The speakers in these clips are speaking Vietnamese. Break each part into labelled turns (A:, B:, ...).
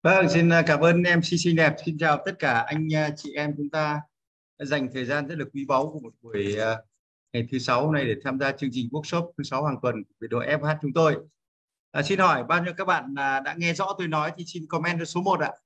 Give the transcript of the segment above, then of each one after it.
A: Vâng, xin cảm ơn MC xinh đẹp. Xin chào tất cả anh chị em chúng ta đã dành thời gian rất là quý báu của một buổi ngày thứ sáu này để tham gia chương trình workshop thứ sáu hàng tuần của biệt đội FH chúng tôi. Xin hỏi bao nhiêu các bạn đã nghe rõ tôi nói thì xin comment cho số 1 ạ.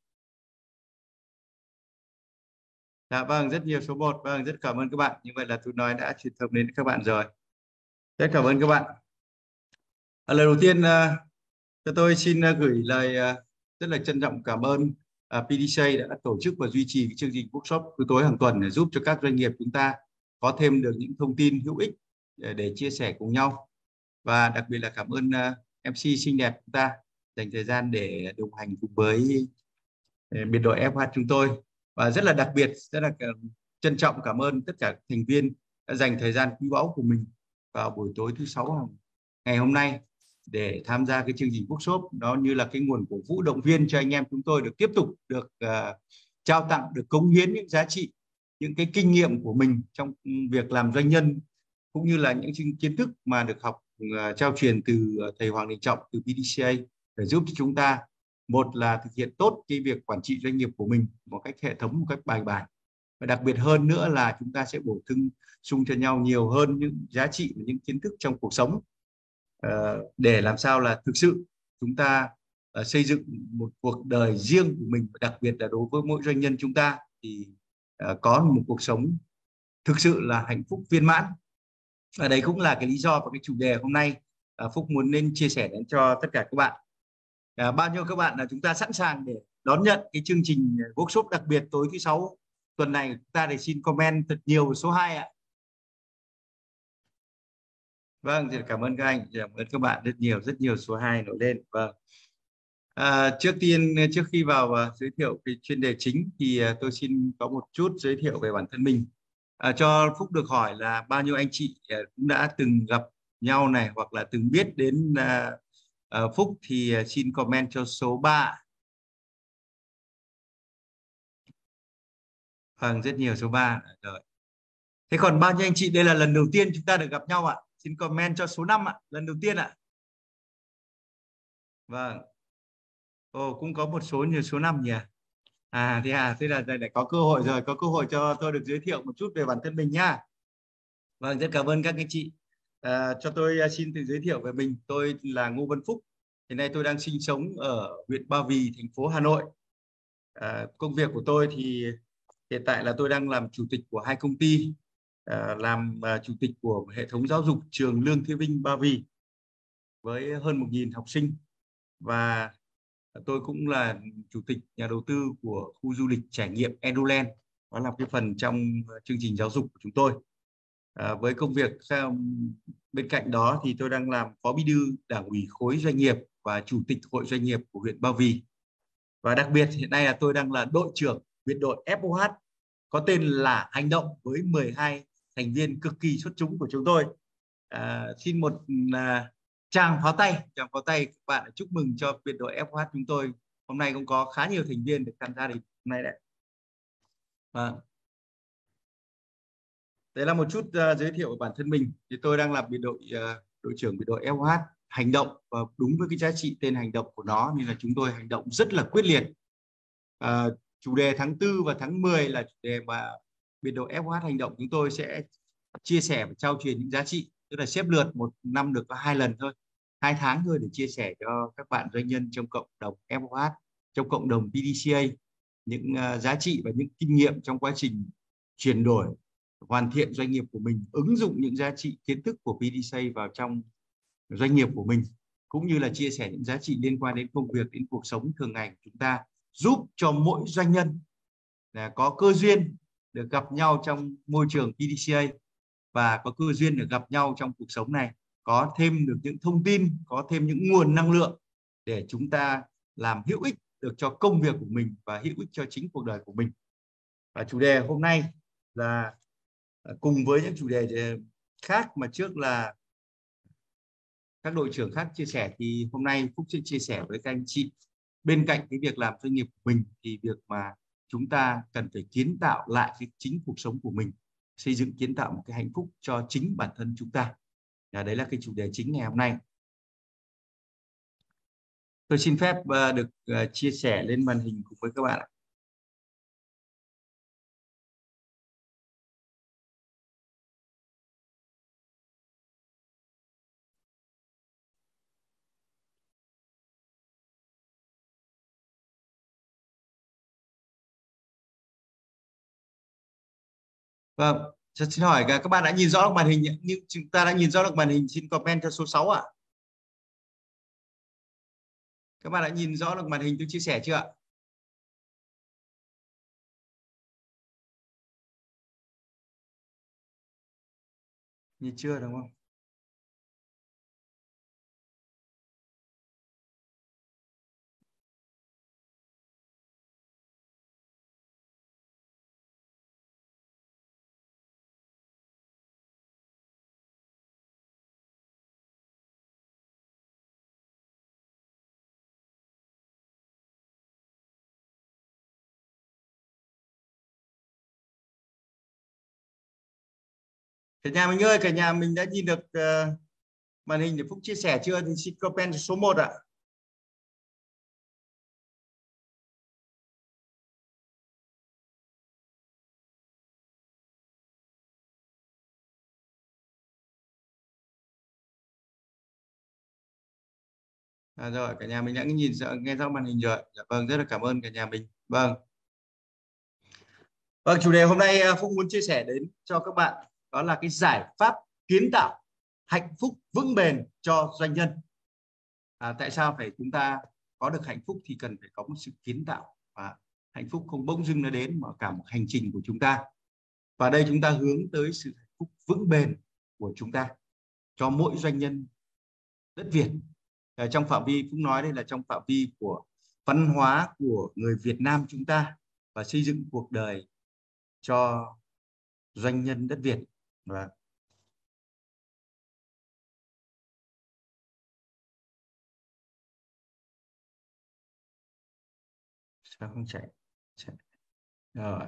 A: Dạ vâng, rất nhiều số 1. Vâng, rất cảm ơn các bạn. Như vậy là tôi nói đã truyền thông đến các bạn rồi. Rất cảm ơn các bạn. Lời đầu tiên cho tôi xin gửi lời rất là trân trọng cảm ơn PDCA đã tổ chức và duy trì cái chương trình workshop cứ tối hàng tuần để giúp cho các doanh nghiệp chúng ta có thêm được những thông tin hữu ích để chia sẻ cùng nhau. Và đặc biệt là cảm ơn MC xinh đẹp chúng ta dành thời gian để đồng hành cùng với biệt đội FH chúng tôi. Và rất là đặc biệt, rất là trân trọng cảm ơn tất cả thành viên đã dành thời gian quý báu của mình vào buổi tối thứ sáu ngày hôm nay để tham gia cái chương trình workshop, đó như là cái nguồn cổ vũ động viên cho anh em chúng tôi được tiếp tục được trao tặng, được cống hiến những giá trị, những cái kinh nghiệm của mình trong việc làm doanh nhân, cũng như là những kiến thức mà được học trao truyền từ thầy Hoàng Đình Trọng từ PDCA để giúp cho chúng ta, một là thực hiện tốt cái việc quản trị doanh nghiệp của mình một cách hệ thống, một cách bài bản, và đặc biệt hơn nữa là chúng ta sẽ bổ sung cho nhau nhiều hơn những giá trị và những kiến thức trong cuộc sống, để làm sao là thực sự chúng ta xây dựng một cuộc đời riêng của mình, đặc biệt là đối với mỗi doanh nhân chúng ta thì có một cuộc sống thực sự là hạnh phúc viên mãn. Và đấy cũng là cái lý do và cái chủ đề hôm nay Phúc muốn nên chia sẻ đến cho tất cả các bạn. Bao nhiêu các bạn là chúng ta sẵn sàng để đón nhận cái chương trình workshop đặc biệt tối thứ sáu tuần này chúng ta, để xin comment thật nhiều số 2 ạ. Vâng, cảm ơn các anh, cảm ơn các bạn rất nhiều số 2 nổi lên. Vâng. Trước tiên, trước khi vào giới thiệu cái chuyên đề chính thì tôi xin có một chút giới thiệu về bản thân mình. Cho Phúc được hỏi là bao nhiêu anh chị cũng đã từng gặp nhau này, hoặc là từng biết đến Phúc thì xin comment cho số 3. Vâng, rất nhiều số 3 rồi. Thế còn bao nhiêu anh chị đây là lần đầu tiên chúng ta được gặp nhau ạ? Xin comment cho số 5 ạ, lần đầu tiên ạ. Vâng. Ồ, cũng có một số như số 5 nhỉ. Thế là lại có cơ hội rồi, có cơ hội cho tôi được giới thiệu một chút về bản thân mình nhá. Vâng, rất cảm ơn các anh chị. Cho tôi xin tự giới thiệu về mình. Tôi là Ngô Văn Phúc. Hiện nay tôi đang sinh sống ở huyện Ba Vì, thành phố Hà Nội. Công việc của tôi thì hiện tại là tôi đang làm chủ tịch của 2 công ty, làm chủ tịch của hệ thống giáo dục trường Lương Thế Vinh Ba Vì với hơn 1.000 học sinh, và tôi cũng là chủ tịch nhà đầu tư của khu du lịch trải nghiệm Eduland, đó là cái phần trong chương trình giáo dục của chúng tôi. Với công việc bên cạnh đó thì tôi đang làm phó bí thư đảng ủy khối doanh nghiệp và chủ tịch hội doanh nghiệp của huyện Ba Vì, và đặc biệt hiện nay là tôi đang là đội trưởng biệt đội FOH có tên là Hành động với 12 thành viên cực kỳ xuất chúng của chúng tôi. Xin một tràng pháo tay các bạn, chúc mừng cho biệt đội FOH chúng tôi. Hôm nay cũng có khá nhiều thành viên được tham gia đến hôm nay đấy. Đấy là một chút giới thiệu về bản thân mình. Thì tôi đang làm đội trưởng biệt đội FOH hành động, và đúng với cái giá trị tên hành động của nó nên là chúng tôi hành động rất là quyết liệt. Chủ đề tháng 4 và tháng 10 là chủ đề mà biệt đội FOH hành động chúng tôi sẽ chia sẻ và trao truyền những giá trị, tức là xếp lượt một năm được có 2 lần thôi, 2 tháng thôi, để chia sẻ cho các bạn doanh nhân trong cộng đồng FOH, trong cộng đồng PDCA những giá trị và những kinh nghiệm trong quá trình chuyển đổi, hoàn thiện doanh nghiệp của mình, ứng dụng những giá trị kiến thức của PDCA vào trong doanh nghiệp của mình, cũng như là chia sẻ những giá trị liên quan đến công việc, đến cuộc sống thường ngày của chúng ta, giúp cho mỗi doanh nhân là có cơ duyên được gặp nhau trong môi trường PDCA, và có cơ duyên được gặp nhau trong cuộc sống này, có thêm được những thông tin, có thêm những nguồn năng lượng để chúng ta làm hữu ích được cho công việc của mình và hữu ích cho chính cuộc đời của mình. Và chủ đề hôm nay là cùng với những chủ đề khác mà trước là các đội trưởng khác chia sẻ, thì hôm nay Phúc sẽ chia sẻ với các anh chị, bên cạnh cái việc làm doanh nghiệp của mình thì việc mà chúng ta cần phải kiến tạo lại cái chính cuộc sống của mình, xây dựng kiến tạo một cái hạnh phúc cho chính bản thân chúng ta. Đấy là cái chủ đề chính ngày hôm nay. Tôi xin phép được chia sẻ lên màn hình cùng với các bạn ạ. Vâng, xin hỏi các bạn đã nhìn rõ được màn hình nhỉ? Nhưng chúng ta đã nhìn rõ được màn hình, xin comment cho số 6 ạ. Các bạn đã nhìn rõ được màn hình tôi chia sẻ chưa ạ? Nhìn chưa đúng không? Cả nhà mình ơi, cả nhà mình đã nhìn được màn hình để Phúc chia sẻ chưa? Thì xin comment số 1 ạ. Rồi, cả nhà mình đã nhìn rõ, nghe rõ màn hình rồi. Dạ, vâng, rất là cảm ơn cả nhà mình. Vâng. Vâng, chủ đề hôm nay Phúc muốn chia sẻ đến cho các bạn đó là cái giải pháp kiến tạo hạnh phúc vững bền cho doanh nhân. Tại sao phải chúng ta có được hạnh phúc thì cần phải có một sự kiến tạo, và hạnh phúc không bỗng dưng nó đến mà cả một hành trình của chúng ta. Và đây chúng ta hướng tới sự hạnh phúc vững bền của chúng ta cho mỗi doanh nhân đất Việt. Trong phạm vi Phúc nói đây là trong phạm vi của văn hóa của người Việt Nam chúng ta, và xây dựng cuộc đời cho doanh nhân đất Việt. Và sao không chạy. Rồi.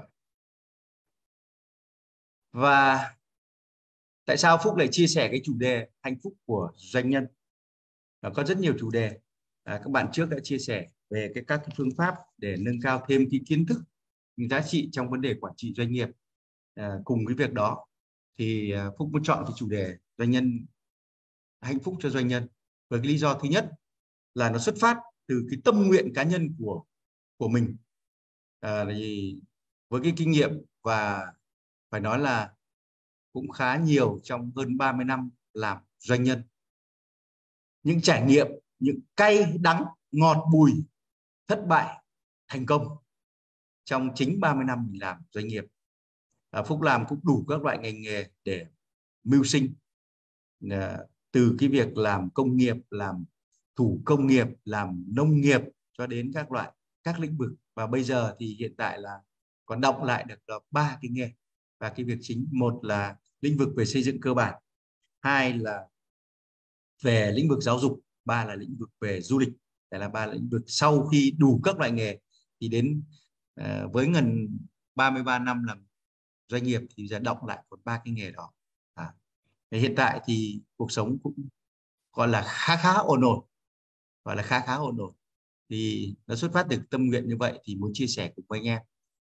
A: Và tại sao Phúc lại chia sẻ cái chủ đề hạnh phúc của doanh nhân? Có rất nhiều chủ đề. Các bạn trước đã chia sẻ về các cái phương pháp để nâng cao thêm cái kiến thức, những giá trị trong vấn đề quản trị doanh nghiệp. Cùng với việc đó thì Phúc muốn chọn cái chủ đề doanh nhân, hạnh phúc cho doanh nhân, với cái lý do thứ nhất là nó xuất phát từ cái tâm nguyện cá nhân của mình. Thì với cái kinh nghiệm và phải nói là cũng khá nhiều trong hơn 30 năm làm doanh nhân, những trải nghiệm, những cay đắng ngọt bùi, thất bại thành công trong chính 30 năm mình làm doanh nghiệp. Phúc làm cũng đủ các loại ngành nghề để mưu sinh, từ cái việc làm công nghiệp, làm thủ công nghiệp, làm nông nghiệp, cho đến các lĩnh vực. Và bây giờ thì hiện tại là còn đọng lại được ba cái nghề và cái việc chính: một là lĩnh vực về xây dựng cơ bản, hai là về lĩnh vực giáo dục, ba là lĩnh vực về du lịch. Đây là ba lĩnh vực. Sau khi đủ các loại nghề thì đến với gần 33 năm làm doanh nghiệp thì sẽ đọng lại còn ba cái nghề đó. Hiện tại thì cuộc sống cũng gọi là khá khá ổn ổn, gọi là khá khá ổn ổn. Thì nó xuất phát từ tâm nguyện như vậy thì muốn chia sẻ cùng với anh em.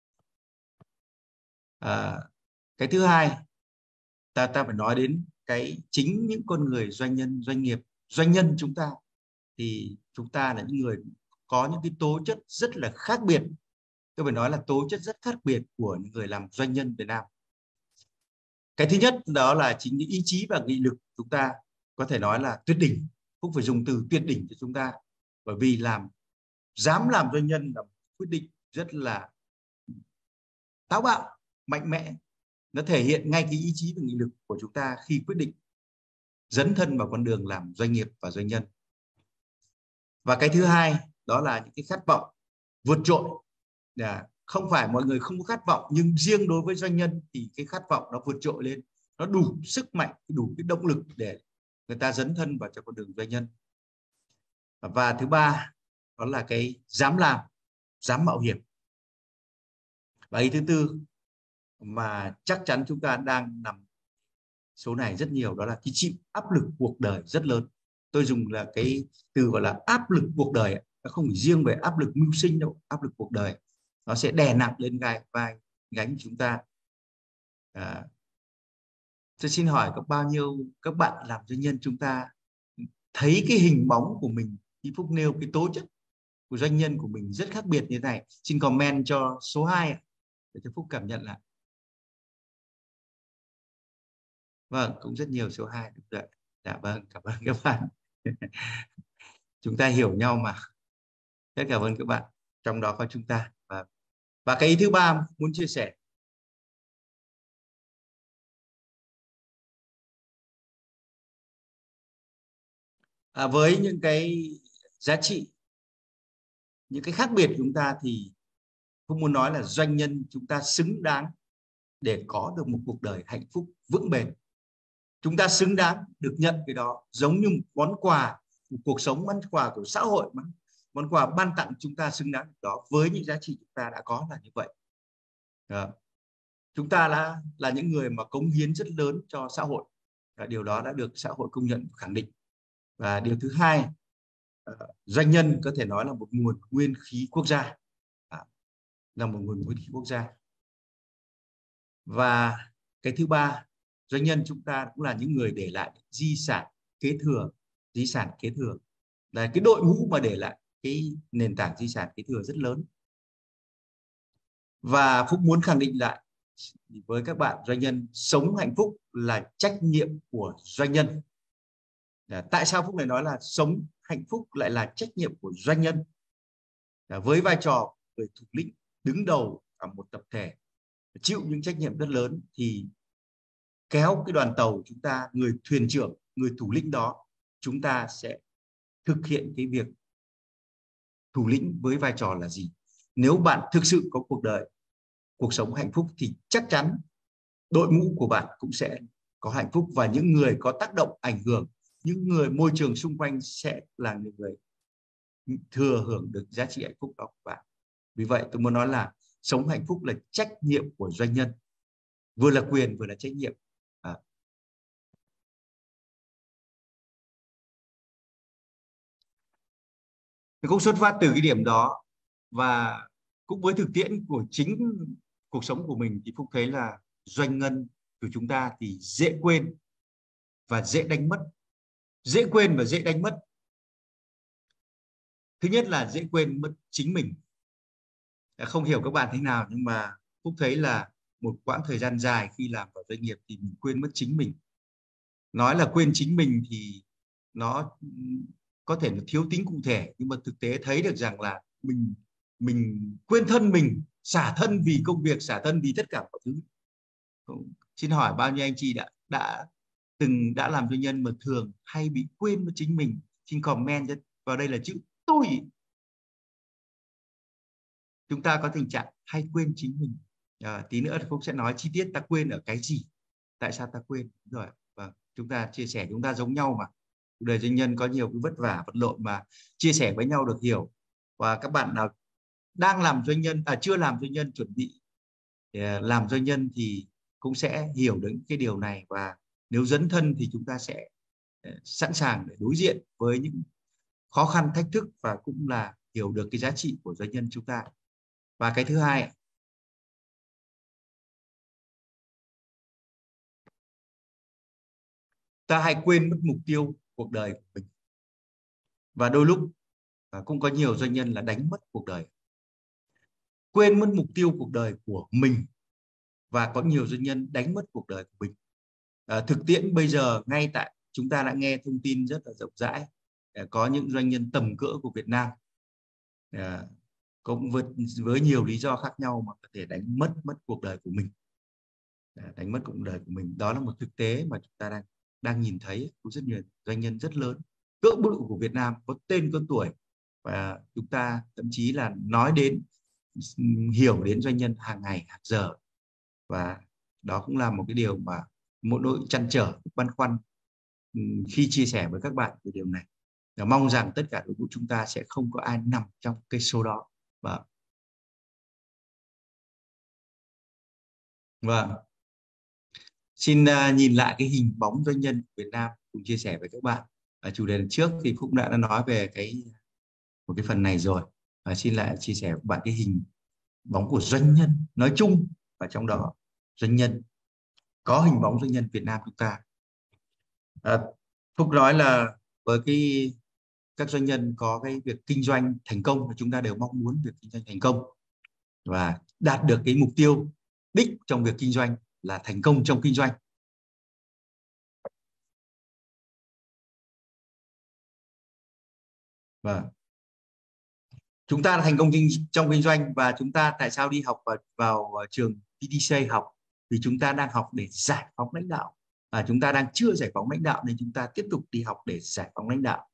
A: Cái thứ hai, ta phải nói đến cái chính những con người doanh nhân, doanh nghiệp, doanh nhân chúng ta. Thì chúng ta là những người có những cái tố chất rất là khác biệt. Tôi phải nói là tố chất rất khác biệt của những người làm doanh nhân Việt Nam. Cái thứ nhất đó là chính những ý chí và nghị lực chúng ta có thể nói là tuyệt đỉnh. Cũng phải dùng từ tuyệt đỉnh cho chúng ta, bởi vì dám làm doanh nhân là một quyết định rất là táo bạo, mạnh mẽ. Nó thể hiện ngay cái ý chí và nghị lực của chúng ta khi quyết định dấn thân vào con đường làm doanh nghiệp và doanh nhân. Và cái thứ hai đó là những cái khát vọng vượt trội. Không phải mọi người không có khát vọng, nhưng riêng đối với doanh nhân thì cái khát vọng nó vượt trội lên, nó đủ sức mạnh, đủ cái động lực để người ta dấn thân vào cho con đường doanh nhân. Và thứ ba đó là cái dám làm, dám mạo hiểm. Và ý thứ tư mà chắc chắn chúng ta đang nằm số này rất nhiều, đó là cái chịu áp lực cuộc đời rất lớn. tôi dùng là cái từ gọi là áp lực cuộc đời. Nó không chỉ riêng về áp lực mưu sinh đâu, áp lực cuộc đời nó sẽ đè nặng lên vai gánh chúng ta. Tôi xin hỏi có bao nhiêu các bạn làm doanh nhân chúng ta thấy cái hình bóng của mình khi Phúc nêu cái tố chất của doanh nhân của mình rất khác biệt như thế này? Xin comment cho số 2 để cho Phúc cảm nhận lại. Vâng, cũng rất nhiều số 2 đúng rồi. Dạ vâng, cảm ơn các bạn. Chúng ta hiểu nhau mà. Rất cảm ơn các bạn. Trong đó có chúng ta. Và cái ý thứ ba muốn chia sẻ. Với những cái giá trị, những cái khác biệt của chúng ta thì không muốn nói là doanh nhân chúng ta xứng đáng để có được một cuộc đời hạnh phúc vững bền. Chúng ta xứng đáng được nhận cái đó giống như một món quà của cuộc sống, món quà của xã hội, món quà ban tặng chúng ta xứng đáng đó với những giá trị chúng ta đã có là như vậy. Chúng ta là những người mà cống hiến rất lớn cho xã hội. Điều đó đã được xã hội công nhận khẳng định. Và điều thứ hai, doanh nhân có thể nói là một nguồn nguyên khí quốc gia, là một nguồn nguyên khí quốc gia. Và cái thứ ba, doanh nhân chúng ta cũng là những người để lại di sản kế thừa. Di sản kế thừa là cái đội ngũ mà để lại cái nền tảng di sản kế thừa rất lớn. Và Phúc muốn khẳng định lại với các bạn doanh nhân, sống hạnh phúc là trách nhiệm của doanh nhân. Tại sao Phúc lại nói là sống hạnh phúc lại là trách nhiệm của doanh nhân? Với vai trò người thủ lĩnh đứng đầu cả một tập thể, chịu những trách nhiệm rất lớn, thì kéo cái đoàn tàu chúng ta, người thuyền trưởng, người thủ lĩnh đó, chúng ta sẽ thực hiện cái việc thủ lĩnh với vai trò là gì? Nếu bạn thực sự có cuộc sống hạnh phúc thì chắc chắn đội ngũ của bạn cũng sẽ có hạnh phúc, và những người có tác động ảnh hưởng, những người môi trường xung quanh sẽ là những người thừa hưởng được giá trị hạnh phúc đó của bạn. Vì vậy tôi muốn nói là sống hạnh phúc là trách nhiệm của doanh nhân, vừa là quyền vừa là trách nhiệm. Cũng xuất phát từ cái điểm đó và cũng với thực tiễn của chính cuộc sống của mình thì Phúc thấy là doanh nhân của chúng ta thì dễ quên và dễ đánh mất. Dễ quên và dễ đánh mất. Thứ nhất là dễ quên mất chính mình. Không hiểu các bạn thế nào, nhưng mà Phúc thấy là một quãng thời gian dài khi làm vào doanh nghiệp thì mình quên mất chính mình. Nói là quên chính mình thì nó có thể nó thiếu tính cụ thể, nhưng mà thực tế thấy được rằng là mình quên thân mình, xả thân vì công việc, xả thân vì tất cả mọi thứ. Xin hỏi bao nhiêu anh chị đã làm doanh nhân mà thường hay bị quên mất chính mình? Xin comment vào đây là chữ tôi. Chúng ta có tình trạng hay quên chính mình. Tí nữa Phúc sẽ nói chi tiết ta quên ở cái gì, tại sao ta quên. Rồi, vâng, chúng ta chia sẻ, chúng ta giống nhau mà. Đời doanh nhân có nhiều cái vất vả vật lộn mà chia sẻ với nhau được hiểu. Và các bạn nào đang làm doanh nhân, chưa làm doanh nhân, chuẩn bị làm doanh nhân thì cũng sẽ hiểu đến cái điều này, và nếu dấn thân thì chúng ta sẽ sẵn sàng để đối diện với những khó khăn thách thức, và cũng là hiểu được cái giá trị của doanh nhân chúng ta. Và cái thứ hai, ta hay quên mất mục tiêu cuộc đời của mình, và đôi lúc cũng có nhiều doanh nhân là đánh mất cuộc đời, quên mất mục tiêu cuộc đời của mình, và có nhiều doanh nhân đánh mất cuộc đời của mình. Thực tiễn bây giờ ngay tại chúng ta đã nghe thông tin rất là rộng rãi, có những doanh nhân tầm cỡ của Việt Nam cũng với nhiều lý do khác nhau mà có thể đánh mất cuộc đời của mình. Đánh mất cuộc đời của mình, đó là một thực tế mà chúng ta đang nhìn thấy. Có rất nhiều doanh nhân rất lớn cỡ bự của Việt Nam, có tên có tuổi, và chúng ta thậm chí là nói đến, hiểu đến doanh nhân hàng ngày hàng giờ. Và đó cũng là một cái điều mà một nỗi trăn trở, băn khoăn khi chia sẻ với các bạn về điều này. Và mong rằng tất cả đội ngũ chúng ta sẽ không có ai nằm trong cái số đó. Vâng. Xin nhìn lại cái hình bóng doanh nhân Việt Nam cùng chia sẻ với các bạn. chủ đề lần trước thì Phúc đã nói về một cái phần này rồi, và xin lại chia sẻ với bạn cái hình bóng của doanh nhân nói chung, và trong đó doanh nhân, có hình bóng doanh nhân Việt Nam chúng ta. à, Phúc nói là với các doanh nhân có cái việc kinh doanh thành công, và chúng ta đều mong muốn việc kinh doanh thành công và đạt được cái mục tiêu đích trong việc kinh doanh là thành công trong kinh doanh. Và chúng ta là thành công trong kinh doanh, và chúng ta tại sao đi học vào trường PDCA học? Vì chúng ta đang học để giải phóng lãnh đạo, và chúng ta đang chưa giải phóng lãnh đạo nên chúng ta tiếp tục đi học để giải phóng lãnh đạo.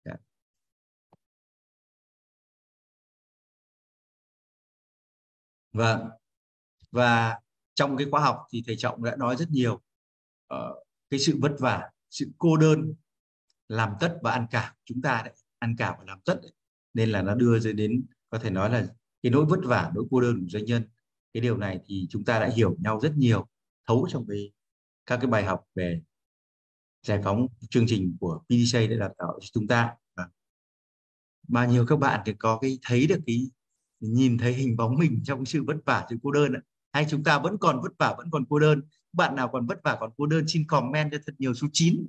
A: Và trong cái khóa học thì thầy Trọng đã nói rất nhiều cái sự vất vả, sự cô đơn, làm tất và ăn cả. Chúng ta đấy, ăn cả và làm tất đấy. Nên là nó đưa đến có thể nói là cái nỗi vất vả, nỗi cô đơn của doanh nhân. Cái điều này thì chúng ta đã hiểu nhau rất nhiều, thấu trong các cái bài học về giải phóng, chương trình của PDCA đã đào tạo cho chúng ta. Bao nhiêu các bạn thì có thấy được nhìn thấy hình bóng mình trong sự vất vả, sự cô đơn, hay chúng ta vẫn còn vất vả, vẫn còn cô đơn? Bạn nào còn vất vả, còn cô đơn xin comment cho thật nhiều số 9.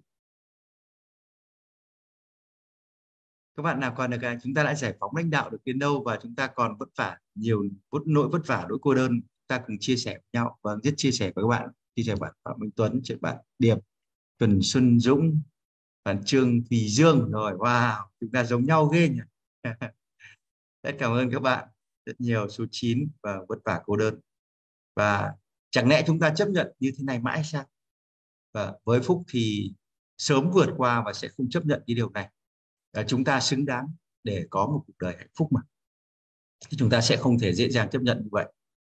A: Các bạn nào còn được, chúng ta đã giải phóng lãnh đạo được đến đâu, và chúng ta còn vất vả nhiều, nỗi vất vả, nỗi cô đơn, ta cùng chia sẻ với nhau. Và rất chia sẻ với các bạn, chia sẻ bạn Phạm Minh Tuấn, bạn Điệp, Trần Xuân Dũng, bạn Trương Thùy Dương. Rồi, wow, chúng ta giống nhau ghê nhỉ. Rất cảm ơn các bạn rất nhiều, số 9 và vất vả cô đơn. Và chẳng lẽ chúng ta chấp nhận như thế này mãi sao? Và với Phúc thì sớm vượt qua và sẽ không chấp nhận cái điều này. Chúng ta xứng đáng để có một cuộc đời hạnh phúc mà. Thì chúng ta sẽ không thể dễ dàng chấp nhận như vậy.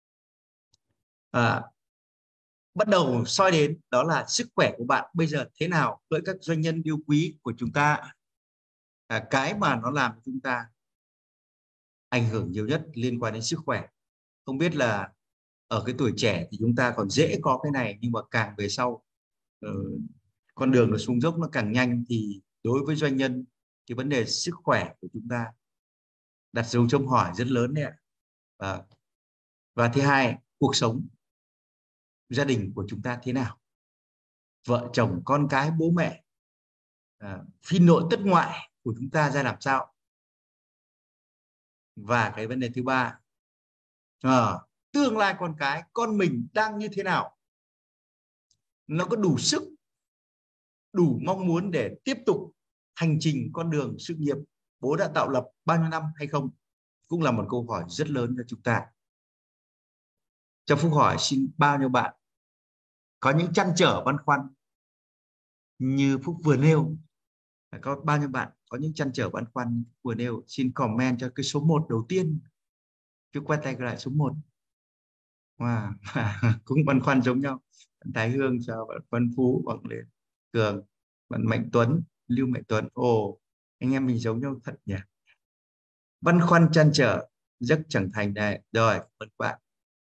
A: Bắt đầu soi đến đó là sức khỏe của bạn bây giờ thế nào. Với các doanh nhân yêu quý của chúng ta, cái mà nó làm cho chúng ta ảnh hưởng nhiều nhất liên quan đến sức khỏe. Không biết là ở cái tuổi trẻ thì chúng ta còn dễ có cái này, nhưng mà càng về sau con đường nó xuống dốc nó càng nhanh, thì đối với doanh nhân cái vấn đề sức khỏe của chúng ta đặt dấu chấm hỏi rất lớn đấy ạ. Và thứ hai, cuộc sống gia đình của chúng ta thế nào, vợ chồng con cái bố mẹ, phiên nội tất ngoại của chúng ta ra làm sao. Và cái vấn đề thứ ba, tương lai con cái, con mình đang như thế nào, nó có đủ sức, đủ mong muốn để tiếp tục hành trình con đường sự nghiệp bố đã tạo lập bao nhiêu năm hay không, cũng là một câu hỏi rất lớn cho chúng ta. Trong Phúc hỏi xin bao nhiêu bạn có những trăn trở băn khoăn như Phúc vừa nêu? Có bao nhiêu bạn có những trăn trở băn khoăn vừa nêu? Xin comment cho cái số 1 đầu tiên. Cứ quay tay lại số 1. Wow. Cũng băn khoăn giống nhau. Bạn Thái Hương chào, bạn Vân Phú, bạn Lê Cường, bạn Mạnh Tuấn, Lưu Mạnh Tuấn. Ồ, anh em mình giống nhau thật nhỉ. Băn khoăn trăn trở giấc trưởng thành này. Rồi, cảm ơn bạn.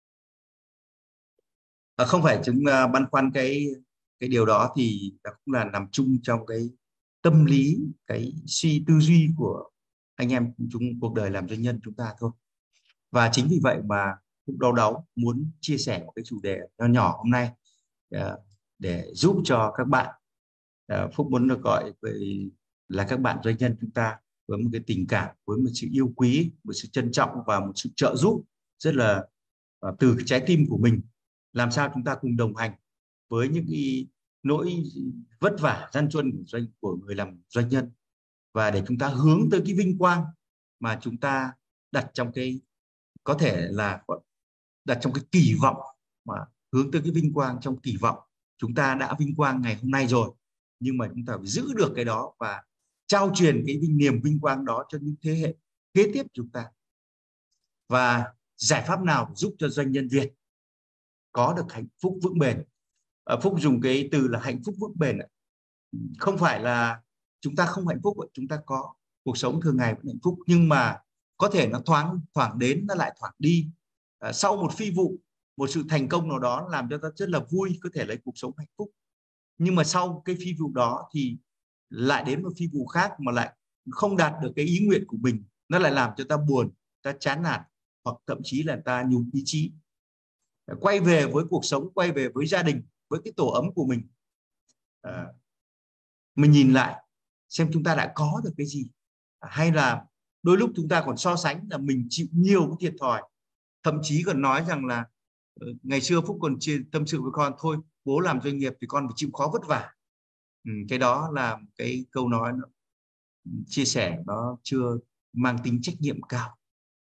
A: Không phải chúng băn khoăn cái điều đó thì cũng là nằm chung trong cái tâm lý, cái tư duy của anh em cuộc đời làm doanh nhân chúng ta thôi. Và chính vì vậy mà Phúc đau đáu muốn chia sẻ một cái chủ đề nho nhỏ hôm nay để giúp cho các bạn. Phúc muốn được gọi là các bạn doanh nhân chúng ta với một cái tình cảm, với một sự yêu quý, một sự trân trọng và một sự trợ giúp rất là từ cái trái tim của mình. Làm sao chúng ta cùng đồng hành với những cái nỗi vất vả gian truân của người làm doanh nhân, và để chúng ta hướng tới cái vinh quang mà chúng ta đặt trong có thể là đặt trong cái kỳ vọng, mà hướng tới cái vinh quang trong kỳ vọng. Chúng ta đã vinh quang ngày hôm nay rồi, nhưng mà chúng ta phải giữ được cái đó và trao truyền cái niềm vinh quang đó cho những thế hệ kế tiếp chúng ta. Và giải pháp nào giúp cho doanh nhân Việt có được hạnh phúc vững bền? Phúc dùng cái từ là hạnh phúc vững bền. Không phải là chúng ta không hạnh phúc, chúng ta có cuộc sống thường ngày vẫn hạnh phúc, nhưng mà có thể nó thoảng đến, nó lại thoảng đi. Sau một phi vụ, một sự thành công nào đó làm cho ta rất là vui, có thể lấy cuộc sống hạnh phúc, nhưng mà sau cái phi vụ đó thì lại đến một phi vụ khác mà lại không đạt được cái ý nguyện của mình, nó lại làm cho ta buồn, ta chán nản, hoặc thậm chí là ta nhụt ý chí. Quay về với cuộc sống, quay về với gia đình, với cái tổ ấm của mình, mình nhìn lại xem chúng ta đã có được cái gì, hay là đôi lúc chúng ta còn so sánh là mình chịu nhiều cái thiệt thòi, thậm chí còn nói rằng là ngày xưa Phúc còn tâm sự với con, thôi bố làm doanh nghiệp thì con phải chịu khó vất vả. Cái đó là cái câu nói nó, chia sẻ nó chưa mang tính trách nhiệm cao.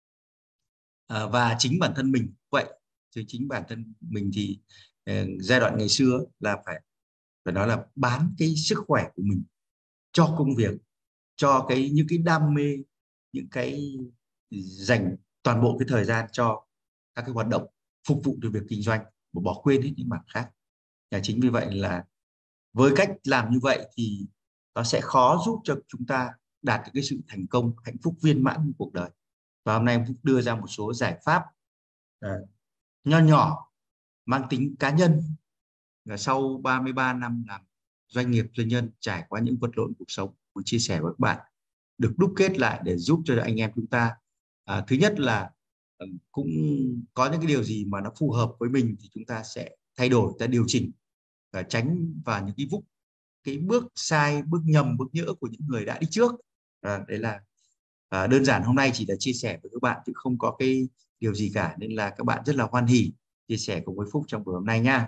A: Và chính bản thân mình vậy, chứ chính bản thân mình thì giai đoạn ngày xưa là phải nói là bán cái sức khỏe của mình cho công việc, cho những cái đam mê, những cái dành toàn bộ cái thời gian cho các cái hoạt động phục vụ cho việc kinh doanh, và bỏ quên hết những mặt khác. Chính vì vậy là với cách làm như vậy thì nó sẽ khó giúp cho chúng ta đạt được cái sự thành công, hạnh phúc viên mãn của cuộc đời. Và hôm nay Phúc đưa ra một số giải pháp nho nhỏ mang tính cá nhân, sau 33 năm làm doanh nghiệp doanh nhân, trải qua những vật lộn cuộc sống, muốn chia sẻ với các bạn, được đúc kết lại để giúp cho anh em chúng ta, thứ nhất là cũng có những cái điều gì mà nó phù hợp với mình thì chúng ta sẽ thay đổi, ta điều chỉnh, tránh vào những cái bước sai, bước nhầm, bước nhỡ của những người đã đi trước. Đấy là đơn giản hôm nay chỉ là chia sẻ với các bạn chứ không có cái điều gì cả, nên là các bạn rất là hoan hỉ chia sẻ cùng với Phúc trong buổi hôm nay nha.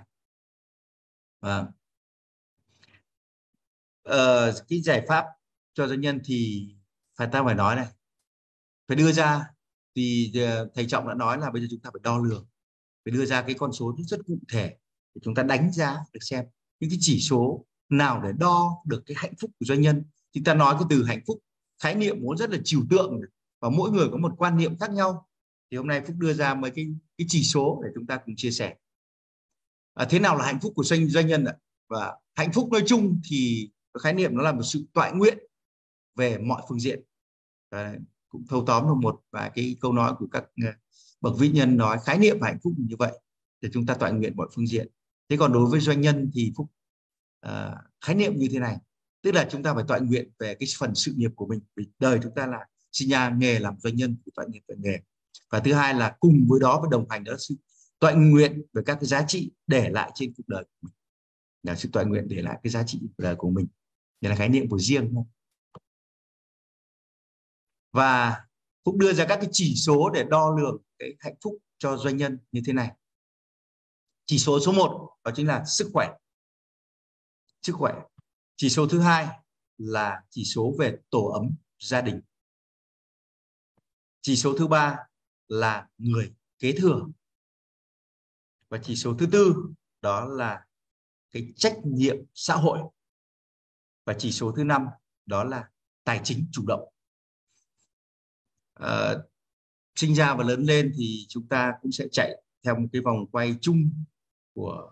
A: Cái giải pháp cho doanh nhân thì ta phải nói này, phải đưa ra, thì thầy Trọng đã nói là bây giờ chúng ta phải đo lường, phải đưa ra cái con số rất cụ thể để chúng ta đánh giá được xem những cái chỉ số nào để đo được cái hạnh phúc của doanh nhân. Chúng ta nói cái từ hạnh phúc, khái niệm vốn rất là trừu tượng và mỗi người có một quan niệm khác nhau, thì hôm nay Phúc đưa ra mấy cái chỉ số để chúng ta cùng chia sẻ. Thế nào là hạnh phúc của doanh nhân ạ? Và hạnh phúc nói chung thì khái niệm nó là một sự toại nguyện về mọi phương diện. Cũng thâu tóm được một vài cái câu nói của các bậc vĩ nhân nói khái niệm và hạnh phúc như vậy, để chúng ta toại nguyện mọi phương diện. Thế còn đối với doanh nhân thì Phúc khái niệm như thế này, tức là chúng ta phải toại nguyện về cái phần sự nghiệp của mình, vì đời chúng ta là sinh ra nghề làm doanh nhân thì toại nguyện về nghề. Và thứ hai là cùng với đó và đồng hành đó là sự toại nguyện về các cái giá trị để lại trên cuộc đời của mình, là sự toại nguyện để lại cái giá trị cuộc đời của mình. Đây là khái niệm của riêng thôi. Và Phúc đưa ra các cái chỉ số để đo lường cái hạnh phúc cho doanh nhân như thế này. Chỉ số số 1 đó chính là sức khỏe. Sức khỏe. Chỉ số thứ hai là chỉ số về tổ ấm gia đình. Chỉ số thứ ba là người kế thừa. Và chỉ số thứ tư đó là cái trách nhiệm xã hội. Và chỉ số thứ 5 đó là tài chính chủ động. Sinh ra và lớn lên thì chúng ta cũng sẽ chạy theo một cái vòng quay chung của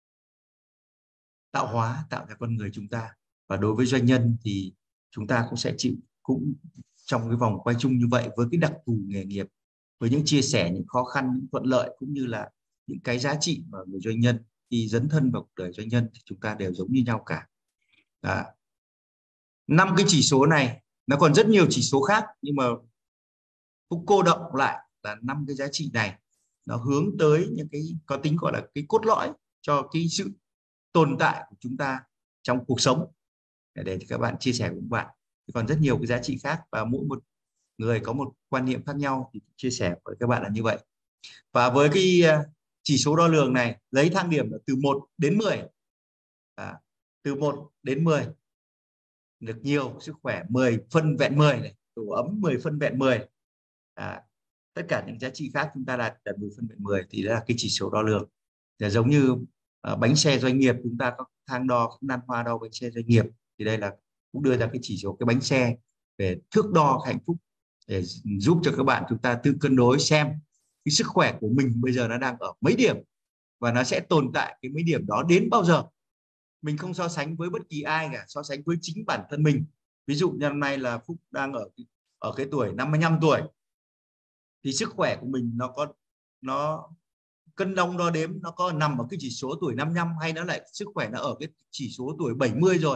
A: tạo hóa, tạo ra con người chúng ta. Và đối với doanh nhân thì chúng ta cũng sẽ chịu cũng trong cái vòng quay chung như vậy, với cái đặc thù nghề nghiệp, với những chia sẻ, những khó khăn, những thuận lợi, cũng như là những cái giá trị mà người doanh nhân khi dấn thân vào cuộc đời doanh nhân thì chúng ta đều giống như nhau cả. 5 cái chỉ số này, nó còn rất nhiều chỉ số khác, nhưng mà Phúc cô đọng lại là 5 cái giá trị này, nó hướng tới những cái có tính gọi là cái cốt lõi cho cái sự tồn tại của chúng ta trong cuộc sống, để các bạn chia sẻ với các bạn. Còn rất nhiều cái giá trị khác và mỗi một người có một quan niệm khác nhau, thì chia sẻ với các bạn là như vậy. Và với cái chỉ số đo lường này lấy thang điểm là từ 1 đến 10. Từ 1 đến 10 được nhiều, sức khỏe 10 phân vẹn 10 này, tổ ấm 10 phân vẹn 10. Tất cả những giá trị khác chúng ta đạt 10 phân vẹn 10 thì đó là cái chỉ số đo lường. Để giống như bánh xe doanh nghiệp, chúng ta có thang đo, các nan hoa đo bánh xe doanh nghiệp, thì đây là cũng đưa ra cái chỉ số cái bánh xe để thước đo hạnh phúc, để giúp cho các bạn chúng ta tự cân đối xem cái sức khỏe của mình bây giờ nó đang ở mấy điểm, và nó sẽ tồn tại cái mấy điểm đó đến bao giờ. Mình không so sánh với bất kỳ ai cả, so sánh với chính bản thân mình. Ví dụ như năm nay là Phúc đang ở cái tuổi 55 tuổi, thì sức khỏe của mình nó cân đong đo đếm nó có nằm ở cái chỉ số tuổi 55, hay nó lại sức khỏe nó ở cái chỉ số tuổi 70 rồi.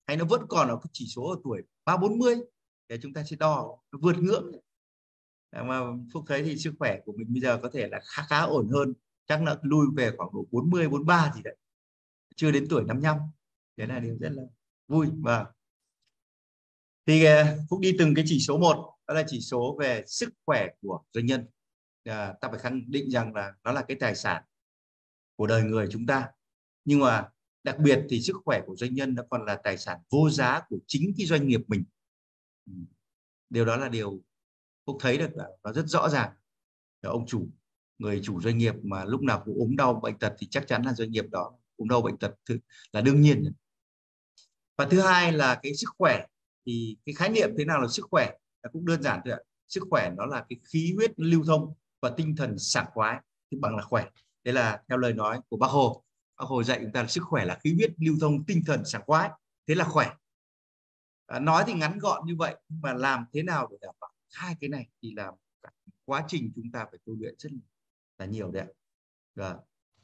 A: hay nó vẫn còn ở cái chỉ số ở tuổi 30-40 để chúng ta sẽ đo nó vượt ngưỡng. Mà Phúc thấy thì sức khỏe của mình bây giờ có thể là khá ổn hơn, chắc là lui về khoảng độ 40-43 gì đấy, chưa đến tuổi 55. Đấy là điều rất là vui. Và thì Phúc đi từng cái chỉ số một, đó là chỉ số về sức khỏe của doanh nhân. Ta phải khẳng định rằng là nó là cái tài sản của đời người chúng ta, nhưng mà đặc biệt thì sức khỏe của doanh nhân nó còn là tài sản vô giá của chính cái doanh nghiệp mình. Điều đó là điều Phúc thấy được là nó rất rõ ràng. Ông chủ, người chủ doanh nghiệp mà lúc nào cũng ốm đau bệnh tật thì chắc chắn là doanh nghiệp đó ốm đau bệnh tật là đương nhiên. Và thứ hai là cái sức khỏe, thì cái khái niệm thế nào là sức khỏe là cũng đơn giản thôi ạ. Sức khỏe nó là cái khí huyết lưu thông và tinh thần sảng khoái thì bằng là khỏe. Thế là theo lời nói của Bác Hồ. Bác Hồ dạy chúng ta là sức khỏe là khí huyết lưu thông tinh thần sảng khoái, thế là khỏe. Nói thì ngắn gọn như vậy, nhưng mà làm thế nào để đảm bảo hai cái này thì là quá trình chúng ta phải tu luyện rất là nhiều đấy ạ.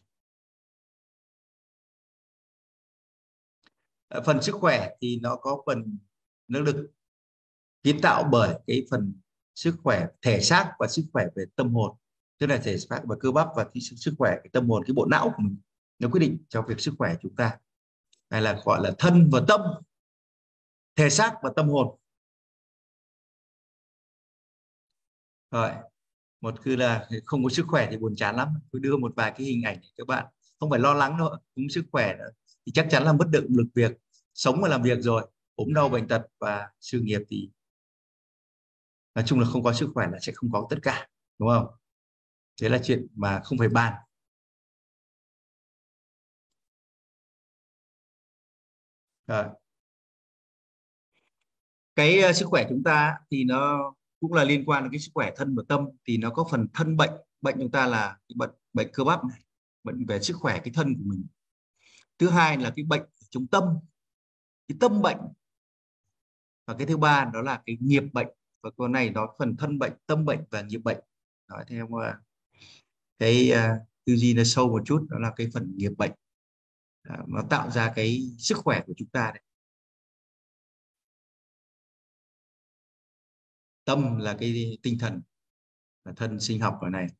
A: Phần sức khỏe thì nó có phần nó được kiến tạo bởi cái phần sức khỏe thể xác và sức khỏe về tâm hồn, tức là thể xác và cơ bắp, và cái sức khỏe cái tâm hồn, cái bộ não của mình nó quyết định cho việc sức khỏe chúng ta. Này là gọi là thân và tâm, thể xác và tâm hồn. Rồi, một cứ là không có sức khỏe thì buồn chán lắm. Tôi đưa một vài cái hình ảnh để các bạn không phải lo lắng đâu. Không sức khỏe nữa thì chắc chắn là mất động lực việc sống và làm việc rồi, ốm đau bệnh tật và sự nghiệp thì nói chung là không có sức khỏe là sẽ không có tất cả, đúng không? Thế là chuyện mà không phải bàn. Rồi. Cái sức khỏe chúng ta thì nó cũng là liên quan đến cái sức khỏe thân và tâm. Thì nó có phần thân bệnh, bệnh chúng ta là cái bệnh cơ bắp này, bệnh về sức khỏe cái thân của mình. Thứ hai là cái bệnh trong tâm, cái tâm bệnh. Và cái thứ ba đó là cái nghiệp bệnh. Và con này nó phần thân bệnh, tâm bệnh và nghiệp bệnh. Nói theo cái tư duy nó sâu một chút, đó là cái phần nghiệp bệnh. Nó tạo ra cái sức khỏe của chúng ta đấy. Tâm là cái tinh thần, là thân sinh học ở này.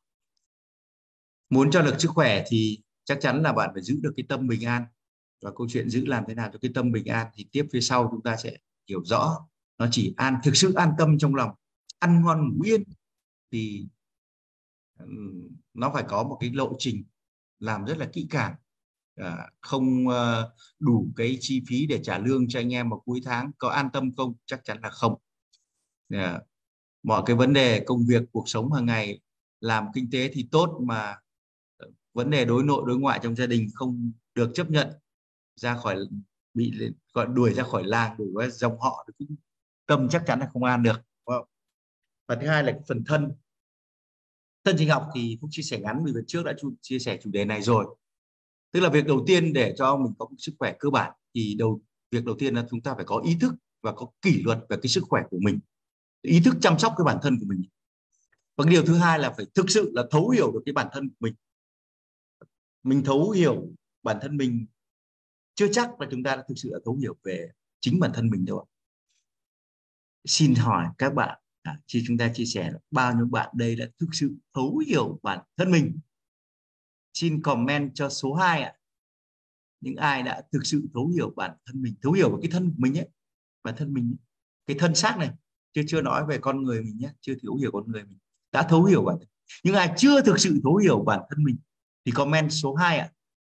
A: Muốn cho được sức khỏe thì chắc chắn là bạn phải giữ được cái tâm bình an. Và câu chuyện giữ làm thế nào cho cái tâm bình an thì tiếp phía sau chúng ta sẽ hiểu rõ. Nó chỉ thực sự an tâm trong lòng, ăn ngon ngủ yên, thì nó phải có một cái lộ trình làm rất là kỹ càng. Không đủ cái chi phí để trả lương cho anh em vào cuối tháng, có an tâm không? Chắc chắn là không. Mọi cái vấn đề công việc cuộc sống hàng ngày, làm kinh tế thì tốt mà vấn đề đối nội đối ngoại trong gia đình không được chấp nhận, ra khỏi bị gọi đuổi ra khỏi làng, đuổi ra dòng họ, cũng tâm chắc chắn là không an được. Và thứ hai là cái phần thân sinh học thì Phúc chia sẻ ngắn vì việc trước đã chia sẻ chủ đề này rồi. Tức là việc đầu tiên để cho mình có một sức khỏe cơ bản thì việc đầu tiên là chúng ta phải có ý thức và có kỷ luật về cái sức khỏe của mình, ý thức chăm sóc cái bản thân của mình. Và cái điều thứ hai là phải thực sự là thấu hiểu được cái bản thân của mình. Mình thấu hiểu bản thân mình chưa chắc là chúng ta đã thực sự là thấu hiểu về chính bản thân mình đâu. Xin hỏi các bạn, khi chúng ta chia sẻ là bao nhiêu bạn đây đã thực sự thấu hiểu bản thân mình? Xin comment cho số 2 ạ. Những ai đã thực sự thấu hiểu bản thân mình, thấu hiểu về cái thân của mình ấy, bản thân mình, cái thân xác này, chưa nói về con người mình nhé, chưa thấu hiểu con người mình, đã thấu hiểu bản thân. Những ai chưa thực sự thấu hiểu bản thân mình thì comment số 2 ạ.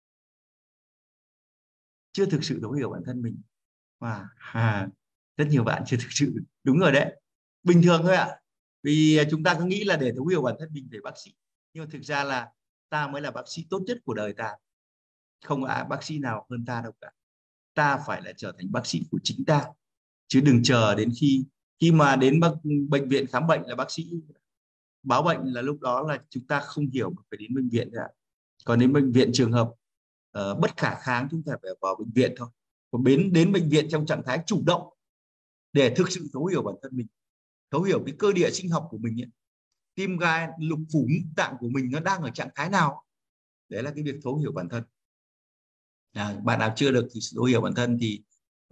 A: Chưa thực sự thấu hiểu bản thân mình. Rất nhiều bạn chưa thực sự, đúng rồi đấy, bình thường thôi ạ. Vì chúng ta cứ nghĩ là để thấu hiểu bản thân mình phải bác sĩ, nhưng mà thực ra là ta mới là bác sĩ tốt nhất của đời ta. Không ai bác sĩ nào hơn ta đâu cả. Ta phải là trở thành bác sĩ của chính ta, chứ đừng chờ đến khi mà đến bệnh viện khám bệnh là bác sĩ báo bệnh, là lúc đó là chúng ta không hiểu phải đến bệnh viện nữa. Còn đến bệnh viện trường hợp bất khả kháng chúng ta phải vào bệnh viện thôi. Còn đến bệnh viện trong trạng thái chủ động để thực sự thấu hiểu bản thân mình, thấu hiểu cái cơ địa sinh học của mình ấy. Tim gan lục phủ ngũ tạng của mình nó đang ở trạng thái nào. Đấy là cái việc thấu hiểu bản thân. Bạn nào chưa được thấu hiểu bản thân thì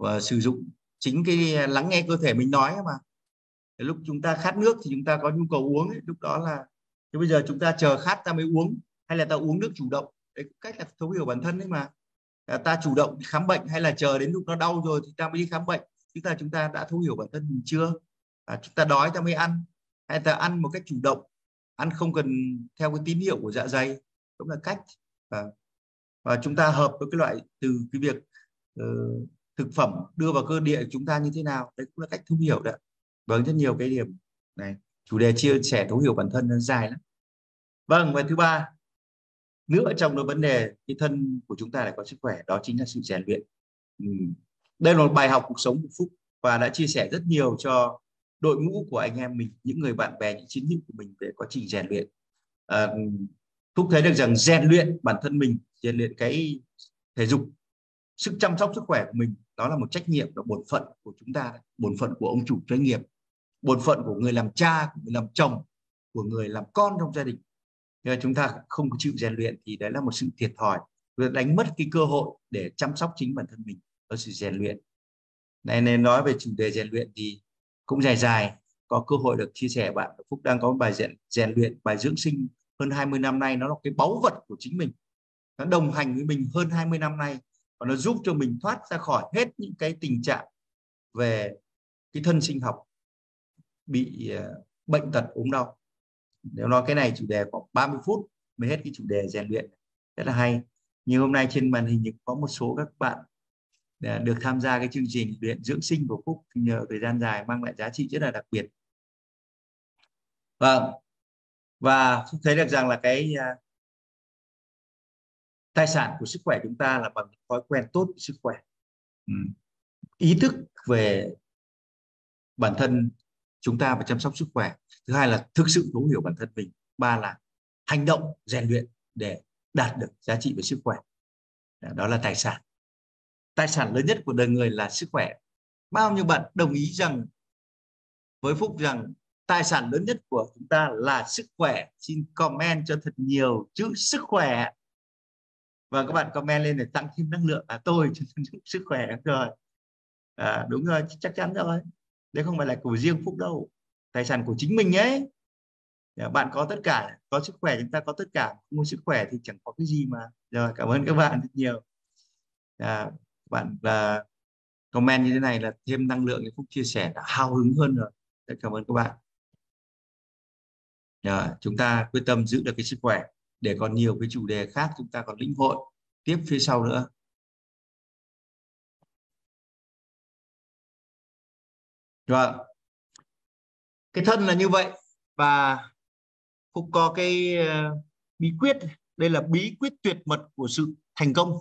A: và sử dụng chính cái lắng nghe cơ thể mình nói mà. Cái lúc chúng ta khát nước thì chúng ta có nhu cầu uống ấy, lúc đó là thế bây giờ chúng ta chờ khát ta mới uống, hay là ta uống nước chủ động, đấy cách là thấu hiểu bản thân đấy mà. Ta chủ động đi khám bệnh hay là chờ đến lúc nó đau rồi thì ta mới đi khám bệnh, chúng ta đã thấu hiểu bản thân mình chưa? Chúng ta đói ta mới ăn, hay ta ăn một cách chủ động, ăn không cần theo cái tín hiệu của dạ dày, cũng là cách. Và chúng ta hợp với cái loại từ cái việc thực phẩm đưa vào cơ địa chúng ta như thế nào, đấy cũng là cách thấu hiểu đấy. Vâng, rất nhiều cái điểm này, chủ đề chia sẻ thấu hiểu bản thân nó dài lắm. Vâng, và thứ ba nữa trong cái vấn đề cái thân của chúng ta lại có sức khỏe, đó chính là sự rèn luyện. Đây là một bài học cuộc sống của Phúc và đã chia sẻ rất nhiều cho đội ngũ của anh em mình, những người bạn bè, những chiến hữu của mình về quá trình rèn luyện. Phúc thấy được rằng rèn luyện bản thân mình, rèn luyện cái thể dục, sức chăm sóc sức khỏe của mình, đó là một trách nhiệm và bổn phận của chúng ta, bổn phận của ông chủ doanh nghiệp, bổn phận của người làm cha, của người làm chồng, của người làm con trong gia đình. Nhưng chúng ta không có chịu rèn luyện thì đấy là một sự thiệt thòi, đánh mất cái cơ hội để chăm sóc chính bản thân mình ở sự rèn luyện này. Nên nói về chủ đề rèn luyện thì cũng dài, có cơ hội được chia sẻ bạn. Phúc đang có một bài rèn luyện, bài dưỡng sinh hơn 20 năm nay, nó là cái báu vật của chính mình, nó đồng hành với mình hơn 20 năm nay và nó giúp cho mình thoát ra khỏi hết những cái tình trạng về cái thân sinh học, bị bệnh tật ốm đau. Nếu nói cái này chủ đề khoảng 30 phút mới hết cái chủ đề rèn luyện, rất là hay. Như hôm nay trên màn hình có một số các bạn được tham gia cái chương trình luyện dưỡng sinh của Phúc, nhờ thời gian dài mang lại giá trị rất là đặc biệt. Vâng, và Phúc thấy được rằng là cái tài sản của sức khỏe chúng ta là bằng thói quen tốt của sức khỏe, ý thức về bản thân chúng ta và chăm sóc sức khỏe. Thứ hai là thực sự thấu hiểu bản thân mình. Ba là hành động rèn luyện để đạt được giá trị về sức khỏe. Đó là tài sản. Tài sản lớn nhất của đời người là sức khỏe. Bao nhiêu bạn đồng ý rằng với Phúc rằng tài sản lớn nhất của chúng ta là sức khỏe? Xin comment cho thật nhiều chữ sức khỏe. Và các bạn comment lên để tăng thêm năng lượng. Tôi sức khỏe rồi. Đúng rồi, chắc chắn rồi. Đấy không phải là của riêng Phúc đâu, tài sản của chính mình ấy. Bạn có tất cả, có sức khỏe chúng ta có tất cả, không có sức khỏe thì chẳng có cái gì mà. Rồi, cảm ơn các bạn rất nhiều. Bạn comment như thế này là thêm năng lượng, Phúc chia sẻ đã hào hứng hơn rồi. Rất cảm ơn các bạn. Chúng ta quyết tâm giữ được cái sức khỏe để còn nhiều cái chủ đề khác chúng ta còn lĩnh hội tiếp phía sau nữa. Rồi, cái thân là như vậy và Phúc có cái bí quyết. Đây là bí quyết tuyệt mật của sự thành công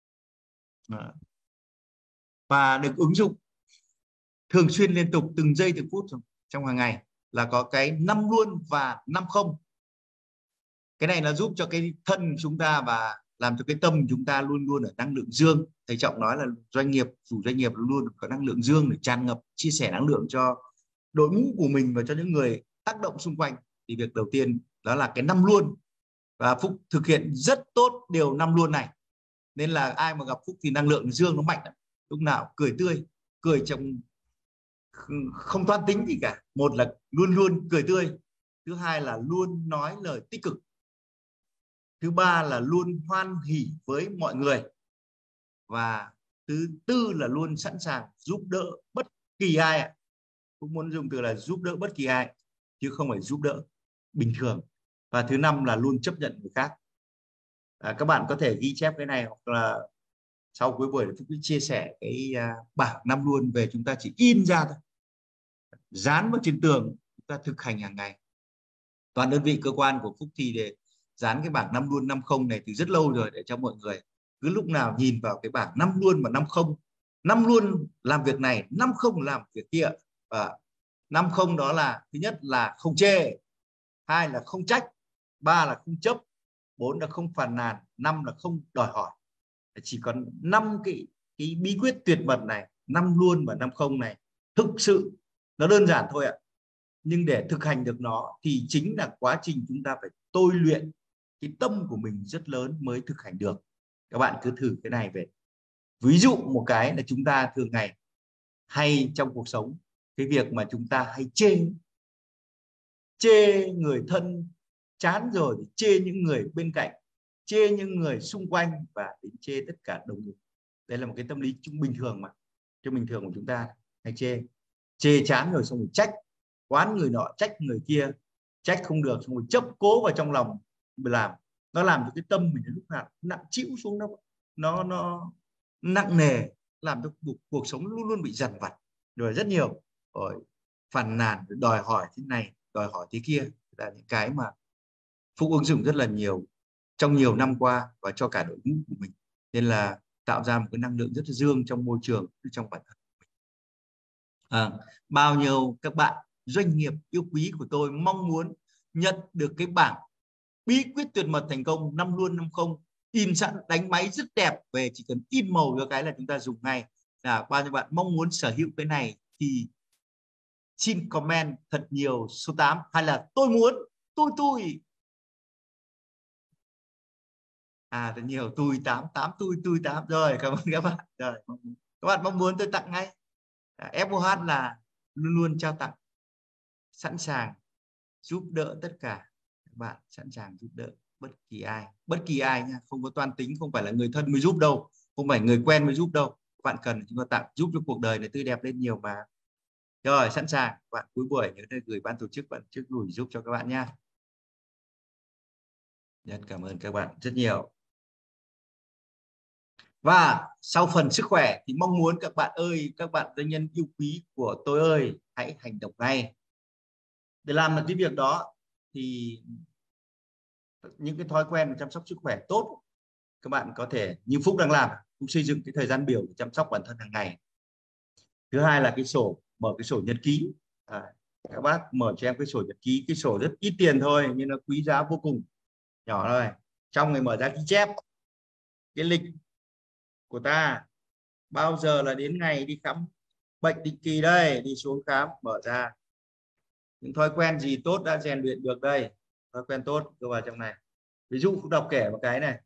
A: và được ứng dụng thường xuyên liên tục từng giây từng phút trong hàng ngày, là có cái 5 luôn và 5 không. Cái này là giúp cho cái thân chúng ta và làm cho cái tâm chúng ta luôn luôn ở năng lượng dương. Thầy Trọng nói là chủ doanh nghiệp luôn luôn có năng lượng dương để tràn ngập, chia sẻ năng lượng cho đội ngũ của mình và cho những người tác động xung quanh. Thì việc đầu tiên đó là cái 5 luôn, và Phúc thực hiện rất tốt điều 5 luôn này. Nên là ai mà gặp Phúc thì năng lượng dương nó mạnh, lúc nào cười tươi, cười trong không toan tính gì cả. Một là luôn luôn cười tươi, thứ hai là luôn nói lời tích cực, thứ ba là luôn hoan hỉ với mọi người, và thứ tư là luôn sẵn sàng giúp đỡ bất kỳ ai. Cũng muốn dùng từ là giúp đỡ bất kỳ ai chứ không phải giúp đỡ bình thường. Và thứ năm là luôn chấp nhận người khác. Các bạn có thể ghi chép cái này, hoặc là sau cuối buổi chúng tôi chia sẻ cái bảng 5 luôn về, chúng ta chỉ in ra thôi, dán vào trên tường, chúng ta thực hành hàng ngày. Toàn đơn vị cơ quan của Phúc thì để dán cái bảng 5 luôn 5 không này từ rất lâu rồi, để cho mọi người cứ lúc nào nhìn vào cái bảng 5 luôn và 5 không. 5 luôn làm việc này, 5 không làm việc kia. Và 5 không đó là: thứ nhất là không chê, hai là không trách, ba là không chấp, bốn là không phàn nàn, năm là không đòi hỏi. Chỉ còn 5 cái bí quyết tuyệt mật này, 5 luôn và 5 không này, thực sự nó đơn giản thôi ạ. Nhưng để thực hành được nó thì chính là quá trình chúng ta phải tôi luyện cái tâm của mình rất lớn mới thực hành được. Các bạn cứ thử cái này về. Ví dụ một cái là chúng ta thường ngày hay trong cuộc sống, cái việc mà chúng ta hay chê người thân, chán rồi thì chê những người bên cạnh, chê những người xung quanh và đến chê tất cả đồng nghiệp. Đây là một cái tâm lý chung bình thường mà, trong bình thường của chúng ta hay chê chán rồi xong rồi trách, oán người nọ trách người kia, trách không được xong rồi chấp cố vào trong lòng làm. Nó làm cho cái tâm mình lúc nào nặng trĩu xuống, nó nặng nề, làm cho cuộc sống luôn luôn bị dằn vặt, rồi rất nhiều rồi phàn nàn, đòi hỏi thế này đòi hỏi thế kia, là những cái mà Phúc ứng dụng rất là nhiều trong nhiều năm qua và cho cả đội ngũ của mình, nên là tạo ra một cái năng lượng rất là dương trong môi trường, trong bản thân mình. Bao nhiêu các bạn doanh nghiệp yêu quý của tôi mong muốn nhận được cái bảng bí quyết tuyệt mật thành công 5 luôn 5 không in sẵn, đánh máy rất đẹp về, chỉ cần in màu cho cái là chúng ta dùng ngay. Là bao nhiêu bạn mong muốn sở hữu cái này thì xin comment thật nhiều số 8, hay là tôi muốn, tôi thật nhiều, tôi 8 tôi 8 rồi. Cảm ơn các bạn. Rồi các bạn mong muốn tôi tặng ngay. FOH là luôn luôn trao tặng, sẵn sàng giúp đỡ tất cả các bạn, sẵn sàng giúp đỡ bất kỳ ai nha, không có toan tính, không phải là người thân mới giúp đâu, không phải người quen mới giúp đâu. Các bạn cần chúng ta tặng, giúp cho cuộc đời này tươi đẹp lên nhiều mà. Rồi sẵn sàng. Các bạn cuối buổi nhớ gửi ban tổ chức, gửi giúp cho các bạn nha. Rất cảm ơn các bạn rất nhiều. Và sau phần sức khỏe thì mong muốn các bạn ơi, các bạn doanh nhân yêu quý của tôi ơi, hãy hành động ngay. Để làm được cái việc đó thì những cái thói quen chăm sóc sức khỏe tốt, các bạn có thể như Phúc đang làm, Phúc xây dựng cái thời gian biểu để chăm sóc bản thân hàng ngày. Thứ hai là mở cái sổ nhật ký. Các bác mở cho em cái sổ nhật ký, cái sổ rất ít tiền thôi nhưng nó quý giá vô cùng, nhỏ thôi. Trong ngày mở ra ghi chép cái lịch của ta, bao giờ là đến ngày đi khám bệnh định kỳ đây, đi xuống khám, mở ra những thói quen gì tốt đã rèn luyện được đây, thói quen tốt đưa vào trong này. Ví dụ đọc kể một cái này,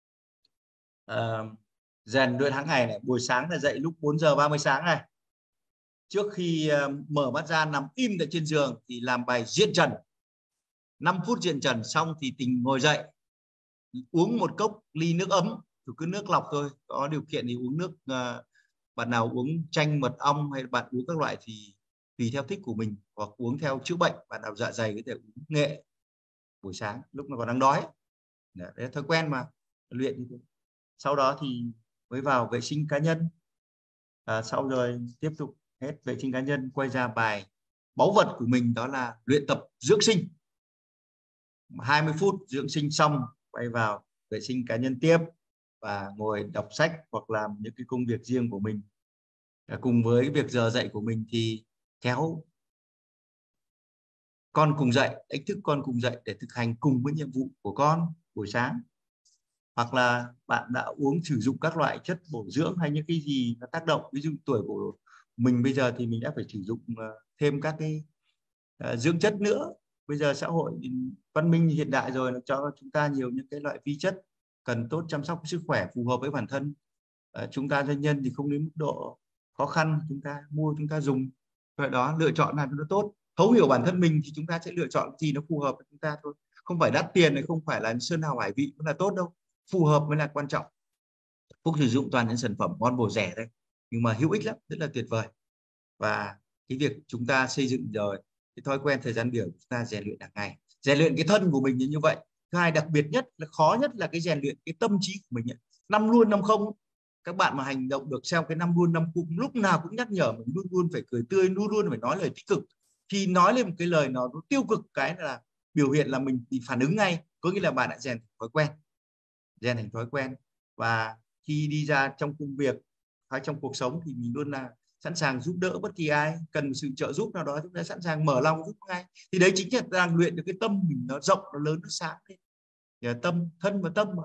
A: rèn luyện hàng ngày này, buổi sáng là dậy lúc 4 giờ 30 sáng này, trước khi mở mắt ra nằm im tại trên giường thì làm bài diện trần, 5 phút diện trần xong thì tỉnh ngồi dậy, uống một cốc ly nước ấm, cứ nước lọc thôi, có điều kiện thì uống nước, bạn nào uống chanh mật ong hay bạn uống các loại thì tùy theo thích của mình, hoặc uống theo chữa bệnh, bạn nào dạ dày có thể uống nghệ buổi sáng lúc mà còn đang đói. Đấy là thói quen mà luyện như thế. Sau đó thì mới vào vệ sinh cá nhân, sau rồi tiếp tục hết vệ sinh cá nhân quay ra bài báu vật của mình, đó là luyện tập dưỡng sinh. 20 phút dưỡng sinh xong quay vào vệ sinh cá nhân tiếp và ngồi đọc sách hoặc làm những cái công việc riêng của mình. Cùng với việc giờ dậy của mình thì kéo con cùng dậy, đánh thức con cùng dậy để thực hành cùng với nhiệm vụ của con buổi sáng. Hoặc là bạn đã sử dụng các loại chất bổ dưỡng hay những cái gì nó tác động, ví dụ tuổi của mình bây giờ thì mình đã phải sử dụng thêm các cái dưỡng chất nữa. Bây giờ xã hội văn minh hiện đại rồi, nó cho chúng ta nhiều những cái loại vi chất cần tốt chăm sóc sức khỏe phù hợp với bản thân. Chúng ta doanh nhân thì không đến mức độ khó khăn, chúng ta mua chúng ta dùng, vậy đó lựa chọn nào cho nó tốt. Thấu hiểu bản thân mình thì chúng ta sẽ lựa chọn gì nó phù hợp với chúng ta thôi, không phải đắt tiền này, không phải là sơn hào hải vị cũng là tốt đâu, phù hợp mới là quan trọng. Phúc sử dụng toàn những sản phẩm ngon bổ rẻ đây nhưng mà hữu ích lắm, rất là tuyệt vời. Và cái việc chúng ta xây dựng rồi cái thói quen thời gian biểu chúng ta rèn luyện hàng ngày, rèn luyện cái thân của mình như vậy. Thứ hai, đặc biệt nhất là khó nhất là cái rèn luyện cái tâm trí của mình ấy. 5 luôn 5 không, các bạn mà hành động được theo cái 5 luôn 5 không, lúc nào cũng nhắc nhở mình luôn luôn phải cười tươi, luôn luôn phải nói lời tích cực. Khi nói lên một cái lời nó tiêu cực cái là biểu hiện là mình bị phản ứng ngay, có nghĩa là bạn đã rèn thành thói quen. Và khi đi ra trong công việc hay trong cuộc sống thì mình luôn là sẵn sàng giúp đỡ bất kỳ ai cần sự trợ giúp nào đó, chúng ta sẵn sàng mở lòng giúp ngay. Thì đấy chính là đang luyện được cái tâm mình nó rộng, nó lớn, nó sáng lên. Thân và tâm mà,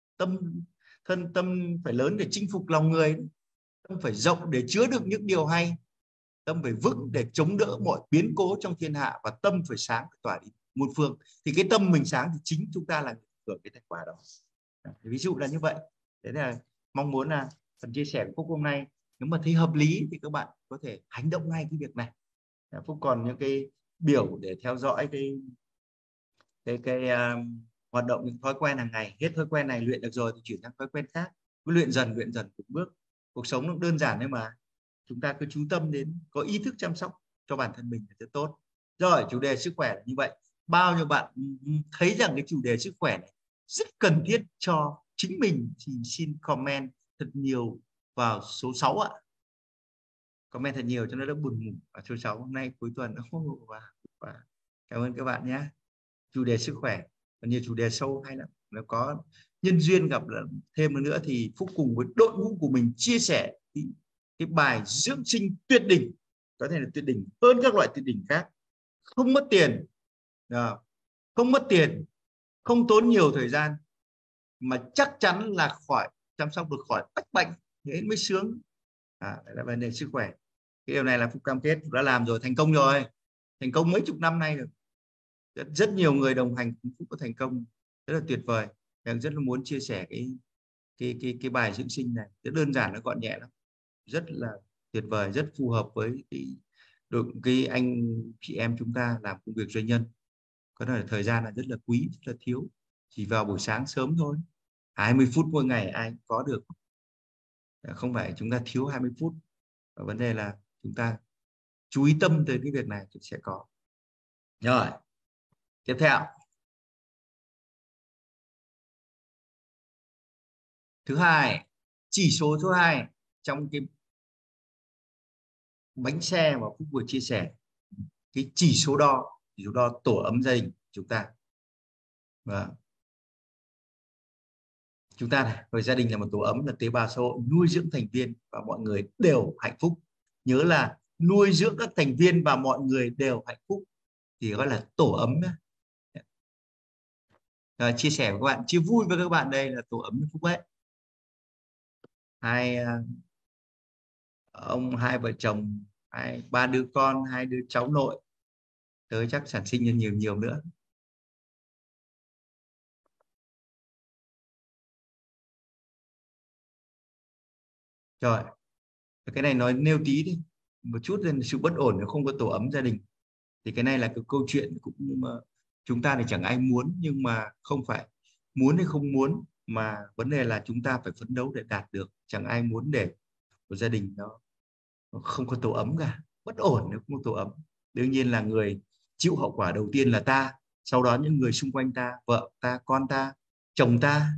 A: tâm phải lớn để chinh phục lòng người, tâm phải rộng để chứa được những điều hay, tâm phải vững để chống đỡ mọi biến cố trong thiên hạ, và tâm phải sáng phải tỏa đi muôn phương. Thì cái tâm mình sáng thì chính chúng ta là hưởng cái thành quả đó. Ví dụ là như vậy. Thế là mong muốn là phần chia sẻ của Phúc hôm nay. Nếu mà thấy hợp lý thì các bạn có thể hành động ngay cái việc này. Phúc còn những cái biểu để theo dõi cái hoạt động, những thói quen hàng ngày. Hết thói quen này luyện được rồi thì chuyển sang thói quen khác, cứ luyện dần từng bước. Cuộc sống nó đơn giản đấy mà, chúng ta cứ chú tâm đến, có ý thức chăm sóc cho bản thân mình là rất tốt. Rồi, chủ đề sức khỏe là như vậy. Bao nhiêu bạn thấy rằng cái chủ đề sức khỏe này rất cần thiết cho chính mình thì xin comment thật nhiều vào số 6 ạ. Comment thật nhiều cho nó đỡ buồn ngủ. Ở số 6 hôm nay cuối tuần. Cảm ơn các bạn nhé. Chủ đề sức khỏe, còn nhiều chủ đề sâu hay lắm. Nếu có nhân duyên gặp thêm nữa thì Phúc cùng với đội ngũ của mình chia sẻ cái bài dưỡng sinh tuyệt đỉnh, có thể là tuyệt đỉnh hơn các loại tuyệt đỉnh khác, không mất tiền, không mất tiền, không tốn nhiều thời gian, mà chắc chắn là chăm sóc được khỏi bách bệnh, thế mới sướng. Đấy là vấn đề sức khỏe. Cái điều này là Phúc cam kết, Phúc đã làm rồi, thành công rồi, thành công mấy chục năm nay rồi. Rất nhiều người đồng hành cũng Phúc có thành công rất là tuyệt vời. Em rất là muốn chia sẻ cái bài dưỡng sinh này, rất đơn giản, nó gọn nhẹ lắm, rất là tuyệt vời, rất phù hợp với cái anh chị em chúng ta làm công việc doanh nhân. Có thể là thời gian là rất là quý, rất là thiếu, chỉ vào buổi sáng sớm thôi, 20 phút mỗi ngày ai cũng có được, không phải chúng ta thiếu 20 phút. Và vấn đề là chúng ta chú ý tâm tới cái việc này thì sẽ có. Rồi, tiếp theo, thứ hai, chỉ số thứ hai trong cái bánh xe mà Phúc vừa chia sẻ, cái chỉ số đo tổ ấm gia đình chúng ta. Và chúng ta này, với gia đình là một tổ ấm, là tế bào xã hội nuôi dưỡng thành viên và mọi người đều hạnh phúc. Nhớ là nuôi dưỡng các thành viên và mọi người đều hạnh phúc thì gọi là tổ ấm. Chia sẻ với các bạn, chia vui với các bạn, đây là tổ ấm Phúc ấy. Hai vợ chồng, ba đứa con, 2 đứa cháu nội, tới chắc sản sinh nhân nhiều nữa. Rồi, cái này nói nêu tí đi, một chút lên sự bất ổn nếu không có tổ ấm gia đình. Thì cái này là cái câu chuyện cũng chúng ta thì chẳng ai muốn, nhưng mà không phải muốn hay không muốn, mà vấn đề là chúng ta phải phấn đấu để đạt được. Chẳng ai muốn để một gia đình nó không có tổ ấm cả, bất ổn nếu không có tổ ấm. Đương nhiên là người chịu hậu quả đầu tiên là ta, sau đó những người xung quanh ta, vợ ta, con ta, chồng ta.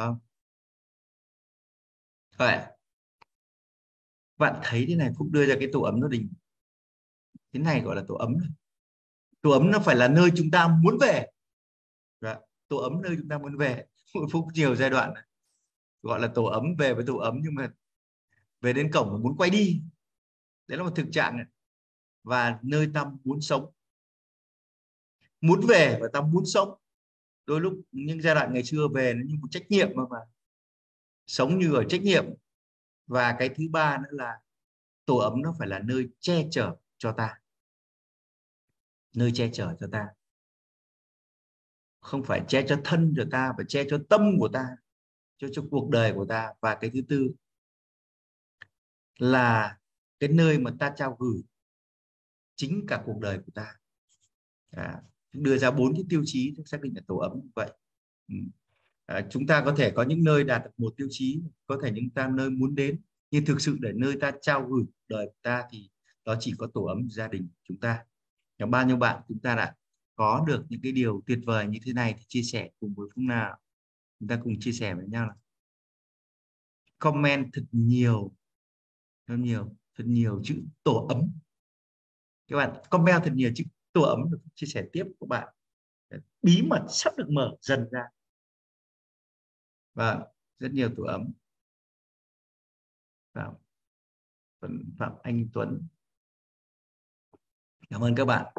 A: Vậy bạn thấy thế này, Phúc đưa ra cái tổ ấm gia đình thế này gọi là tổ ấm. Tổ ấm nó phải là nơi chúng ta muốn về. Tổ ấm nơi chúng ta muốn về. Phúc nhiều giai đoạn này, gọi là tổ ấm, về với tổ ấm, nhưng mà về đến cổng mà muốn quay đi. Đấy là một thực trạng này. Và nơi ta muốn sống, muốn về và ta muốn sống. Đôi lúc những giai đoạn ngày xưa về nó như một trách nhiệm mà sống như ở trách nhiệm. Và cái thứ ba nữa là tổ ấm nó phải là nơi che chở cho ta, nơi che chở cho ta, không phải che cho thân của ta, phải che cho tâm của ta, cho cuộc đời của ta. Và cái thứ tư là cái nơi mà ta trao gửi chính cả cuộc đời của ta. Đưa ra 4 cái tiêu chí để xác định là tổ ấm như vậy. Chúng ta có thể có những nơi đạt được một tiêu chí, có thể những nơi muốn đến, nhưng thực sự để nơi ta trao gửi đời của ta thì đó chỉ có tổ ấm gia đình chúng ta. Bao nhiêu bạn chúng ta đã có được những cái điều tuyệt vời như thế này thì chia sẻ cùng với Phúc nào. Chúng ta cùng chia sẻ với nhau là comment thật nhiều, thật nhiều chữ tổ ấm. Các bạn comment thật nhiều chữ tổ ấm, được chia sẻ tiếp các bạn. Bí mật sắp được mở dần ra. Và rất nhiều tổ ấm. Phạm Anh Tuấn, cảm ơn các bạn.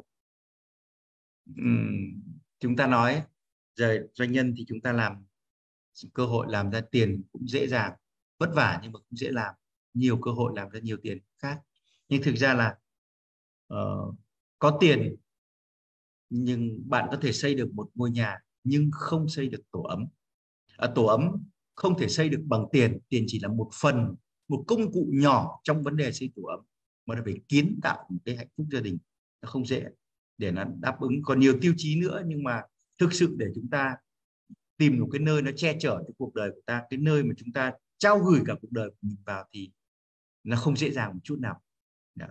A: Chúng ta nói giờ doanh nhân thì chúng ta làm cơ hội làm ra tiền cũng dễ dàng, vất vả nhưng mà cũng dễ làm, nhiều cơ hội làm ra nhiều tiền khác. Nhưng thực ra là có tiền nhưng bạn có thể xây được một ngôi nhà nhưng không xây được tổ ấm. Tổ ấm không thể xây được bằng tiền, tiền chỉ là một phần một công cụ nhỏ trong vấn đề xây tổ ấm, mà nó phải kiến tạo một cái hạnh phúc gia đình nó không dễ, để nó đáp ứng còn nhiều tiêu chí nữa. Nhưng mà thực sự để chúng ta tìm một cái nơi nó che chở cho cuộc đời của ta, cái nơi mà chúng ta trao gửi cả cuộc đời của mình vào, thì nó không dễ dàng một chút nào. Đó.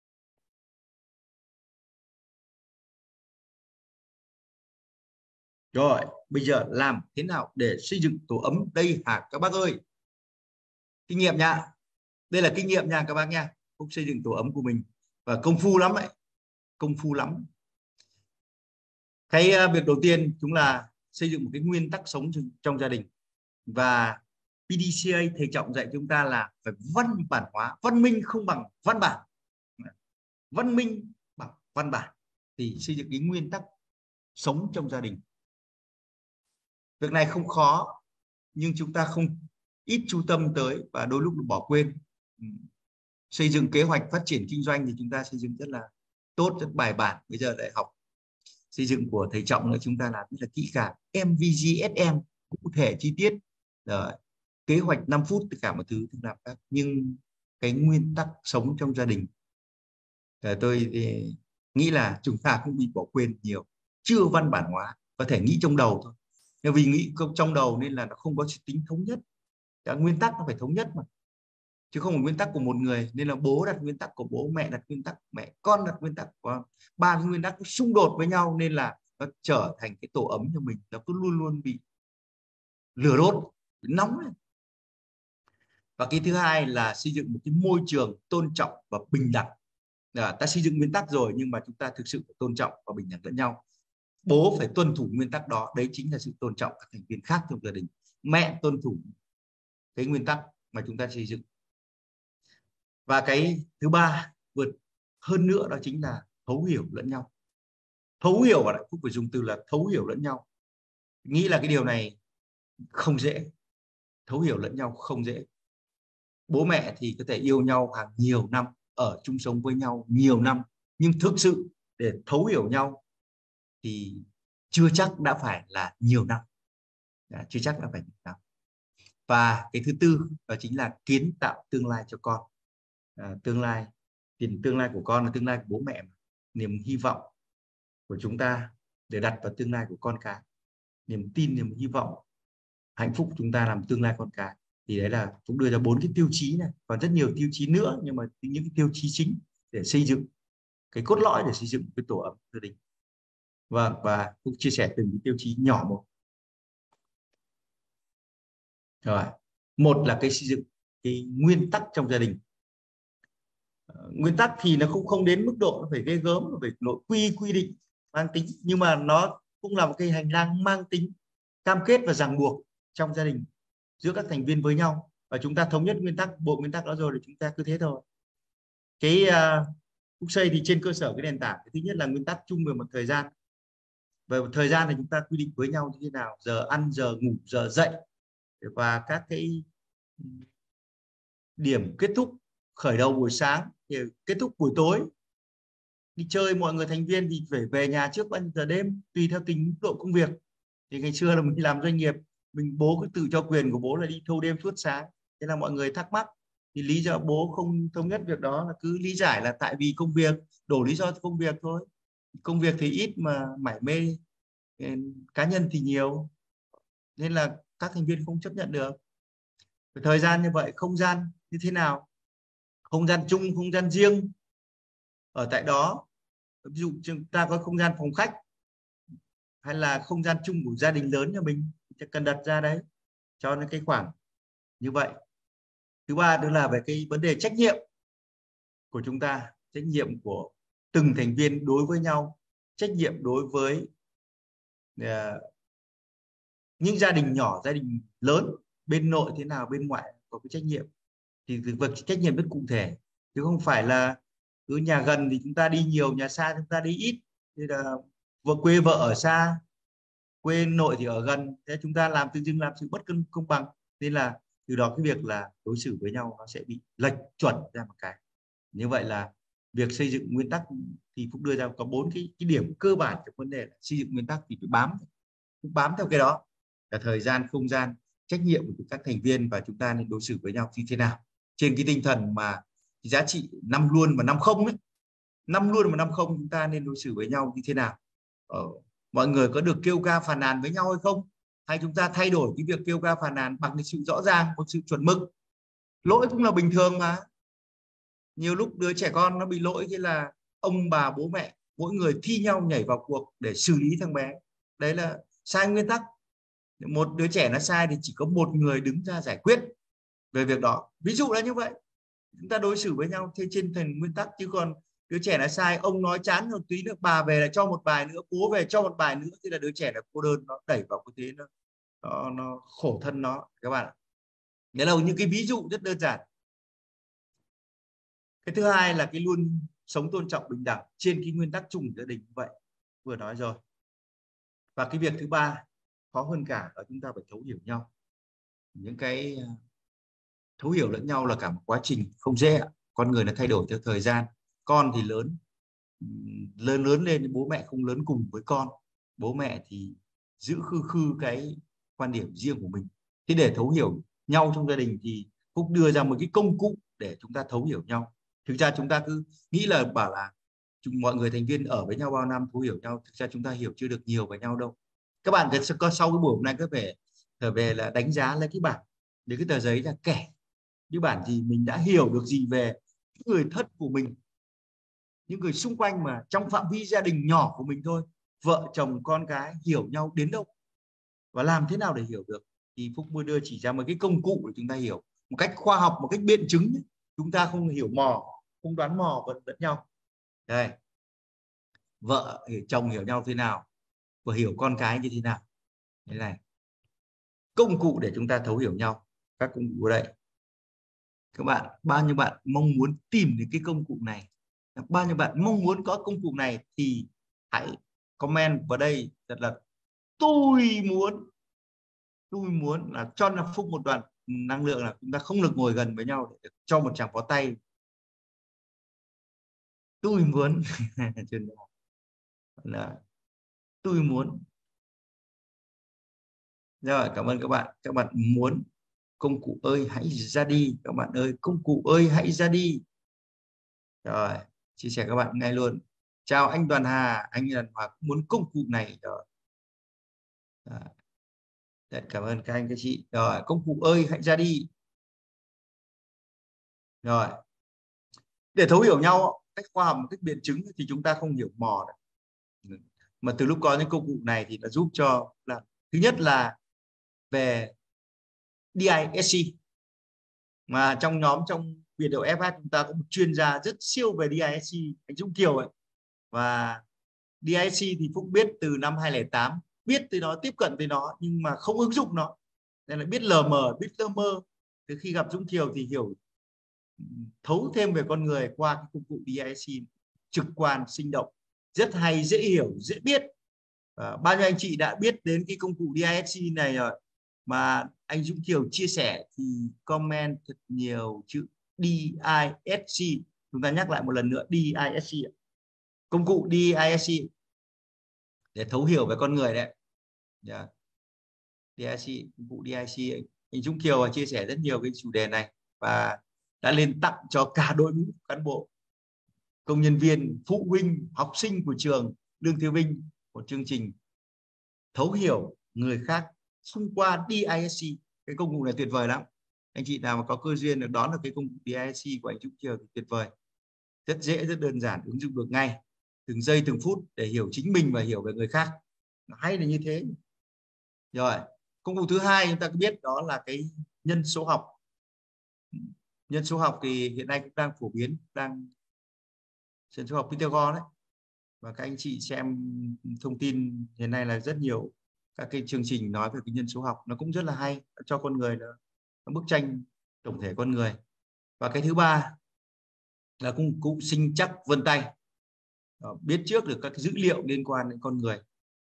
A: Rồi, bây giờ làm thế nào để xây dựng tổ ấm đây hả các bác ơi? Kinh nghiệm nha. Đây là kinh nghiệm nha các bác nha. Không xây dựng tổ ấm của mình và công phu lắm đấy, công phu lắm. Cái việc đầu tiên chúng là xây dựng một cái nguyên tắc sống trong gia đình, và PDCA thầy Trọng dạy chúng ta là phải văn bản hóa. Văn minh không bằng văn bản, văn minh bằng văn bản thì xây dựng cái nguyên tắc sống trong gia đình. Việc này không khó, nhưng chúng ta không ít chú tâm tới và đôi lúc bỏ quên. Xây dựng kế hoạch phát triển kinh doanh thì chúng ta xây dựng rất là tốt, rất bài bản. Bây giờ đại học xây dựng của thầy Trọng là chúng ta làm rất là kỹ càng, MVGSM cụ thể chi tiết. Rồi, kế hoạch 5 phút tất cả mọi thứ làm các, nhưng cái nguyên tắc sống trong gia đình tôi nghĩ là chúng ta cũng bị bỏ quên nhiều, chưa văn bản hóa, có thể nghĩ trong đầu thôi. Nhưng vì nghĩ trong đầu nên là nó không có tính thống nhất. Cái nguyên tắc nó phải thống nhất mà, chứ không phải nguyên tắc của một người. Nên là bố đặt nguyên tắc của bố, mẹ đặt nguyên tắc của mẹ, con đặt nguyên tắc của con. Ba cái nguyên tắc xung đột với nhau nên là nó trở thành cái tổ ấm cho mình, nó cứ luôn luôn bị lửa đốt, bị nóng lên. Và cái thứ hai là xây dựng một cái môi trường tôn trọng và bình đẳng. Ta xây dựng nguyên tắc rồi nhưng mà chúng ta thực sự phải tôn trọng và bình đẳng lẫn nhau. Bố phải tuân thủ nguyên tắc đó, đấy chính là sự tôn trọng các thành viên khác trong gia đình. Mẹ tuân thủ cái nguyên tắc mà chúng ta xây dựng. Và cái thứ ba vượt hơn nữa đó chính là thấu hiểu lẫn nhau. Thấu hiểu, và lại cũng phải dùng từ là thấu hiểu lẫn nhau. Nghĩ là cái điều này không dễ, thấu hiểu lẫn nhau không dễ. Bố mẹ thì có thể yêu nhau hàng nhiều năm, ở chung sống với nhau nhiều năm, nhưng thực sự để thấu hiểu nhau thì chưa chắc đã phải là nhiều năm, chưa chắc đã phải nhiều năm. Và cái thứ tư đó chính là kiến tạo tương lai cho con. Tương lai của con là tương lai của bố mẹ, niềm hy vọng của chúng ta để đặt vào tương lai của con cái, niềm tin, niềm hy vọng, hạnh phúc chúng ta làm tương lai con cái. Thì đấy là cũng đưa ra 4 cái tiêu chí này, còn rất nhiều tiêu chí nữa, nhưng mà những cái tiêu chí chính để xây dựng cái cốt lõi để xây dựng cái tổ ấm gia đình. Và cũng chia sẻ từng cái tiêu chí nhỏ một. Rồi, một là cái xây dựng cái nguyên tắc trong gia đình. Nguyên tắc thì nó không đến mức độ nó phải ghê gớm, nó phải nội quy định mang tính, nhưng mà nó cũng là một cái hành lang mang tính cam kết và ràng buộc trong gia đình giữa các thành viên với nhau. Và chúng ta thống nhất nguyên tắc, bộ nguyên tắc đó rồi thì chúng ta cứ thế thôi. Cái Phúc xây thì trên cơ sở cái nền tảng, thứ nhất là nguyên tắc chung về một thời gian. Về một thời gian thì chúng ta quy định với nhau như thế nào, giờ ăn, giờ ngủ, giờ dậy, và các cái điểm kết thúc, khởi đầu buổi sáng thì kết thúc buổi tối. Đi chơi mọi người thành viên thì phải về nhà trước bao nhiêu giờ đêm, tùy theo tính mức độ công việc. Thì ngày xưa là mình làm doanh nghiệp, bố cứ tự cho quyền của bố là đi thâu đêm suốt sáng. Thế là mọi người thắc mắc, thì lý do bố không thống nhất việc đó là cứ lý giải là tại vì công việc, đổ lý do công việc thôi. Công việc thì ít mà mải mê cá nhân thì nhiều, nên là các thành viên không chấp nhận được. Thời gian như vậy, không gian như thế nào, không gian chung, không gian riêng ở tại đó. Ví dụ chúng ta có không gian phòng khách hay là không gian chung của gia đình lớn nhà mình, sẽ cần đặt ra đấy cho những cái khoảng như vậy. Thứ ba đó là về cái vấn đề trách nhiệm của chúng ta, trách nhiệm của từng thành viên đối với nhau, trách nhiệm đối với những gia đình nhỏ, gia đình lớn, bên nội thế nào, bên ngoại có cái trách nhiệm. Thì việc trách nhiệm rất cụ thể, chứ không phải là cứ nhà gần thì chúng ta đi nhiều, nhà xa chúng ta đi ít. Thì là quê vợ ở xa, quê nội thì ở gần, thế chúng ta làm tự dưng làm sự bất công bằng. Nên là từ đó cái việc là đối xử với nhau nó sẽ bị lệch chuẩn ra một cái. Như vậy là việc xây dựng nguyên tắc thì Phúc đưa ra có 4 cái điểm cơ bản trong vấn đề là xây dựng nguyên tắc thì phải bám theo cái đó, là thời gian, không gian, trách nhiệm của các thành viên, và chúng ta nên đối xử với nhau như thế nào. trên cái tinh thần mà giá trị 5 luôn và 5 không ấy. 5 luôn và 5 không chúng ta nên đối xử với nhau như thế nào? Mọi người có được kêu ca phàn nàn với nhau hay không? Hay chúng ta thay đổi cái việc kêu ca phàn nàn bằng cái sự rõ ràng, một sự chuẩn mực? Lỗi cũng là bình thường mà. Nhiều lúc đứa trẻ con nó bị lỗi, thế là ông bà bố mẹ mỗi người thi nhau nhảy vào cuộc để xử lý thằng bé. Đấy là sai nguyên tắc. Một đứa trẻ nó sai thì chỉ có một người đứng ra giải quyết về việc đó, ví dụ là như vậy. Chúng ta đối xử với nhau trên thành nguyên tắc, chứ còn đứa trẻ là sai, ông nói chán một tí nữa bà về là cho một bài nữa, bố về cho một bài nữa, thì là đứa trẻ là cô đơn, nó đẩy vào cái thế, nó khổ thân nó các bạn ạ. Đấy là những cái ví dụ rất đơn giản. Cái thứ hai là cái luôn sống tôn trọng bình đẳng trên cái nguyên tắc chung của gia đình như vậy, vừa nói rồi. Và cái việc thứ ba khó hơn cả là chúng ta phải thấu hiểu nhau. Những cái thấu hiểu lẫn nhau là cả một quá trình không dễ. Con người nó thay đổi theo thời gian. Con thì lớn lên, bố mẹ không lớn cùng với con, bố mẹ thì giữ khư cái quan điểm riêng của mình. Thế để thấu hiểu nhau trong gia đình thì Phúc đưa ra một cái công cụ để chúng ta thấu hiểu nhau. Thực ra chúng ta cứ nghĩ là bảo là mọi người thành viên ở với nhau bao năm thấu hiểu nhau, thực ra chúng ta hiểu chưa được nhiều về nhau đâu. Các bạn sau cái buổi hôm nay có thể trở về là đánh giá lấy cái bảng, lấy cái tờ giấy ra kẻ như bản gì mình đã hiểu được gì về những người thân của mình, những người xung quanh mà trong phạm vi gia đình nhỏ của mình thôi, vợ chồng con cái hiểu nhau đến đâu và làm thế nào để hiểu được. Thì Phúc vừa đưa chỉ ra một cái công cụ để chúng ta hiểu một cách khoa học, một cách biện chứng. Chúng ta không hiểu mò, không đoán mò lẫn nhau. Đây, vợ chồng hiểu nhau thế nào và hiểu con cái như thế nào. Thế này, công cụ để chúng ta thấu hiểu nhau, các công cụ ở đây. Các bạn, bao nhiêu bạn mong muốn tìm được cái công cụ này, bao nhiêu bạn mong muốn có công cụ này thì hãy comment vào đây thật là tôi muốn là cho là Phúc một đoạn năng lượng là chúng ta không được ngồi gần với nhau để cho một tràng pháo tay. Tôi muốn là tôi muốn. Rồi, cảm ơn các bạn. Các bạn muốn công cụ ơi hãy ra đi, các bạn ơi công cụ ơi hãy ra đi. Rồi, chia sẻ các bạn ngay luôn. Chào anh Đoàn Hà, anh Đoàn Hà cũng muốn công cụ này. Rồi. Rất cảm ơn các anh các chị. Rồi, công cụ ơi hãy ra đi. Rồi, để thấu hiểu nhau cách khoa học, một cách biện chứng thì chúng ta không hiểu mò được. Mà từ lúc có những công cụ này thì nó giúp cho là thứ nhất là về DISC, mà trong nhóm trong biệt đội FH chúng ta có một chuyên gia rất siêu về DISC, anh Dũng Kiều ấy. Và DISC thì Phúc biết từ năm 2008, biết tới nó, tiếp cận tới nó nhưng mà không ứng dụng nó, nên là biết lờ mờ, biết lơ mơ. Từ khi gặp Dũng Kiều thì hiểu thấu thêm về con người qua cái công cụ DISC, trực quan, sinh động, rất hay, dễ hiểu, dễ biết. Bao nhiêu anh chị đã biết đến cái công cụ DISC này rồi, mà anh Dũng Kiều chia sẻ thì comment thật nhiều chữ DISC. Chúng ta nhắc lại một lần nữa, DISC, công cụ DISC để thấu hiểu về con người đấy. Yeah. DISC, công cụ DISC, anh Dũng Kiều chia sẻ rất nhiều cái chủ đề này và đã lên tặng cho cả đội ngũ cán bộ, công nhân viên, phụ huynh, học sinh của trường Lương Thế Vinh một chương trình thấu hiểu người khác xung qua DISC. Cái công cụ này tuyệt vời lắm. Anh chị nào mà có cơ duyên được đón được cái công cụ DISC của anh Dũng Kiều thì tuyệt vời. Rất dễ, rất đơn giản, ứng dụng được ngay từng giây từng phút để hiểu chính mình và hiểu về người khác. Nó hay là như thế. Rồi, công cụ thứ hai chúng ta có biết đó là cái nhân số học. Nhân số học thì hiện nay cũng đang phổ biến, nhân số học Pythagore đấy. Và các anh chị xem thông tin hiện nay là rất nhiều các cái chương trình nói về cái nhân số học, nó cũng rất là hay, cho con người nó bức tranh tổng thể con người. Và cái thứ ba là công cụ sinh trắc vân tay. Biết trước được các dữ liệu liên quan đến con người.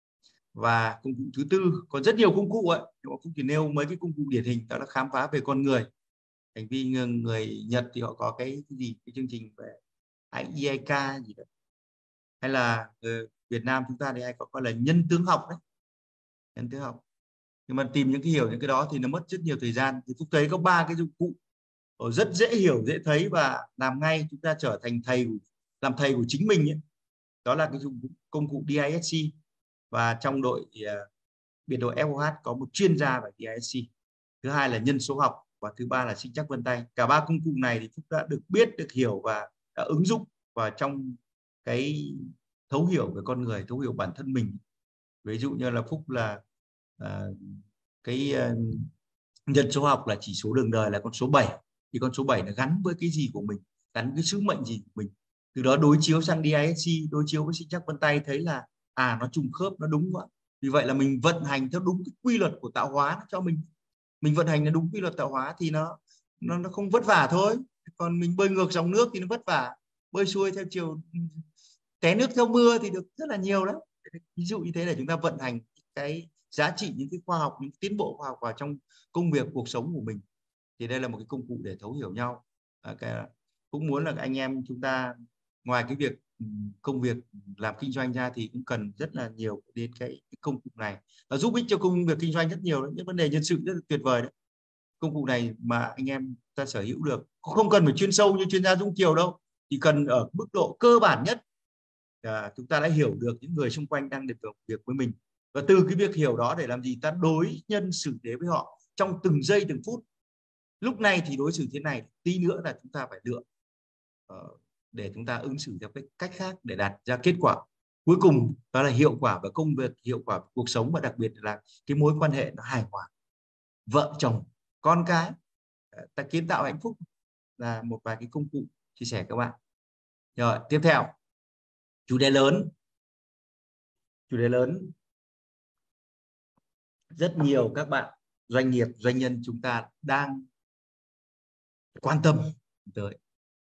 A: Và công cụ thứ tư, còn rất nhiều công cụ ấy, nhưng mà cũng chỉ nêu mấy cái công cụ điển hình, đó là khám phá về con người. Thành vì người Nhật thì họ có cái gì, cái chương trình về IEIK gì đó, hay là Việt Nam chúng ta thì ai có gọi là nhân tướng học đấy, nhân tướng học. Nhưng mà tìm hiểu những cái đó thì nó mất rất nhiều thời gian. Thì Phúc thấy có 3 cái dụng cụ rất dễ hiểu, dễ thấy và làm ngay chúng ta trở thành làm thầy của chính mình ấy. Đó là cái công cụ DISC, và trong đội biệt đội FOH có một chuyên gia về DISC. Thứ hai là nhân số học, và thứ ba là sinh trắc vân tay. Cả ba công cụ này thì Phúc đã được biết, được hiểu và đã ứng dụng vào trong cái thấu hiểu về con người, thấu hiểu bản thân mình. Ví dụ như là Phúc là cái nhân số học là chỉ số đường đời là con số 7, thì con số 7 nó gắn với cái gì của mình, gắn với sứ mệnh gì của mình. Từ đó đối chiếu sang DISC, đối chiếu với sinh trắc vân tay, thấy là nó trùng khớp, nó đúng quá. Vì vậy là mình vận hành theo đúng cái quy luật của tạo hóa cho mình vận hành nó đúng quy luật tạo hóa thì nó không vất vả thôi. Còn mình bơi ngược dòng nước thì nó vất vả, bơi xuôi theo chiều, té nước theo mưa thì được rất là nhiều đấy. Ví dụ như thế để chúng ta vận hành cái giá trị, những cái khoa học, những tiến bộ khoa học vào trong công việc, cuộc sống của mình. Thì đây là một cái công cụ để thấu hiểu nhau. Cũng muốn là anh em chúng ta ngoài cái việc công việc làm kinh doanh ra thì cũng cần rất là nhiều đến cái công cụ này. Nó giúp ích cho công việc kinh doanh rất nhiều đấy. Những vấn đề nhân sự rất là tuyệt vời đấy. Công cụ này mà anh em ta sở hữu được, không cần phải chuyên sâu như chuyên gia Dũng Kiều đâu, chỉ cần ở mức độ cơ bản nhất chúng ta đã hiểu được những người xung quanh đang được làm việc với mình, và từ cái việc hiểu đó để làm gì, ta đối nhân xử thế với họ trong từng giây từng phút. Lúc này thì đối xử thế này, tí nữa là chúng ta phải lựa để chúng ta ứng xử theo cách khác để đạt ra kết quả cuối cùng, đó là hiệu quả về công việc, hiệu quả về cuộc sống, và đặc biệt là cái mối quan hệ nó hài hòa, vợ chồng, con cái, ta kiến tạo hạnh phúc, là một vài cái công cụ chia sẻ các bạn. Rồi tiếp theo, chủ đề lớn rất nhiều các bạn doanh nghiệp, doanh nhân chúng ta đang quan tâm tới.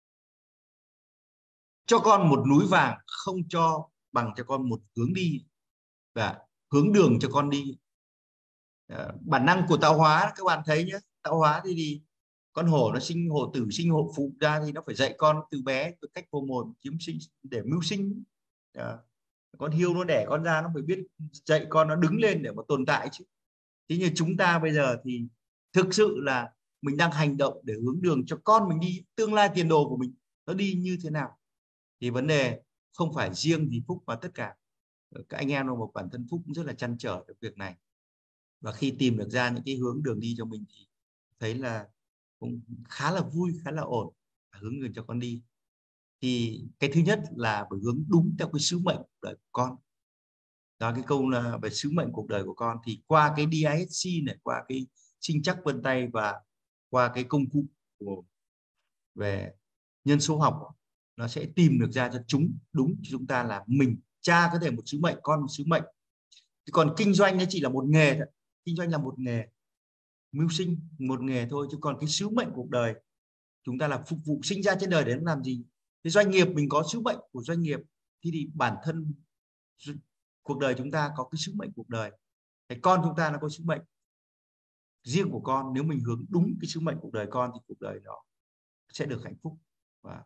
A: Cho con một núi vàng không cho bằng cho con một hướng đi, và hướng đường cho con đi. Bản năng của tạo hóa các bạn thấy nhé, tạo hóa thì con hổ nó sinh hổ tử, sinh hổ phụ ra thì nó phải dạy con từ bé với cách hồ mồi kiếm sinh để mưu sinh. Con hiêu nó đẻ con ra, nó phải biết dạy con nó đứng lên để mà tồn tại chứ. Thế như chúng ta bây giờ thì thực sự là mình đang hành động để hướng đường cho con mình đi, tương lai tiền đồ của mình nó đi như thế nào. Thì vấn đề không phải riêng vì Phúc, mà tất cả các anh em, một bản thân Phúc cũng rất là trăn trở được việc này. Và khi tìm được ra những cái hướng đường đi cho mình thì thấy là cũng khá là vui, khá là ổn, hướng đường cho con đi. Thì cái thứ nhất là phải hướng đúng theo cái sứ mệnh cuộc đời của con. Đó, cái câu là về sứ mệnh cuộc đời của con thì qua cái DISC này, qua cái sinh trắc vân tay và qua cái công cụ về nhân số học, nó sẽ tìm được ra cho đúng cho chúng ta là mình. Cha có thể một sứ mệnh, con một sứ mệnh. Còn kinh doanh nó chỉ là một nghề thôi. Kinh doanh là một nghề, mưu sinh một nghề thôi, chứ còn cái sứ mệnh cuộc đời chúng ta là phục vụ, sinh ra trên đời để làm gì. Cái doanh nghiệp mình có sứ mệnh của doanh nghiệp, thì bản thân cuộc đời chúng ta có cái sứ mệnh cuộc đời. Cái con chúng ta nó có sứ mệnh riêng của con. Nếu mình hướng đúng cái sứ mệnh cuộc đời con thì cuộc đời nó sẽ được hạnh phúc. Và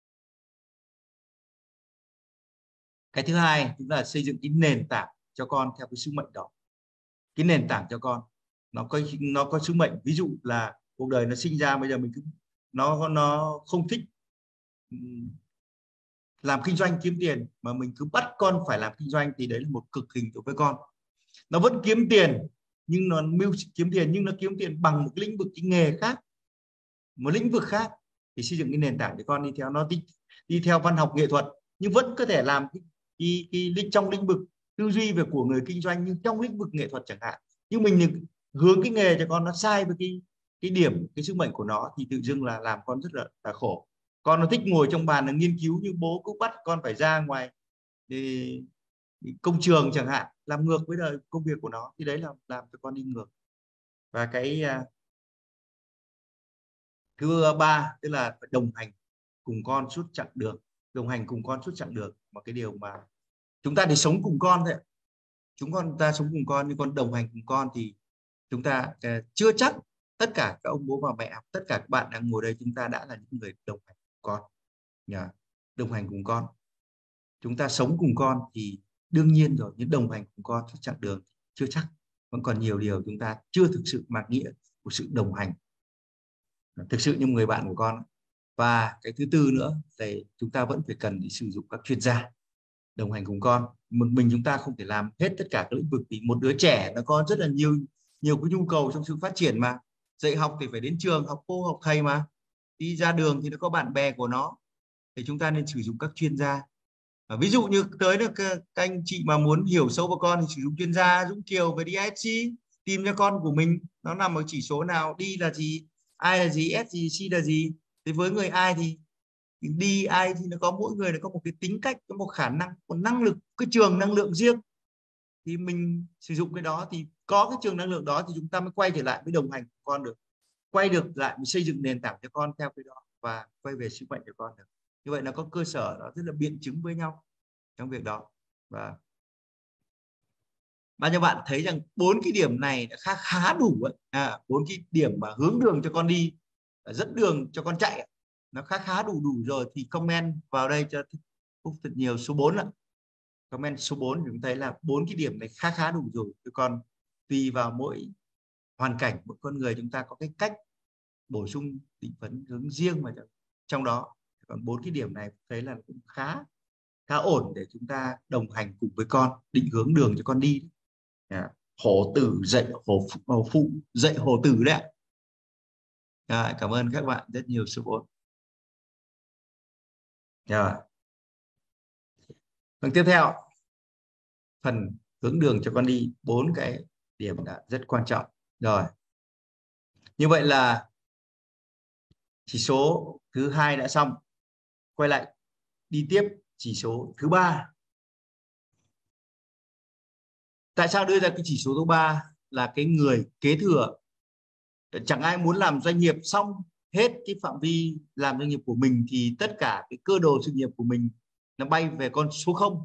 A: cái thứ hai chúng ta là xây dựng cái nền tảng cho con theo cái sứ mệnh đó. Cái nền tảng cho con nó có sứ mệnh. Ví dụ là cuộc đời nó sinh ra bây giờ mình cứ nó không thích làm kinh doanh kiếm tiền, mà mình cứ bắt con phải làm kinh doanh, thì đấy là một cực hình đối với con. Nó vẫn kiếm tiền, nhưng nó kiếm tiền nhưng nó kiếm tiền bằng một lĩnh vực, cái nghề khác, một lĩnh vực khác. Thì xây dựng cái nền tảng để con đi theo, nó đi theo văn học nghệ thuật, nhưng vẫn có thể làm trong lĩnh vực tư duy về của người kinh doanh, nhưng trong lĩnh vực nghệ thuật chẳng hạn. Nhưng mình hướng cái nghề cho con nó sai với cái điểm, cái sứ mệnh của nó, thì tự dưng là làm con rất là khổ. Con nó thích ngồi trong bàn là nghiên cứu, nhưng bố cứ bắt con phải ra ngoài thì công trường chẳng hạn, làm ngược với đời công việc của nó, thì đấy là làm cho con đi ngược. Và cái thứ ba tức là phải đồng hành cùng con suốt chặng đường. Đồng hành cùng con suốt chặng đường, mà cái điều mà chúng ta thì sống cùng con thôi, ta sống cùng con, nhưng còn đồng hành cùng con thì chúng ta chưa chắc tất cả các ông bố bà mẹ, tất cả các bạn đang ngồi đây, chúng ta đã là những người đồng hành cùng con. Đồng hành cùng con, chúng ta sống cùng con thì đương nhiên rồi, nhưng đồng hành cùng con suốt chặng đường chưa chắc. Vẫn còn nhiều điều chúng ta chưa thực sự mang nghĩa của sự đồng hành. thực sự như người bạn của con. Và cái thứ tư nữa là chúng ta vẫn phải cần để sử dụng các chuyên gia đồng hành cùng con. Một mình chúng ta không thể làm hết tất cả các lĩnh vực, vì một đứa trẻ nó có rất là nhiều nhiều cái nhu cầu trong sự phát triển mà. Dạy học thì phải đến trường, học cô học thầy, mà đi ra đường thì nó có bạn bè của nó. Thì chúng ta nên sử dụng các chuyên gia. Ví dụ như tới được các anh chị mà muốn hiểu sâu vào con thì sử dụng chuyên gia Dũng Kiều về DISC, tìm cho con của mình nó nằm ở chỉ số nào, đi là gì, ai là gì, S gì, C là gì. Thì với người ai thì đi ai thì nó có, mỗi người nó có một cái tính cách, có một khả năng, một năng lực, cái trường năng lượng riêng. Thì mình sử dụng cái đó, thì có cái trường năng lượng đó thì chúng ta mới quay trở lại với đồng hành của con được, quay được lại xây dựng nền tảng cho con theo cái đó, và quay về sứ mệnh cho con được. Như vậy là có cơ sở nó rất là biện chứng với nhau trong việc đó. Và bao nhiêu bạn thấy rằng 4 cái điểm này đã khá đủ ấy. 4 cái điểm mà hướng đường cho con đi, dẫn đường cho con chạy, nó khá đủ rồi thì comment vào đây cho Phúc thật nhiều, số 4 ạ. Comment số 4 chúng thấy là 4 cái điểm này khá đủ rồi. Còn tùy vào mỗi hoàn cảnh, mỗi con người chúng ta có cái cách bổ sung định phấn hướng riêng mà trong đó. Còn 4 cái điểm này thấy là cũng khá ổn để chúng ta đồng hành cùng với con, định hướng đường cho con đi. Hổ tử dạy hổ phụ dạy hổ tử đấy ạ. Cảm ơn các bạn rất nhiều, số 4. Rồi. Phần tiếp theo, phần hướng đường cho con đi, 4 cái điểm đã rất quan trọng rồi. Như vậy là chỉ số thứ 2 đã xong, quay lại đi tiếp chỉ số thứ 3. Tại sao đưa ra cái chỉ số thứ 3 là cái người kế thừa? Chẳng ai muốn làm doanh nghiệp xong hết cái phạm vi làm doanh nghiệp của mình thì tất cả cái cơ đồ sự nghiệp của mình nó bay về con số 0,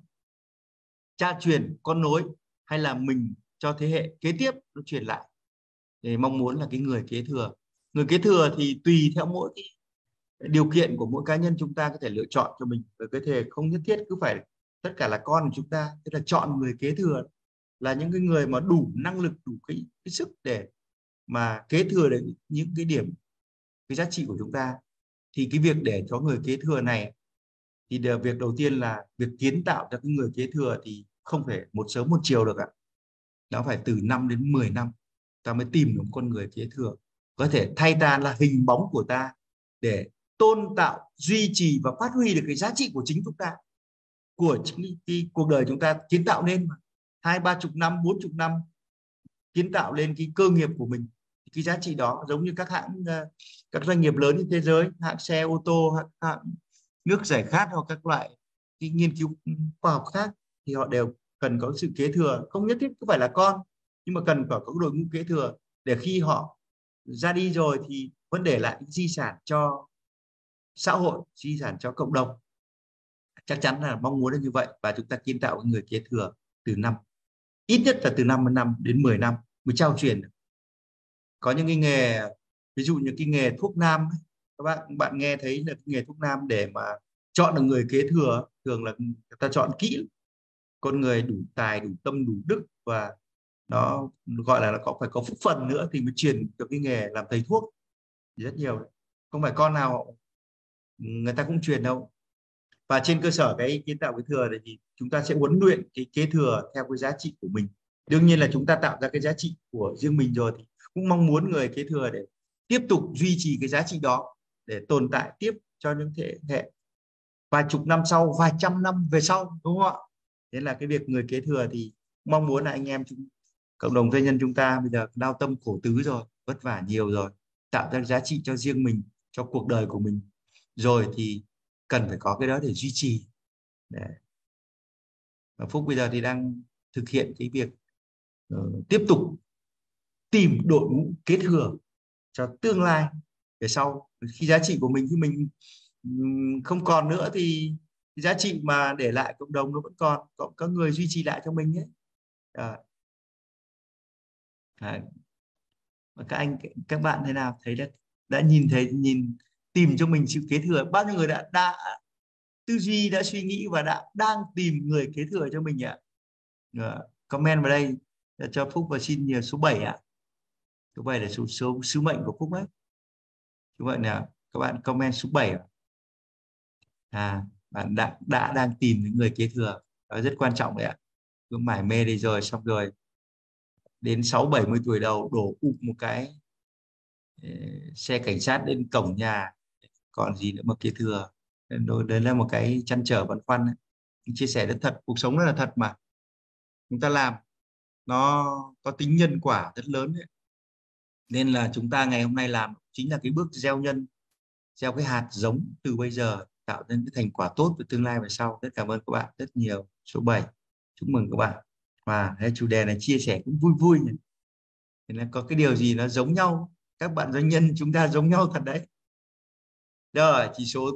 A: cha truyền con nối, hay là mình cho thế hệ kế tiếp nó truyền lại. Để mong muốn là cái người kế thừa. Người kế thừa thì tùy theo mỗi cái điều kiện của mỗi cá nhân, chúng ta có thể lựa chọn cho mình. Với cái thể không nhất thiết cứ phải tất cả là con của chúng ta. Tức là chọn người kế thừa là những cái người mà đủ năng lực, đủ cái sức để mà kế thừa được những cái điểm, cái giá trị của chúng ta. Thì cái việc để cho người kế thừa này thì việc đầu tiên là việc kiến tạo cho cái người kế thừa thì không thể một sớm một chiều được ạ. Nó phải từ 5 đến 10 năm ta mới tìm được con người kế thừa có thể thay ta là hình bóng của ta, để tôn tạo, duy trì và phát huy được cái giá trị của chính chúng ta, của chính cái cuộc đời chúng ta kiến tạo nên mà 20-30 năm, 40 năm kiến tạo lên cái cơ nghiệp của mình. Cái giá trị đó giống như các hãng, các doanh nghiệp lớn trên thế giới, hãng xe ô tô, hãng nước giải khát, hoặc các loại cái nghiên cứu khoa học khác, thì họ đều cần có sự kế thừa. Không nhất thiết cứ phải là con, nhưng mà cần phải có đội ngũ kế thừa để khi họ ra đi rồi thì vẫn để lại di sản cho xã hội, di sản cho cộng đồng. Chắc chắn là mong muốn là như vậy, và chúng ta kiến tạo người kế thừa từ năm, ít nhất là từ 5 năm đến 10 năm mới trao truyền được. Có những cái nghề, ví dụ như cái nghề thuốc nam, các bạn nghe thấy là cái nghề thuốc nam để mà chọn được người kế thừa thường là người ta chọn kỹ, con người đủ tài, đủ tâm, đủ đức, và nó gọi là nó phải có phúc phần nữa thì mới truyền được cái nghề làm thầy thuốc. Rất nhiều, không phải con nào người ta cũng truyền đâu. Và trên cơ sở cái kiến tạo kế thừa này thì chúng ta sẽ huấn luyện cái kế thừa theo cái giá trị của mình. Đương nhiên là chúng ta tạo ra cái giá trị của riêng mình rồi thì cũng mong muốn người kế thừa để tiếp tục duy trì cái giá trị đó, để tồn tại tiếp cho những thế hệ vài chục năm sau, vài trăm năm về sau, đúng không ạ? Thế là cái việc người kế thừa thì mong muốn là anh em cộng đồng doanh nhân chúng ta bây giờ lao tâm khổ tứ rồi, vất vả nhiều rồi, tạo ra giá trị cho riêng mình, cho cuộc đời của mình rồi, thì cần phải có cái đó để duy trì. Và Phúc bây giờ thì đang thực hiện cái việc tiếp tục tìm đội ngũ kế thừa cho tương lai về sau. Khi giá trị của mình, khi mình không còn nữa thì giá trị mà để lại cộng đồng nó vẫn còn, có người duy trì lại cho mình ấy. Và các bạn thế nào, thấy đã nhìn tìm cho mình sự kế thừa? Bao nhiêu người đã tư duy, đã suy nghĩ và đang tìm người kế thừa cho mình ạ? Comment vào đây cho Phúc và xin nhiều số 7 ạ. Số 7 là số sứ mệnh của Phúc ấy. Như vậy là các bạn comment số 7. Bạn đang tìm những người kế thừa, đó rất quan trọng đấy ạ. Cứ mải mê đi rồi xong rồi đến 60-70 tuổi đầu đổ ụp một cái xe cảnh sát đến cổng nhà, còn gì nữa mà kế thừa. Đấy là một cái trăn trở băn khoăn ấy. Chia sẻ rất thật, cuộc sống rất là thật mà chúng ta làm nó có tính nhân quả rất lớn ấy. Nên là chúng ta ngày hôm nay làm chính là cái bước gieo nhân, gieo cái hạt giống từ bây giờ tạo nên cái thành quả tốt về tương lai về sau. Rất cảm ơn các bạn rất nhiều. Số 7, chúc mừng các bạn. Và chủ đề này chia sẻ cũng vui vui nhỉ. Nên là có cái điều gì nó giống nhau, các bạn doanh nhân chúng ta giống nhau thật đấy. Rồi chỉ số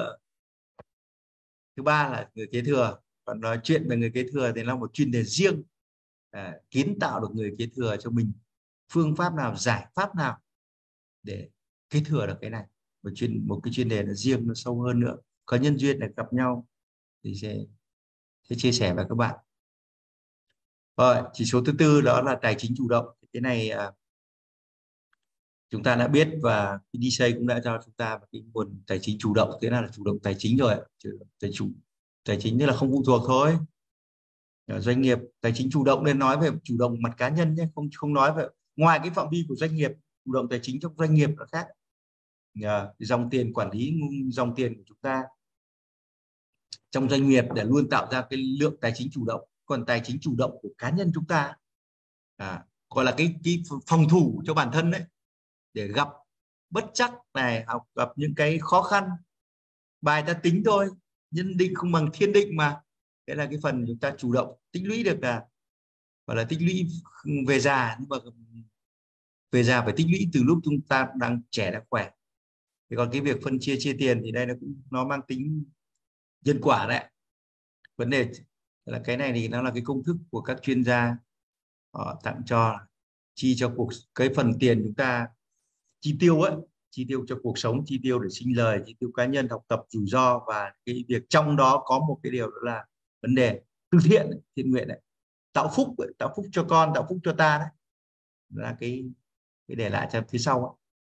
A: thứ ba là người kế thừa. Còn nói chuyện về người kế thừa thì là một chuyên đề riêng. Kiến tạo được người kế thừa cho mình, phương pháp nào, giải pháp nào để kế thừa được cái này, một cái chuyên đề nó riêng, nó sâu hơn nữa. Có nhân duyên để gặp nhau thì sẽ chia sẻ với các bạn. Rồi chỉ số thứ tư đó là tài chính chủ động. Cái này chúng ta đã biết, và DCA cũng đã cho chúng ta một cái nguồn tài chính chủ động. Thế là chủ động tài chính rồi, tài chính tức là không phụ thuộc thôi. Doanh nghiệp tài chính chủ động nên nói về chủ động mặt cá nhân nhé, không nói về ngoài cái phạm vi của doanh nghiệp. Chủ động tài chính trong doanh nghiệp nó khác. Dòng tiền, quản lý dòng tiền của chúng ta trong doanh nghiệp để luôn tạo ra cái lượng tài chính chủ động. Còn tài chính chủ động của cá nhân chúng ta gọi là cái phòng thủ cho bản thân đấy, để gặp bất trắc này, gặp những cái khó khăn, bài ta tính thôi, nhân định không bằng thiên định mà. Thế là cái phần chúng ta chủ động tích lũy được, là gọi là tích lũy về già. Nhưng mà về già phải tích lũy từ lúc chúng ta đang trẻ, đang khỏe. Thì còn cái việc phân chia tiền thì đây nó mang tính nhân quả đấy. Vấn đề là cái này thì nó là cái công thức của các chuyên gia họ tặng cho, chi cho cái phần tiền chúng ta chi tiêu ấy, chi tiêu cho cuộc sống, chi tiêu để sinh lời, chi tiêu cá nhân, học tập, rủi ro. Và cái việc trong đó có một cái điều đó là vấn đề từ thiện, thiện nguyện đấy, tạo phúc cho con, tạo phúc cho ta đấy, là cái để lại cho phía sau ấy.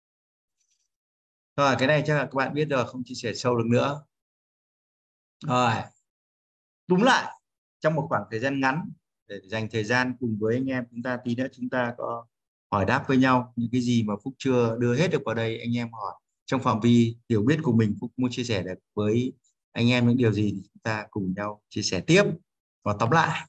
A: Rồi cái này chắc là các bạn biết rồi, không chia sẻ sâu được nữa. Rồi đúng lại, trong một khoảng thời gian ngắn, để dành thời gian cùng với anh em chúng ta, tí nữa chúng ta có hỏi đáp với nhau những cái gì mà Phúc chưa đưa hết được vào đây. Anh em hỏi trong phạm vi hiểu biết của mình, Phúc muốn chia sẻ được với anh em những điều gì thì chúng ta cùng nhau chia sẻ tiếp. Và tóm lại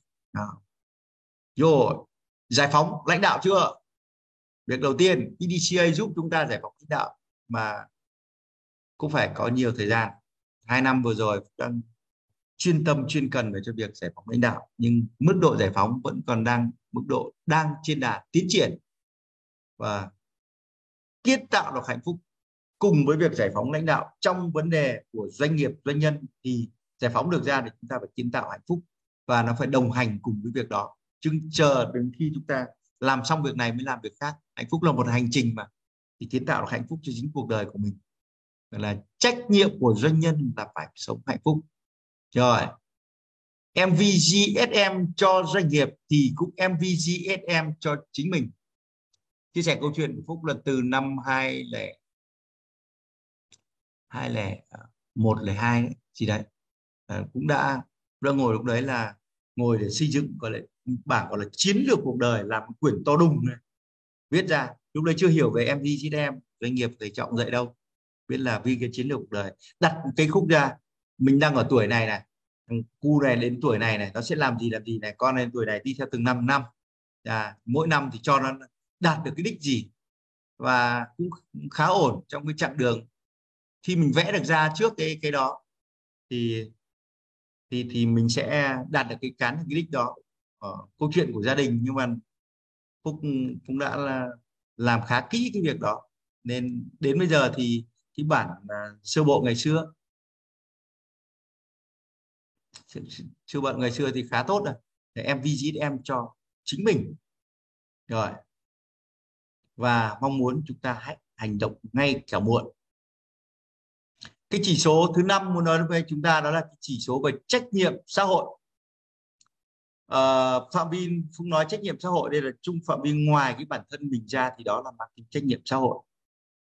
A: rồi, giải phóng lãnh đạo chưa? Việc đầu tiên EDCA giúp chúng ta giải phóng lãnh đạo mà cũng phải có nhiều thời gian. 2 năm vừa rồi đang chuyên tâm chuyên cần về cho việc giải phóng lãnh đạo, nhưng mức độ giải phóng vẫn còn mức độ đang trên đà tiến triển. Và kiến tạo được hạnh phúc cùng với việc giải phóng lãnh đạo trong vấn đề của doanh nghiệp, doanh nhân, thì giải phóng được ra thì chúng ta phải kiến tạo hạnh phúc, và nó phải đồng hành cùng với việc đó, chứ chờ đến khi chúng ta làm xong việc này mới làm việc khác. Hạnh phúc là một hành trình mà, thì kiến tạo được hạnh phúc cho chính cuộc đời của mình là trách nhiệm của doanh nhân, là phải sống hạnh phúc. Rồi MVGSM cho doanh nghiệp thì cũng MVGSM cho chính mình. Chia sẻ câu chuyện của Phúc là từ năm 2001-02 gì đấy, cũng đã ngồi lúc đấy là ngồi để xây dựng gọi là bảng gọi là chiến lược cuộc đời, làm quyển to đùng này viết ra. Lúc đấy chưa hiểu về MVGSM, doanh nghiệp thầy Trọng dạy đâu, biết là vì cái chiến lược cuộc đời, đặt một cái khúc ra, mình đang ở tuổi này này, cu này đến tuổi này này, nó sẽ làm gì này, con lên tuổi này đi theo từng năm, mỗi năm thì cho nó đạt được cái đích gì. Và cũng khá ổn trong cái chặng đường. Khi mình vẽ được ra trước cái đó thì mình sẽ đạt được cái đích đó. Câu chuyện của gia đình, nhưng mà Phúc cũng đã làm khá kỹ cái việc đó, nên đến bây giờ thì cái bản sơ bộ ngày xưa thì khá tốt rồi, để em visit em cho chính mình rồi. Và mong muốn chúng ta hãy hành động ngay cả muộn. Cái chỉ số thứ 5 muốn nói với chúng ta đó là cái chỉ số về trách nhiệm xã hội. Phạm vi Phúc nói trách nhiệm xã hội đây là chung phạm vi ngoài cái bản thân mình ra, thì đó là mang tính trách nhiệm xã hội.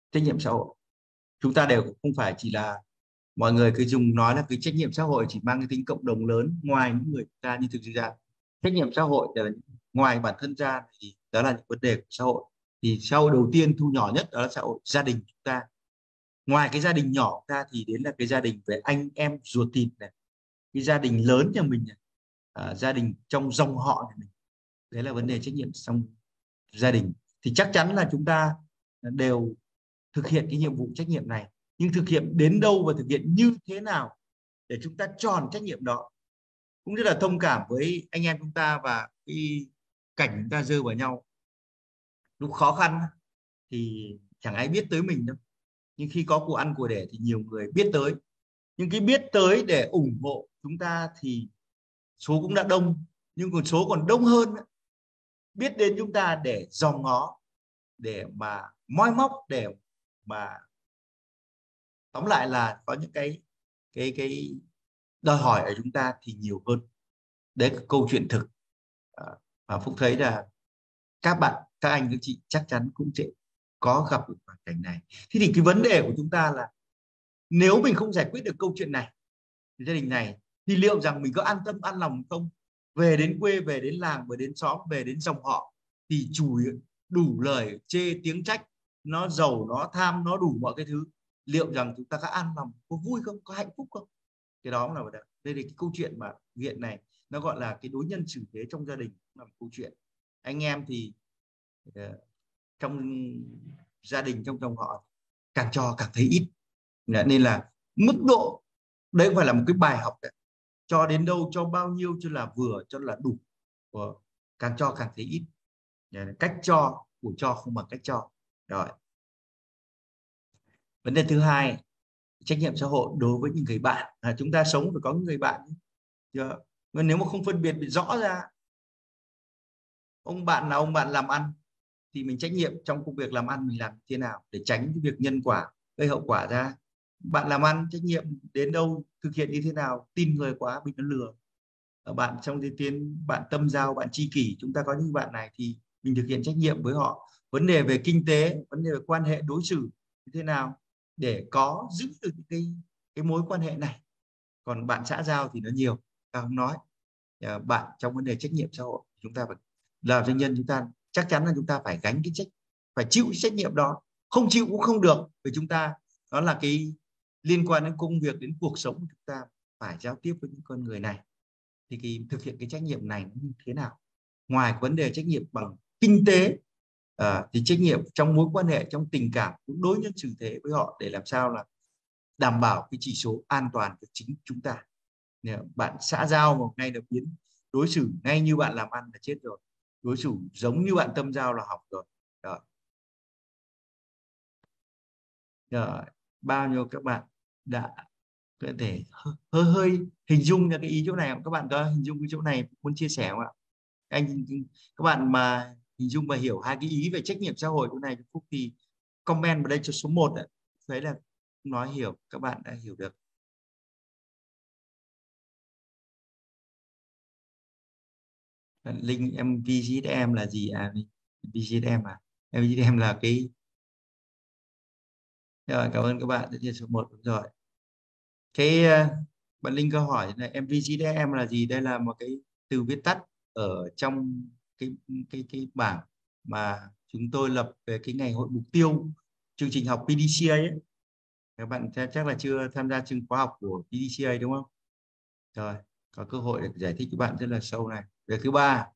A: trách nhiệm xã hội. Chúng ta đều không phải chỉ là, mọi người cứ dùng nói là cái trách nhiệm xã hội chỉ mang cái tính cộng đồng lớn ngoài những người ta, như thực sự ra trách nhiệm xã hội là ngoài bản thân ra thì đó là những vấn đề của xã hội. Thì xã hội đầu tiên thu nhỏ nhất đó là xã hội gia đình chúng ta. Ngoài cái gia đình nhỏ ra thì đến là cái gia đình về anh em ruột thịt này, cái gia đình lớn nhà mình này, gia đình trong dòng họ nhà mình. Đấy là vấn đề trách nhiệm trong gia đình. Thì chắc chắn là chúng ta đều thực hiện cái nhiệm vụ trách nhiệm này, nhưng thực hiện đến đâu và thực hiện như thế nào để chúng ta tròn trách nhiệm đó, cũng rất là thông cảm với anh em chúng ta. Và cái cảnh chúng ta rơi vào nhau lúc khó khăn thì chẳng ai biết tới mình đâu, nhưng khi có của ăn của để thì nhiều người biết tới. Nhưng cái biết tới để ủng hộ chúng ta thì số cũng đã đông, nhưng còn số còn đông hơn nữa. Biết đến chúng ta để dòm ngó, để mà moi móc, để mà tóm lại là có những cái đòi hỏi ở chúng ta thì nhiều hơn. Đấy là câu chuyện thực. Và Phúc thấy là các bạn, các anh các chị chắc chắn cũng sẽ có gặp được hoàn cảnh này. Thế thì cái vấn đề của chúng ta là nếu mình không giải quyết được câu chuyện này, gia đình này, thì liệu rằng mình có an tâm an lòng không? Về đến quê, về đến làng, về đến xóm, về đến dòng họ thì chùi đủ lời chê tiếng trách, nó giàu, nó tham, nó đủ mọi cái thứ. Liệu rằng chúng ta có an lòng, có vui không, có hạnh phúc không? Cái đó là đây là cái câu chuyện mà hiện này nó gọi là cái đối nhân xử thế trong gia đình, là một câu chuyện. Anh em thì trong gia đình, trong dòng họ càng cho càng thấy ít, nên là mức độ đấy phải là một cái bài học đấy. Cho đến đâu, cho bao nhiêu cho là vừa, cho là đủ. Càng cho càng thấy ít. Cách cho của cho không bằng cách cho. Rồi, vấn đề thứ hai, trách nhiệm xã hội đối với những người bạn. Chúng ta sống phải có người bạn. Nếu mà không phân biệt bị rõ ra, ông bạn là ông bạn làm ăn thì mình trách nhiệm trong công việc làm ăn mình làm thế nào để tránh cái việc nhân quả gây hậu quả ra. Bạn làm ăn trách nhiệm đến đâu, thực hiện như thế nào, tin người quá bị nó lừa. Bạn trong cái tiến bạn tâm giao, bạn tri kỷ, chúng ta có những bạn này thì mình thực hiện trách nhiệm với họ. Vấn đề về kinh tế, vấn đề về quan hệ đối xử như thế nào để có giữ được cái mối quan hệ này. Còn bạn xã giao thì nó nhiều, ta không nói. Bạn trong vấn đề trách nhiệm xã hội, chúng ta phải làm doanh nhân, chúng ta chắc chắn là chúng ta phải gánh cái phải chịu cái trách nhiệm đó. Không chịu cũng không được, vì chúng ta đó là cái liên quan đến công việc, đến cuộc sống của chúng ta, phải giao tiếp với những con người này. Thì thực hiện cái trách nhiệm này như thế nào? Ngoài vấn đề trách nhiệm bằng kinh tế, thì trách nhiệm trong mối quan hệ, trong tình cảm, cũng đối nhân xử thế với họ để làm sao là đảm bảo cái chỉ số an toàn của chính chúng ta. Nếu bạn xã giao một ngay được biến đối xử ngay như bạn làm ăn là chết rồi, đối xử giống như bạn tâm giao là học rồi. Rồi, bao nhiêu các bạn đã có thể hơi hình dung ra cái ý chỗ này không? Các bạn có hình dung cái chỗ này muốn chia sẻ không ạ? Các bạn mà hình dung và hiểu hai cái ý về trách nhiệm xã hội chỗ này, Phúc thì comment vào đây cho số 1 đấy. Đấy là nói hiểu, các bạn đã hiểu được. Link em visit em là gì? Visit em em visit em là cái. Rồi, cảm ơn các bạn. Tất nhiên số 1 đúng rồi. Cái bạn Linh có hỏi là em visit em là gì? Đây là một cái từ viết tắt ở trong cái bảng mà chúng tôi lập về cái ngày hội mục tiêu chương trình học PDCA ấy. Các bạn chắc là chưa tham gia chương khóa học của PDCA đúng không? Rồi, có cơ hội để giải thích với bạn rất là sâu này. Việc thứ ba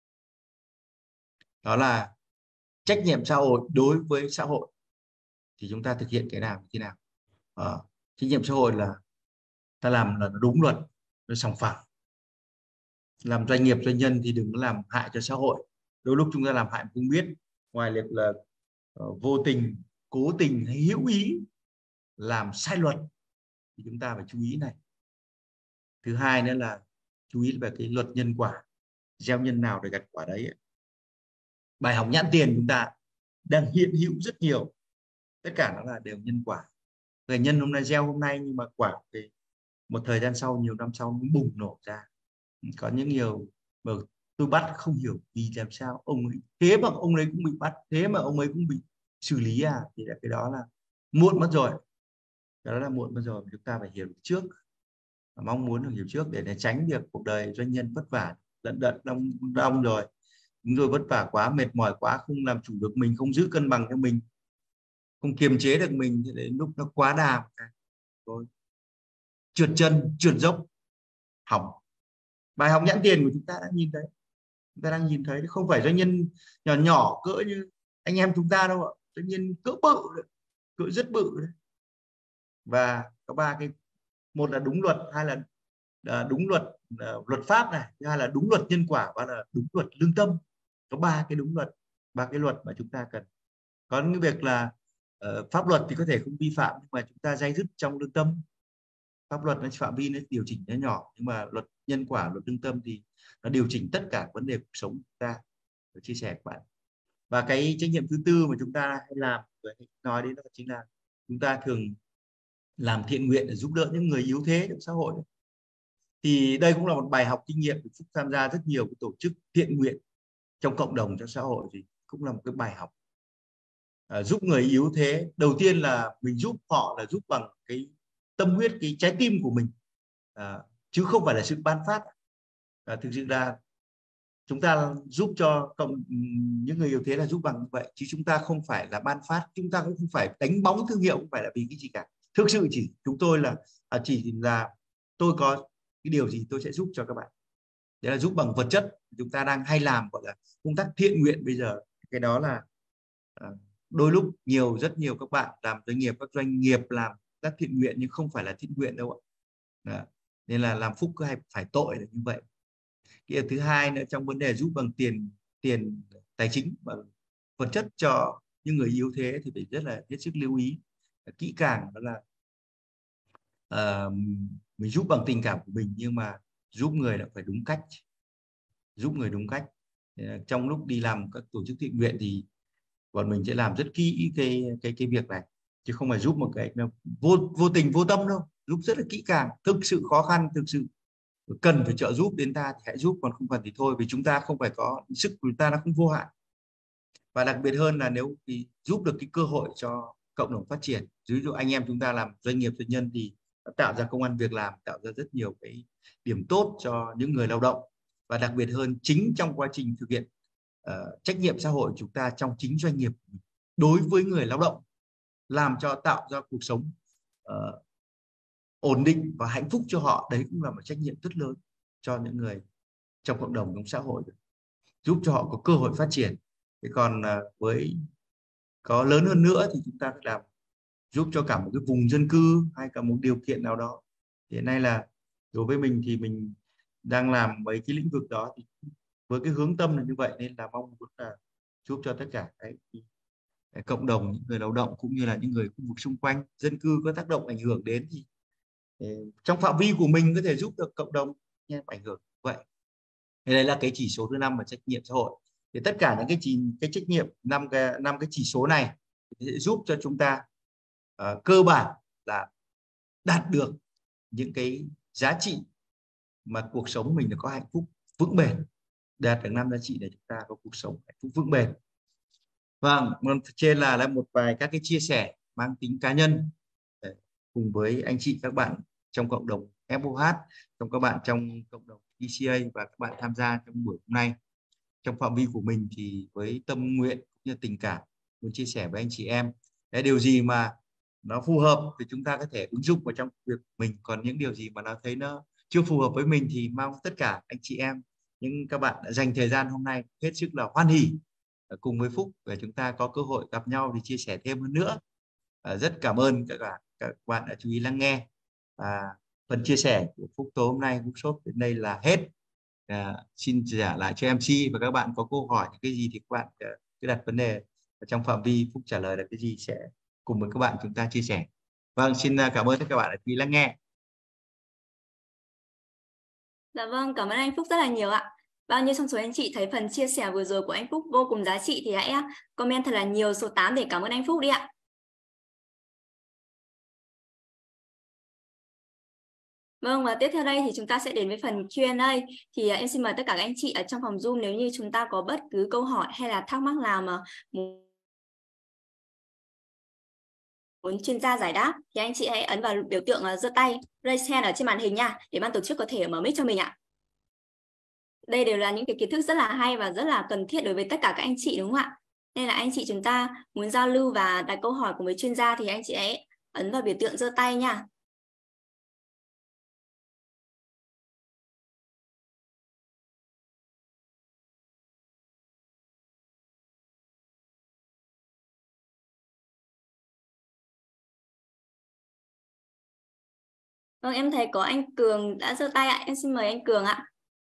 A: đó là trách nhiệm xã hội đối với xã hội, thì chúng ta thực hiện cái nào như thế nào. Trách nhiệm xã hội là ta làm là đúng luật, nó sòng phẳng. Làm doanh nghiệp doanh nhân thì đừng có làm hại cho xã hội. Đôi lúc chúng ta làm hại mà không biết, ngoài việc là vô tình, cố tình hay hữu ý làm sai luật, thì chúng ta phải chú ý này. Thứ hai nữa là chú ý về cái luật nhân quả, gieo nhân nào để gặt quả đấy. Bài học nhãn tiền chúng ta đang hiện hữu rất nhiều, tất cả nó là đều nhân quả. Người nhân hôm nay gieo hôm nay, nhưng mà quả thì một thời gian sau, nhiều năm sau nó bùng nổ ra. Có những nhiều mà tôi bắt không hiểu vì làm sao ông ấy, thế mà ông ấy cũng bị bắt, thế mà ông ấy cũng bị xử lý thì là cái đó là muộn mất rồi. Cái đó là muộn mất rồi, chúng ta phải hiểu trước, mong muốn được hiểu trước để tránh việc cuộc đời doanh nhân vất vả lận đận đông rồi, chúng rồi vất vả quá, mệt mỏi quá, không làm chủ được mình, không giữ cân bằng cho mình, không kiềm chế được mình, thì đến lúc nó quá đà rồi trượt chân trượt dốc hỏng. Bài học nhãn tiền của chúng ta đã nhìn thấy, chúng ta đang nhìn thấy không phải doanh nhân nhỏ nhỏ cỡ như anh em chúng ta đâu ạ, doanh nhân cỡ bự đấy, cỡ rất bự đấy. Và có ba cái, một là đúng luật, hai là đúng luật, luật pháp này, thứ hai là đúng luật nhân quả, và là đúng luật lương tâm. Có ba cái đúng luật, ba cái luật mà chúng ta cần. Có những việc là pháp luật thì có thể không vi phạm, nhưng mà chúng ta day dứt trong lương tâm. Pháp luật nó phạm vi nó điều chỉnh nó nhỏ, nhưng mà luật nhân quả, luật lương tâm thì nó điều chỉnh tất cả vấn đề cuộc sống của chúng ta. Tôi chia sẻ các bạn. Và cái trách nhiệm thứ tư mà chúng ta hay làm, nói đến đó chính là chúng ta thường làm thiện nguyện để giúp đỡ những người yếu thế trong xã hội. Thì đây cũng là một bài học kinh nghiệm. Phúc tham gia rất nhiều cái tổ chức thiện nguyện trong cộng đồng, trong xã hội, thì cũng là một cái bài học. Giúp người yếu thế, đầu tiên là mình giúp họ là giúp bằng cái tâm huyết, cái trái tim của mình, chứ không phải là sự ban phát. Thực sự là chúng ta giúp cho những người yếu thế là giúp bằng như vậy, chứ chúng ta không phải là ban phát, chúng ta cũng không phải đánh bóng thương hiệu, không phải là vì cái gì cả. Thực sự chỉ chúng tôi là chỉ là tôi có cái điều gì tôi sẽ giúp cho các bạn, đấy là giúp bằng vật chất. Chúng ta đang hay làm gọi là công tác thiện nguyện bây giờ, cái đó là đôi lúc rất nhiều các bạn làm doanh nghiệp, các doanh nghiệp làm các thiện nguyện nhưng không phải là thiện nguyện đâu ạ. Đó. Nên là làm phúc cứ hay phải tội là như vậy. Cái thứ hai nữa, trong vấn đề giúp bằng tiền tài chính, bằng vật chất cho những người yếu thế thì phải rất là hết sức lưu ý kỹ càng. Đó là mình giúp bằng tình cảm của mình, nhưng mà giúp người là phải đúng cách, giúp người đúng cách. Trong lúc đi làm các tổ chức thiện nguyện thì bọn mình sẽ làm rất kỹ cái việc này, chứ không phải giúp một cái vô tình vô tâm đâu, giúp rất là kỹ càng. Thực sự khó khăn, thực sự cần phải trợ giúp đến ta thì hãy giúp, còn không cần thì thôi, vì chúng ta không phải có sức của chúng ta, nó không vô hạn. Và đặc biệt hơn là nếu thì giúp được cái cơ hội cho cộng đồng phát triển, ví dụ anh em chúng ta làm doanh nghiệp doanh nhân thì tạo ra công ăn việc làm, tạo ra rất nhiều cái điểm tốt cho những người lao động. Và đặc biệt hơn, chính trong quá trình thực hiện trách nhiệm xã hội chúng ta trong chính doanh nghiệp đối với người lao động, làm cho tạo ra cuộc sống ổn định và hạnh phúc cho họ, đấy cũng là một trách nhiệm rất lớn cho những người trong cộng đồng, trong xã hội, giúp cho họ có cơ hội phát triển. Thế còn với có lớn hơn nữa thì chúng ta phải làm giúp cho cả một cái vùng dân cư hay cả một điều kiện nào đó. Hiện nay là đối với mình thì mình đang làm mấy cái lĩnh vực đó, thì với cái hướng tâm là như vậy, nên là mong muốn là giúp cho tất cả cái cộng đồng, những người lao động cũng như là những người khu vực xung quanh, dân cư có tác động ảnh hưởng đến, thì trong phạm vi của mình có thể giúp được cộng đồng ảnh hưởng vậy. Thì đây là cái chỉ số thứ 5 là trách nhiệm xã hội. Thì tất cả những cái trách nhiệm, năm cái chỉ số này sẽ giúp cho chúng ta cơ bản là đạt được những cái giá trị mà cuộc sống mình có hạnh phúc vững bền. Đạt được 5 giá trị để chúng ta có cuộc sống hạnh phúc vững bền. Vâng, trên là một vài các cái chia sẻ mang tính cá nhân cùng với anh chị các bạn trong cộng đồng FOH, trong các bạn trong cộng đồng ECA và các bạn tham gia trong buổi hôm nay. Trong phạm vi của mình thì với tâm nguyện cũng như tình cảm muốn chia sẻ với anh chị em. Đấy, điều gì mà nó phù hợp thì chúng ta có thể ứng dụng vào trong việc mình, còn những điều gì mà nó thấy nó chưa phù hợp với mình thì mong tất cả anh chị em, những các bạn đã dành thời gian hôm nay hết sức là hoan hỉ cùng với Phúc để chúng ta có cơ hội gặp nhau để chia sẻ thêm hơn nữa. Rất cảm ơn các bạn đã chú ý lắng nghe. Phần chia sẻ của Phúc tối hôm nay, Phúc Shop đến đây là hết. Xin trả lại cho MC, và các bạn có câu hỏi cái gì thì các bạn cứ đặt vấn đề trong phạm vi Phúc trả lời được cái gì sẽ cùng với các bạn chúng ta chia sẻ. Vâng, xin cảm ơn tất cả các bạn đã chú ý lắng nghe.
B: Dạ vâng, cảm ơn anh Phúc rất là nhiều ạ. Bao nhiêu trong số anh chị thấy phần chia sẻ vừa rồi của anh Phúc vô cùng giá trị thì hãy comment thật là nhiều số 8 để cảm ơn anh Phúc đi ạ. Vâng, và tiếp theo đây thì chúng ta sẽ đến với phần Q&A. Thì em xin mời tất cả các anh chị ở trong phòng Zoom, nếu như chúng ta có bất cứ câu hỏi hay là thắc mắc nào mà muốn chuyên gia giải đáp thì anh chị hãy ấn vào biểu tượng giơ tay raise hand ở trên màn hình nha, để ban tổ chức có thể mở mic cho mình ạ. Đây đều là những cái kiến thức rất là hay và rất là cần thiết đối với tất cả các anh chị, đúng không ạ? Nên là anh chị chúng ta muốn giao lưu và đặt câu hỏi cùng với chuyên gia thì anh chị hãy ấn vào biểu tượng giơ tay nha. Vâng, em thấy có anh Cường đã giơ tay ạ. Em xin mời anh Cường ạ.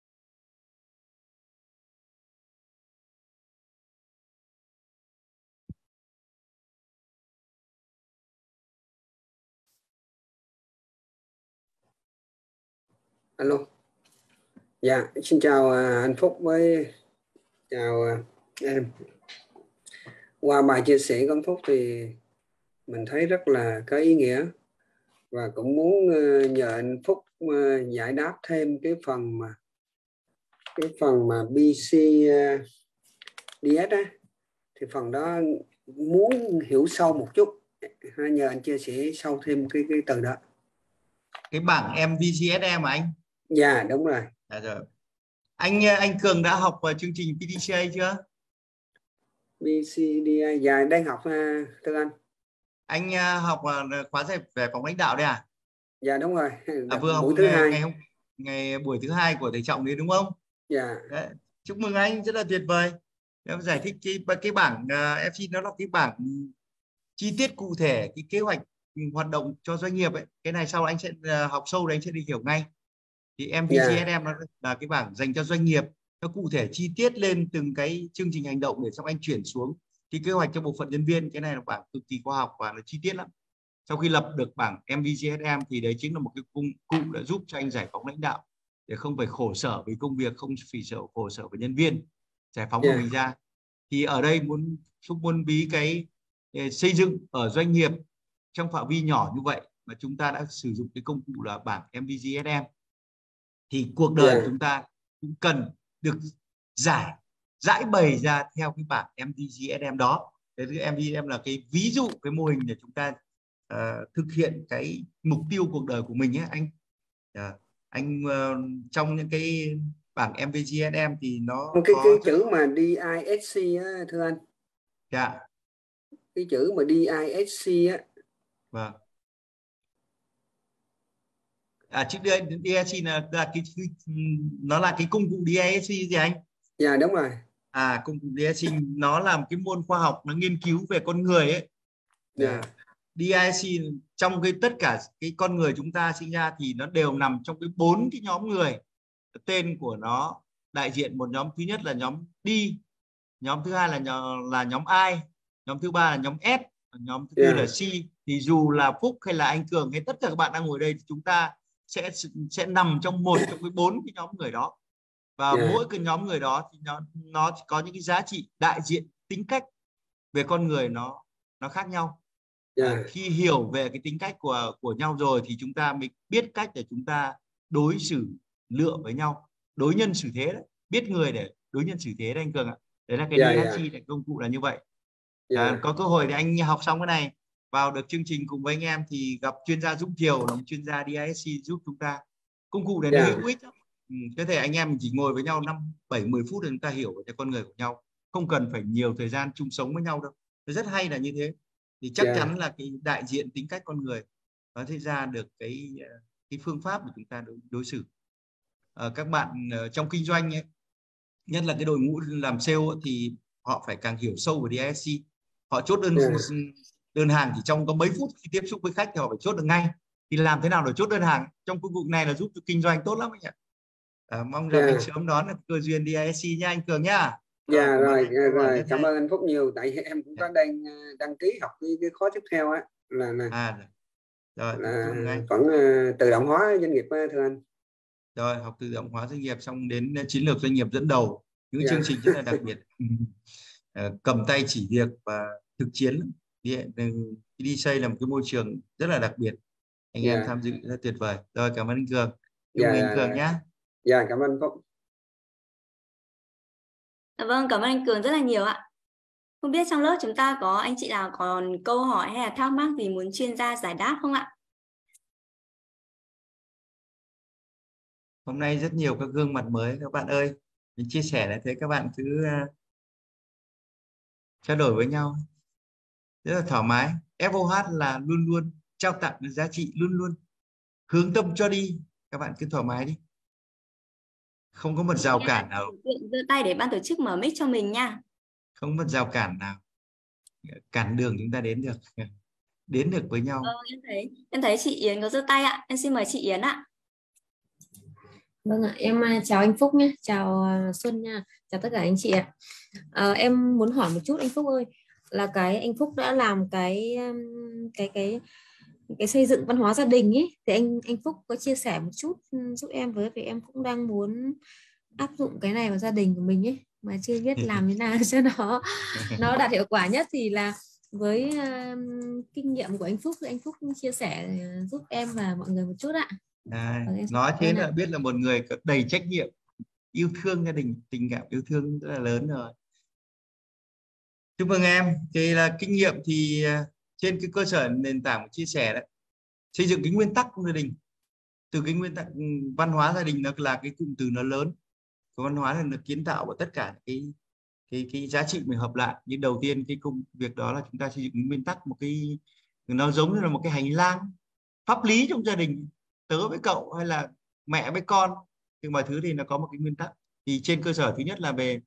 C: Alo. Dạ, xin chào anh Phúc với chào em. Qua bài chia sẻ của anh Phúc thì mình thấy rất là có ý nghĩa và cũng muốn nhờ anh Phúc giải đáp thêm cái phần mà BCDS á, thì phần đó muốn hiểu sâu một chút, nhờ anh chia sẻ sâu thêm cái từ đó.
A: Cái bảng MVCSM mà anh?
C: Dạ đúng rồi.
A: Dạ rồi. Anh Cường đã học chương trình PDCA chưa?
C: BCDA dạ đang học thưa anh.
A: Anh học khóa dạy về phóng lãnh đạo đấy à?
C: Dạ đúng rồi.
A: Vừa học
C: buổi thứ hai.
A: ngày buổi thứ hai của thầy Trọng đấy đúng không?
C: Dạ.
A: Đấy. Chúc mừng anh, rất là tuyệt vời. Em giải thích cái bảng FC nó là cái bảng chi tiết cụ thể cái kế hoạch hoạt động cho doanh nghiệp ấy. Cái này sau anh sẽ học sâu đấy anh sẽ đi hiểu ngay. Thì MVCSM nó là cái bảng dành cho doanh nghiệp, nó cụ thể chi tiết lên từng cái chương trình hành động để xong anh chuyển xuống cái kế hoạch cho bộ phận nhân viên. Cái này là bảng cực kỳ khoa học và nó chi tiết lắm. Sau khi lập được bảng MVCSM thì đấy chính là một cái công cụ đã giúp cho anh giải phóng lãnh đạo, để không phải khổ sở với công việc, không phải khổ sở với nhân viên, giải phóng của mình ra. Thì ở đây muốn ví cái xây dựng ở doanh nghiệp trong phạm vi nhỏ như vậy mà chúng ta đã sử dụng cái công cụ là bảng MVCSM, thì cuộc đời của chúng ta cũng cần được giải bày ra theo cái bảng MVCSM đó. Cái MVCSM là cái ví dụ, cái mô hình để chúng ta thực hiện cái mục tiêu cuộc đời của mình ấy anh. Anh trong những cái bảng MVCSM thì nó
C: cái
A: có
C: chữ mà DISC á, thưa anh.
A: Dạ.
C: Cái chữ mà DISC á.
A: Vâng. Chữ DISC là cái nó là cái công cụ DISC gì anh?
C: Dạ đúng rồi.
A: Công cụ DISC nó là một cái môn khoa học, nó nghiên cứu về con người ấy. DISC trong tất cả cái con người chúng ta sinh ra thì nó đều nằm trong cái 4 cái nhóm người. Tên của nó đại diện một nhóm, thứ nhất là nhóm D, nhóm thứ hai là nhóm I, nhóm thứ ba là nhóm S, nhóm thứ tư là C. Thì dù là Phúc hay là anh Cường hay tất cả các bạn đang ngồi đây thì chúng ta sẽ nằm trong một trong cái 4 cái nhóm người đó. Và mỗi cái nhóm người đó thì nó có những cái giá trị đại diện tính cách về con người nó khác nhau. Khi hiểu về cái tính cách của nhau rồi thì chúng ta mới biết cách để chúng ta đối xử lựa với nhau, đối nhân xử thế đấy, biết người để đối nhân xử thế đấy anh Cường ạ. Đấy là cái DSC này, công cụ là như vậy. Có cơ hội thì anh học xong cái này vào được chương trình cùng với anh em thì gặp chuyên gia Dũng Kiều là một chuyên gia DSC giúp chúng ta. Công cụ này nó hữu ích lắm. Có thể anh em mình chỉ ngồi với nhau 5-7-10 phút để chúng ta hiểu về con người của nhau, không cần phải nhiều thời gian chung sống với nhau đâu. Nó rất hay là như thế. Thì chắc chắn là cái đại diện tính cách con người nó sẽ ra được cái phương pháp của chúng ta đối xử. Các bạn trong kinh doanh ấy, nhất là cái đội ngũ làm sale ấy, thì họ phải càng hiểu sâu về DSC. Họ chốt đơn hàng chỉ trong có mấy phút khi tiếp xúc với khách thì họ phải chốt được ngay. Thì làm thế nào để chốt đơn hàng trong công cụ này là giúp cho kinh doanh tốt lắm anh ạ. Mong rằng anh sớm đón được cơ duyên DSC nha anh Cường nhá.
C: Rồi, cảm ơn anh Phúc nhiều, tại em cũng có đang đăng ký học cái khóa tiếp theo á là vẫn tự động hóa doanh nghiệp thưa anh.
A: Rồi, học tự động hóa doanh nghiệp xong đến chiến lược doanh nghiệp dẫn đầu, những chương trình rất là đặc biệt. Cầm tay chỉ việc và thực chiến. Đi xây là một cái môi trường rất là đặc biệt, anh em tham dự rất tuyệt vời. Rồi, cảm ơn anh Cường. Chúc mừng anh Cường nhé.
C: Cảm ơn Phúc.
B: Vâng, cảm ơn anh Cường rất là nhiều ạ. Không biết trong lớp chúng ta có anh chị nào còn câu hỏi hay là thắc mắc gì muốn chuyên gia giải đáp không ạ?
A: Hôm nay rất nhiều các gương mặt mới các bạn ơi. Mình chia sẻ lại thế các bạn cứ trao đổi với nhau rất là thoải mái. FOH là luôn luôn trao tặng những giá trị, luôn luôn hướng tâm cho đi. Các bạn cứ thoải mái đi, không có một
B: Chị
A: rào
B: nghe
A: cản
B: ấn
A: nào,
B: biểu tượng giơ tay để ban tổ chức mở mic cho mình nha.
A: không có một rào cản nào cản đường chúng ta đến được với nhau.
B: Em thấy chị Yến có giơ tay ạ. Em xin mời chị Yến ạ.
D: Vâng ạ, em chào anh Phúc nhé, chào Xuân nha, chào tất cả anh chị ạ. Em muốn hỏi một chút anh Phúc ơi, là cái anh Phúc đã làm cái xây dựng văn hóa gia đình ấy, thì anh Phúc có chia sẻ một chút giúp em với, vì em cũng đang muốn áp dụng cái này vào gia đình của mình ấy, mà chưa biết làm thế nào cho nó đạt hiệu quả nhất, thì là với kinh nghiệm của anh Phúc thì anh Phúc chia sẻ giúp em và mọi người một chút ạ. Vâng, em xin
A: Nói
D: cảm
A: thế
D: ơn
A: là
D: ạ.
A: biết là một người có đầy trách nhiệm, yêu thương gia đình, tình cảm yêu thương rất là lớn rồi. Chúc mừng em. Thì là kinh nghiệm thì trên cái cơ sở nền tảng chia sẻ đấy, xây dựng cái nguyên tắc của gia đình. Từ cái nguyên tắc văn hóa gia đình, nó là cái cụm từ nó lớn. Cái văn hóa là nó kiến tạo của tất cả cái giá trị mình hợp lại. Nhưng đầu tiên cái công việc đó là chúng ta xây dựng nguyên tắc, một cái nó giống như là một cái hành lang pháp lý trong gia đình, tớ với cậu hay là mẹ với con, thì mọi thứ thì nó có một cái nguyên tắc. Thì trên cơ sở thứ nhất là về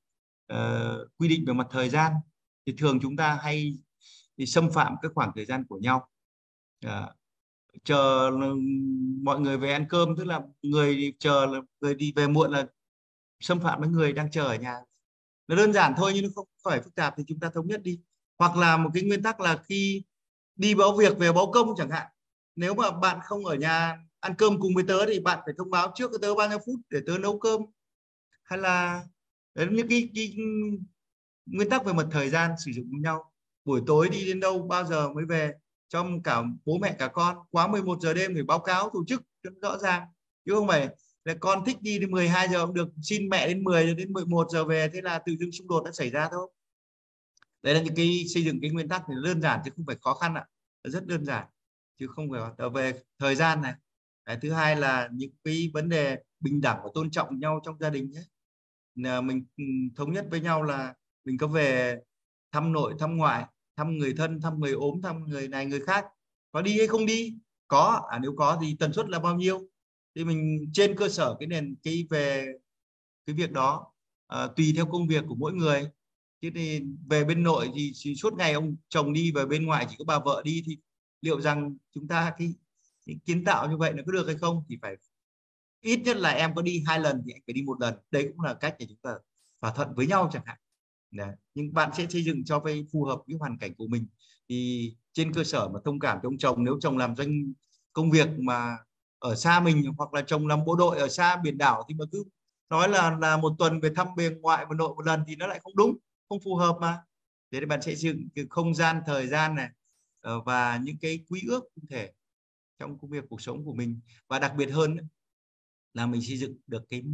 A: quy định về mặt thời gian, thì thường chúng ta hay thì xâm phạm các khoảng thời gian của nhau. À, chờ mọi người về ăn cơm, tức là người thì chờ là người đi về muộn là xâm phạm đến người đang chờ ở nhà. Nó đơn giản thôi nhưng nó không phải phức tạp, thì chúng ta thống nhất đi. Hoặc là một cái nguyên tắc là khi đi báo việc về báo công chẳng hạn, nếu mà bạn không ở nhà ăn cơm cùng với tớ thì bạn phải thông báo trước cho tớ bao nhiêu phút để tớ nấu cơm. Hay là đấy, những cái nguyên tắc về mặt thời gian sử dụng với nhau. Buổi tối đi đến đâu bao giờ mới về, cho cả bố mẹ cả con, quá 11 giờ đêm phải báo cáo tổ chức cho nó rõ ràng, chứ không phải là con thích đi đến 12 giờ cũng được, xin mẹ đến 10 giờ đến 11 giờ về, thế là tự dưng xung đột đã xảy ra thôi. Đấy là những cái xây dựng cái nguyên tắc thì đơn giản chứ không phải khó khăn ạ. Nó rất đơn giản chứ không phải về thời gian này. Cái thứ hai là những cái vấn đề bình đẳng và tôn trọng nhau trong gia đình nhé. Là mình thống nhất với nhau là mình có về thăm nội thăm ngoại, thăm người thân, thăm người ốm, thăm người này người khác, có đi hay không đi, có nếu có thì tần suất là bao nhiêu, thì mình trên cơ sở cái nền cái về cái việc đó tùy theo công việc của mỗi người. Chứ thì về bên nội thì suốt ngày ông chồng đi, và bên ngoại chỉ có bà vợ đi, thì liệu rằng chúng ta cái kiến tạo như vậy nó có được hay không, thì phải ít nhất là em có đi 2 lần thì anh phải đi 1 lần. Đấy cũng là cách để chúng ta thỏa thuận với nhau chẳng hạn. Đấy. Nhưng bạn sẽ xây dựng cho vay phù hợp với hoàn cảnh của mình, thì trên cơ sở mà thông cảm cho ông chồng, nếu chồng làm công việc mà ở xa mình, hoặc là chồng làm bộ đội ở xa biển đảo, thì mà cứ nói là 1 tuần về thăm bề ngoại và nội 1 lần thì nó lại không đúng, không phù hợp mà. Thế thì bạn sẽ xây dựng cái không gian thời gian này và những cái quy ước cụ thể trong công việc cuộc sống của mình. Và đặc biệt hơn là mình xây dựng được cái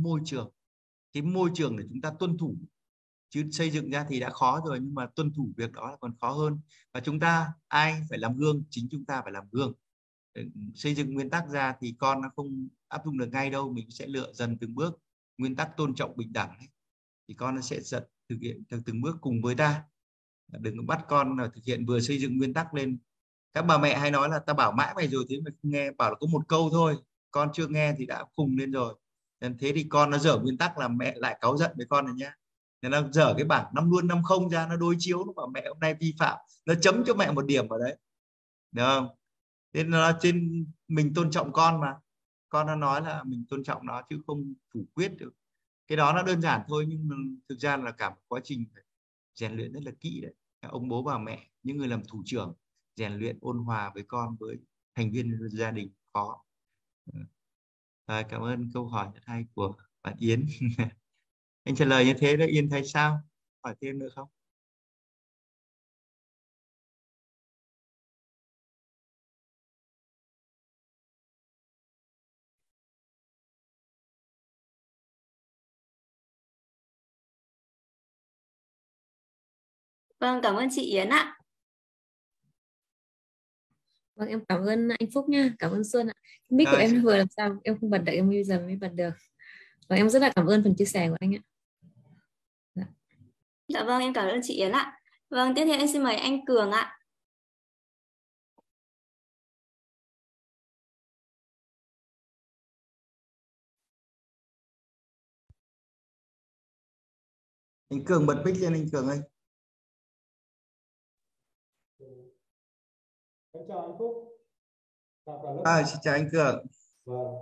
A: môi trường để chúng ta tuân thủ. Chứ xây dựng ra thì đã khó rồi, nhưng mà tuân thủ việc đó là còn khó hơn. Và chúng ta ai phải làm gương, chính chúng ta phải làm gương. Xây dựng nguyên tắc ra thì con nó không áp dụng được ngay đâu, mình sẽ lựa dần từng bước. Nguyên tắc tôn trọng bình đẳng ấy, thì con nó sẽ dần thực hiện theo từng bước cùng với ta. Đừng bắt con là thực hiện vừa xây dựng nguyên tắc lên. Các bà mẹ hay nói là ta bảo mãi mày rồi thế mày không nghe, bảo là có 1 câu thôi, con chưa nghe thì đã khùng lên rồi. Nên thế thì con nó dở nguyên tắc là mẹ lại cáu giận với con này nhá. Nên nó dở cái bảng 5 luôn 5 không ra, nó đối chiếu, nó bảo mẹ hôm nay vi phạm, nó chấm cho mẹ 1 điểm vào đấy, được không? Nên nó trên mình tôn trọng con mà, con nó nói là mình tôn trọng nó chứ không phủ quyết được. Cái đó nó đơn giản thôi, nhưng mà thực ra là cả một quá trình phải rèn luyện rất là kỹ đấy. Ông bố bà mẹ, những người làm thủ trưởng, rèn luyện ôn hòa với con, với thành viên gia đình khó. Cảm ơn câu hỏi rất hay của bạn Yến. Anh trả lời như thế đó, Yên thấy sao? Hỏi thêm nữa không?
B: Vâng, cảm ơn chị Yến ạ.
D: Vâng, em cảm ơn anh Phúc nha, cảm ơn Xuân ạ. Mic của em vừa làm sao em không bật được, em bây giờ mới bật được. Và em rất là cảm ơn phần chia sẻ của anh ạ.
B: Dạ vâng, em cảm ơn chị Yến ạ. Vâng, tiếp theo em xin mời anh Cường ạ.
A: Anh Cường bật mic lên anh Cường ơi.
E: Em chào anh Phúc. Chào cả lớp.
A: Xin chào anh Cường.
E: Vâng.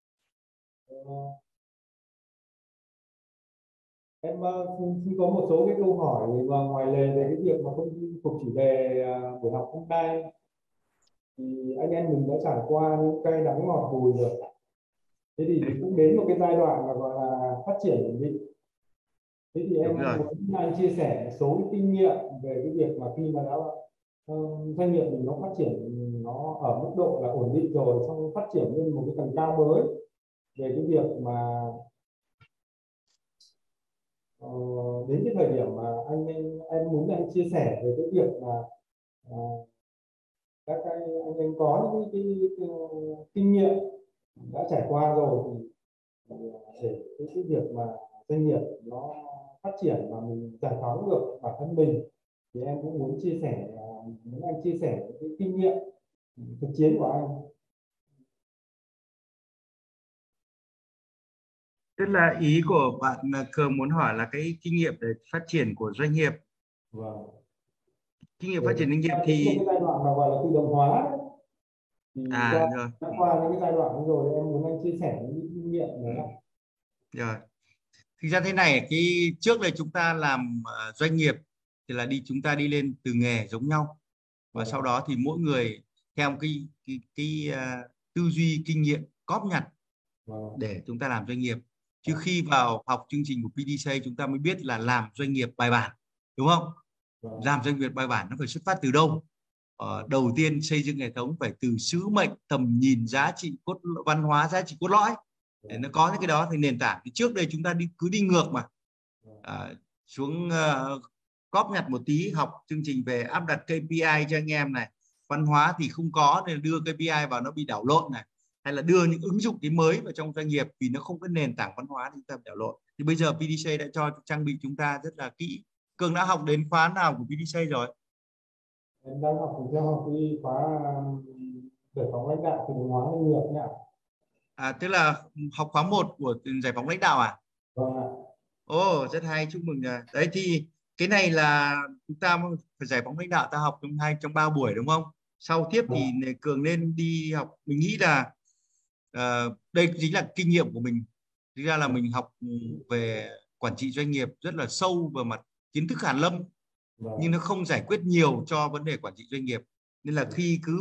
E: Em xin có một số cái câu hỏi và ngoài lề về cái việc mà không thuộc chủ đề buổi học hôm nay, thì anh em mình đã trải qua những cây đắng ngọt bùi rồi. Thế thì cũng đến một cái giai đoạn mà gọi là phát triển ổn định. Thế thì em muốn anh chia sẻ một số cái kinh nghiệm về cái việc mà khi mà đã doanh nghiệp mình nó phát triển, nó ở mức độ là ổn định rồi, xong phát triển lên một cái tầng cao mới về cái việc mà đến cái thời điểm mà em muốn anh chia sẻ về cái việc mà các anh em có những cái kinh nghiệm đã trải qua rồi, thì để cái việc mà doanh nghiệp nó phát triển mà mình giải phóng được bản thân mình, thì em cũng muốn chia sẻ, muốn anh chia sẻ cái kinh nghiệm thực chiến của anh.
A: Tức là ý của bạn Cường muốn hỏi là cái kinh nghiệm để phát triển của doanh nghiệp.
E: Vâng.
A: Kinh nghiệm phát triển doanh nghiệp thì
E: cái giai đoạn mà gọi là tự động hóa đấy. Thì
A: rồi.
E: qua những cái giai đoạn đó rồi, em muốn anh chia sẻ những kinh nghiệm đó.
A: Rồi. Thực ra thế này, cái trước đây chúng ta làm doanh nghiệp thì là chúng ta đi lên từ nghề giống nhau, và sau đó thì mỗi người theo một cái tư duy kinh nghiệm cóp nhặt để chúng ta làm doanh nghiệp. Chứ khi vào học chương trình của PDCA chúng ta mới biết là làm doanh nghiệp bài bản, đúng không? Làm doanh nghiệp bài bản nó phải xuất phát từ đâu? Đầu tiên xây dựng hệ thống phải từ sứ mệnh, tầm nhìn, giá trị văn hóa, giá trị cốt lõi. Để nó có những cái đó thì nền tảng. Thì trước đây chúng ta cứ đi ngược mà xuống cóp nhặt một tí, học chương trình về áp đặt KPI cho anh em này, văn hóa thì không có nên đưa KPI vào nó bị đảo lộn này, hay là đưa những ứng dụng cái mới vào trong doanh nghiệp vì nó không có nền tảng văn hóa thì chúng ta bị đảo lộn. Thì bây giờ PDCA đã cho trang bị chúng ta rất là kỹ. Cường đã học đến khóa nào của PDCA rồi?
E: Em đang học cái khóa giải phóng lãnh đạo từ文hóa doanh nghiệp nhá.
A: Tức là học khóa 1 của giải phóng lãnh đạo à?
E: Vâng ạ.
A: Ồ, rất hay, chúc mừng. Đấy thì cái này là chúng ta phải giải phóng lãnh đạo, ta học trong 3 buổi đúng không? Sau tiếp thì Cường nên đi học. Mình nghĩ là đây chính là kinh nghiệm của mình. Thực ra là mình học về quản trị doanh nghiệp rất là sâu về mặt kiến thức hàn lâm, nhưng nó không giải quyết nhiều cho vấn đề quản trị doanh nghiệp. Nên là khi cứ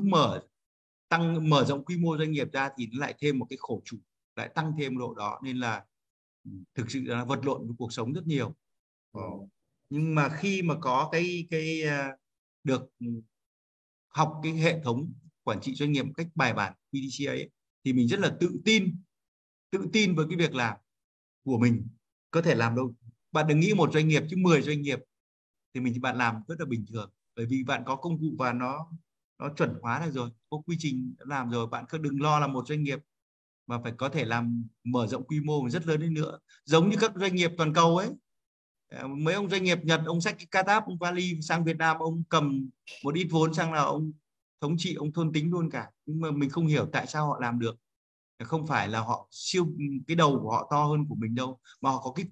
A: mở rộng quy mô doanh nghiệp ra thì nó lại thêm một cái khổ chủ, lại tăng thêm độ đó, nên là thực sự là vật lộn với cuộc sống rất nhiều. Nhưng mà khi mà có cái được học cái hệ thống quản trị doanh nghiệp một cách bài bản PDCA ấy, thì mình rất là tự tin với cái việc làm của mình có thể làm đâu. Bạn đừng nghĩ một doanh nghiệp chứ 10 doanh nghiệp thì bạn làm rất là bình thường, bởi vì bạn có công cụ và nó chuẩn hóa được rồi, có quy trình đã làm rồi. Bạn cứ đừng lo là một doanh nghiệp mà phải có thể làm mở rộng quy mô rất lớn hơn nữa, giống như các doanh nghiệp toàn cầu ấy. Mấy ông doanh nghiệp Nhật, ông xách cái catap, ông vali sang Việt Nam, ông cầm một ít vốn sang là ông thống trị, ông thôn tính luôn cả. Nhưng mà mình không hiểu tại sao họ làm được. Không phải là họ cái đầu của họ to hơn của mình đâu, mà họ có cái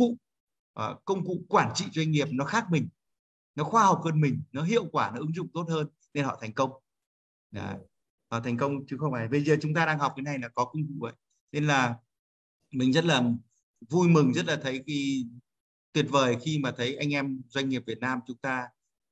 A: công cụ quản trị doanh nghiệp nó khác mình, nó khoa học hơn mình, nó hiệu quả, nó ứng dụng tốt hơn, nên họ thành công. Họ thành công chứ không phải bây giờ chúng ta đang học cái này là có công cụ vậy. Nên là mình rất là vui mừng, rất là thấy tuyệt vời khi mà thấy anh em doanh nghiệp Việt Nam chúng ta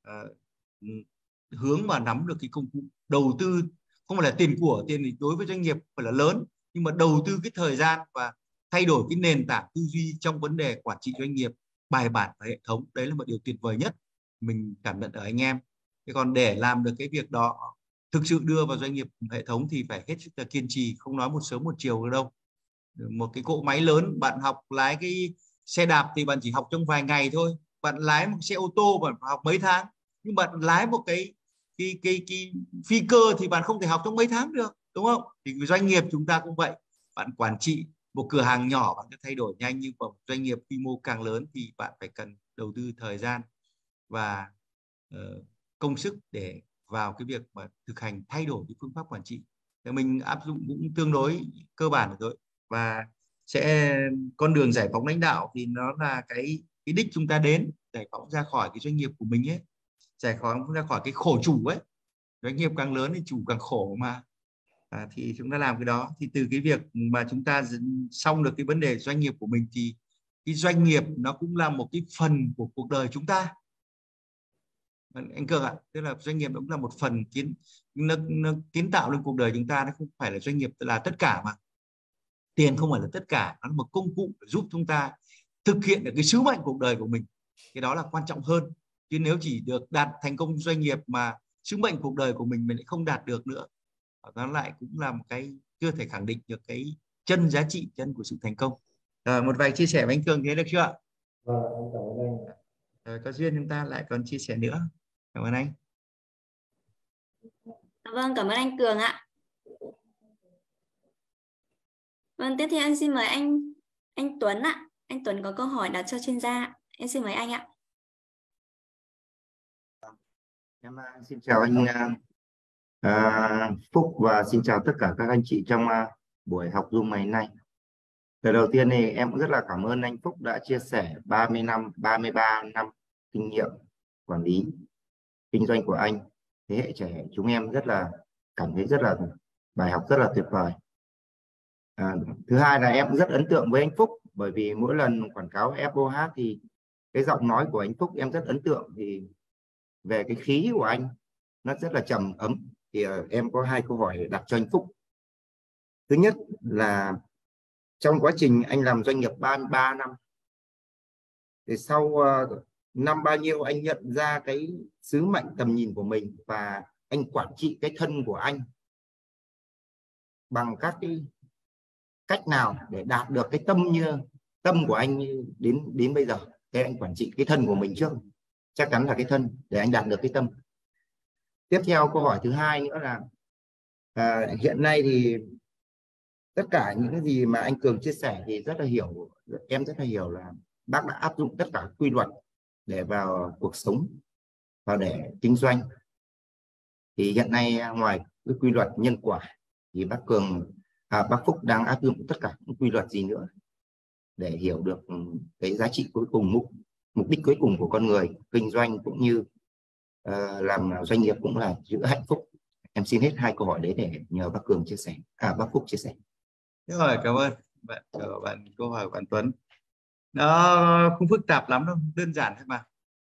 A: hướng mà nắm được cái công cụ đầu tư. Không phải là tiền thì đối với doanh nghiệp phải là lớn, nhưng mà đầu tư cái thời gian và thay đổi cái nền tảng tư duy trong vấn đề quản trị doanh nghiệp bài bản và hệ thống. Đấy là một điều tuyệt vời nhất mình cảm nhận ở anh em. Thế còn để làm được cái việc đó, thực sự đưa vào doanh nghiệp hệ thống thì phải hết sức là kiên trì, không nói một sớm một chiều đâu. Một cái cỗ máy lớn, bạn học lái cái xe đạp thì bạn chỉ học trong vài ngày thôi, bạn lái một xe ô tô bạn phải học mấy tháng, nhưng bạn lái một cái phi cơ thì bạn không thể học trong mấy tháng được, đúng không? Thì doanh nghiệp chúng ta cũng vậy. Bạn quản trị một cửa hàng nhỏ bạn có thay đổi nhanh, nhưng một doanh nghiệp quy mô càng lớn thì bạn phải cần đầu tư thời gian và công sức để vào cái việc mà thực hành thay đổi cái phương pháp quản trị. Thì mình áp dụng cũng tương đối cơ bản rồi, và sẽ con đường giải phóng lãnh đạo thì nó là cái đích chúng ta đến, giải phóng ra khỏi cái doanh nghiệp của mình ấy, giải phóng ra khỏi cái khổ chủ ấy. Doanh nghiệp càng lớn thì chủ càng khổ mà. Thì chúng ta làm cái đó, thì từ cái việc mà chúng ta xong được cái vấn đề doanh nghiệp của mình thì cái doanh nghiệp nó cũng là một cái phần của cuộc đời chúng ta, anh Cường ạ. Tức là doanh nghiệp cũng là một phần nó kiến tạo lên cuộc đời chúng ta, nó không phải là doanh nghiệp là tất cả, mà tiền không phải là tất cả, nó là một công cụ để giúp chúng ta thực hiện được cái sứ mệnh cuộc đời của mình. Cái đó là quan trọng hơn, chứ nếu chỉ được đạt thành công doanh nghiệp mà sứ mệnh cuộc đời của mình lại không đạt được nữa, nó lại cũng là một cái chưa thể khẳng định được cái giá trị chân của sự thành công. Một vài chia sẻ với anh Cường thế được chưa ạ?
E: Vâng, em cảm ơn anh.
A: Có duyên chúng ta lại còn chia sẻ nữa. Cảm ơn anh.
B: Vâng, cảm ơn anh Cường ạ. Vâng, tiếp theo em xin mời anh Tuấn ạ. Anh Tuấn có câu hỏi đặt cho chuyên gia. Em xin mời anh ạ.
F: Em xin chào anh Phúc và xin chào tất cả các anh chị trong buổi học Zoom ngày nay. Lời đầu tiên thì em cũng rất là cảm ơn anh Phúc đã chia sẻ 33 năm kinh nghiệm quản lý kinh doanh của anh. Thế hệ trẻ chúng em rất là cảm thấy rất là bài học rất là tuyệt vời. Thứ hai là em cũng rất ấn tượng với anh Phúc, bởi vì mỗi lần quảng cáo FOH thì cái giọng nói của anh Phúc em rất ấn tượng, thì về cái khí của anh nó rất là trầm ấm. Thì em có hai câu hỏi để đặt cho anh Phúc. Thứ nhất là trong quá trình anh làm doanh nghiệp 33 năm thì sau năm bao nhiêu anh nhận ra cái sứ mệnh tầm nhìn của mình và anh quản trị cái thân của anh bằng các cái cách nào để đạt được cái tâm của anh đến bây giờ? Thế anh quản trị cái thân của mình trước, chắc chắn là cái thân để anh đạt được cái tâm. Tiếp theo câu hỏi thứ hai nữa là hiện nay thì tất cả những cái gì mà anh Cường chia sẻ thì em rất là hiểu là bác đã áp dụng tất cả quy luật để vào cuộc sống và để kinh doanh. Thì hiện nay ngoài cái quy luật nhân quả thì bác Phúc đang áp dụng tất cả những quy luật gì nữa để hiểu được cái giá trị cuối cùng, mục đích cuối cùng của con người kinh doanh cũng như làm doanh nghiệp cũng là giữ hạnh phúc. Em xin hết hai câu hỏi đấy để nhờ bác Cường chia sẻ, bác Phúc chia sẻ.
A: Rồi, cảm ơn bạn câu hỏi của bạn Tuấn. Nó không phức tạp lắm đâu, đơn giản thôi mà.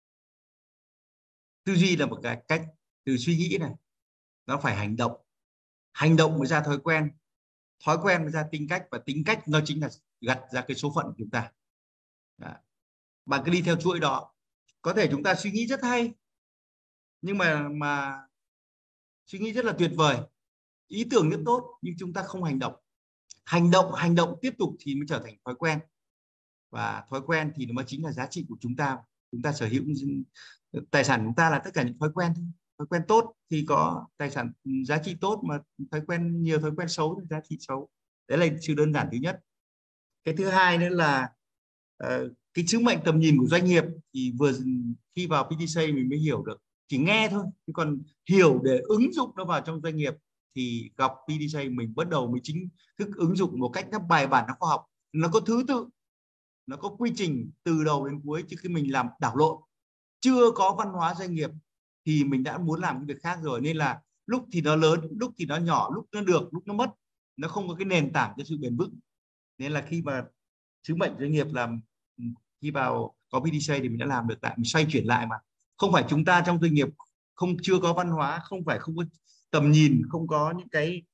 A: Tư duy là một cái cách, từ suy nghĩ này nó phải hành động mới ra thói quen mới ra tính cách, và tính cách nó chính là gặt ra cái số phận của chúng ta. Bạn cứ đi theo chuỗi đó. Có thể chúng ta suy nghĩ rất hay, nhưng mà suy nghĩ rất là tuyệt vời, ý tưởng rất tốt, nhưng chúng ta không hành động tiếp tục thì mới trở thành thói quen, và thói quen thì nó chính là giá trị của chúng ta. Chúng ta sở hữu tài sản, chúng ta là tất cả những thói quen. Thói quen tốt thì có tài sản giá trị tốt, mà nhiều thói quen xấu thì giá trị xấu. Đấy là sự đơn giản thứ nhất. Cái thứ hai nữa là cái sứ mệnh tầm nhìn của doanh nghiệp thì khi vào PDCA mình mới hiểu được, chỉ nghe thôi, chứ còn hiểu để ứng dụng nó vào trong doanh nghiệp thì gặp PDCA mình bắt đầu mới chính thức ứng dụng một cách nó bài bản, nó khoa học, nó có thứ tự, nó có quy trình từ đầu đến cuối. Chứ khi mình làm đảo lộn, chưa có văn hóa doanh nghiệp thì mình đã muốn làm cái việc khác rồi, nên là lúc thì nó lớn, lúc thì nó nhỏ, lúc nó được, lúc nó mất, nó không có cái nền tảng cho sự bền vững. Nên là khi mà sứ mệnh doanh nghiệp làm, khi vào có PDCA thì mình đã làm được lại, mình xoay chuyển lại. Mà không phải chúng ta trong doanh nghiệp chưa có văn hóa, không phải không có tầm nhìn, không có những cái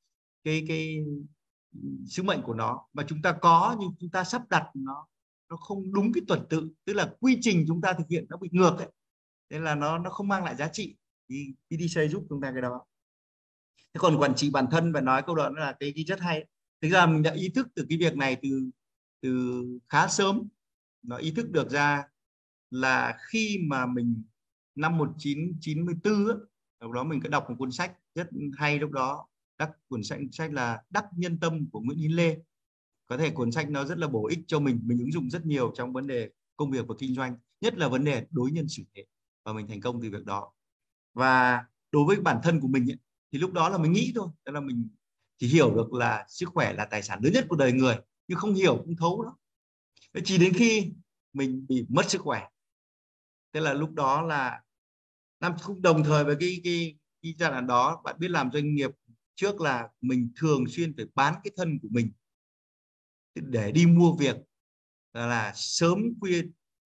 A: sứ mệnh của nó, mà chúng ta có nhưng chúng ta sắp đặt nó không đúng cái tuần tự, tức là quy trình chúng ta thực hiện nó bị ngược ấy, nên là nó không mang lại giá trị. Thì PDCA giúp chúng ta cái đó. Thế còn quản trị bản thân, và nói câu đó là cái rất hay. Thực ra mình đã ý thức từ cái việc này từ khá sớm, nó ý thức được ra là khi mà mình năm 1994 á, lúc đó mình có đọc một cuốn sách rất hay, lúc đó cuốn sách là Đắc Nhân Tâm của Nguyễn Hiến Lê. Có thể cuốn sách nó rất là bổ ích cho mình ứng dụng rất nhiều trong vấn đề công việc và kinh doanh, nhất là vấn đề đối nhân xử thế, và mình thành công từ việc đó. Và đối với bản thân của mình ấy, thì lúc đó là mình nghĩ thôi, đó là mình chỉ hiểu được là sức khỏe là tài sản lớn nhất của đời người, nhưng không hiểu, không thấu đó. Chỉ đến khi mình bị mất sức khỏe, thế là lúc đó là cũng đồng thời với cái giai đoạn đó, bạn biết làm doanh nghiệp trước là mình thường xuyên phải bán cái thân của mình để đi mua việc, là sớm khuya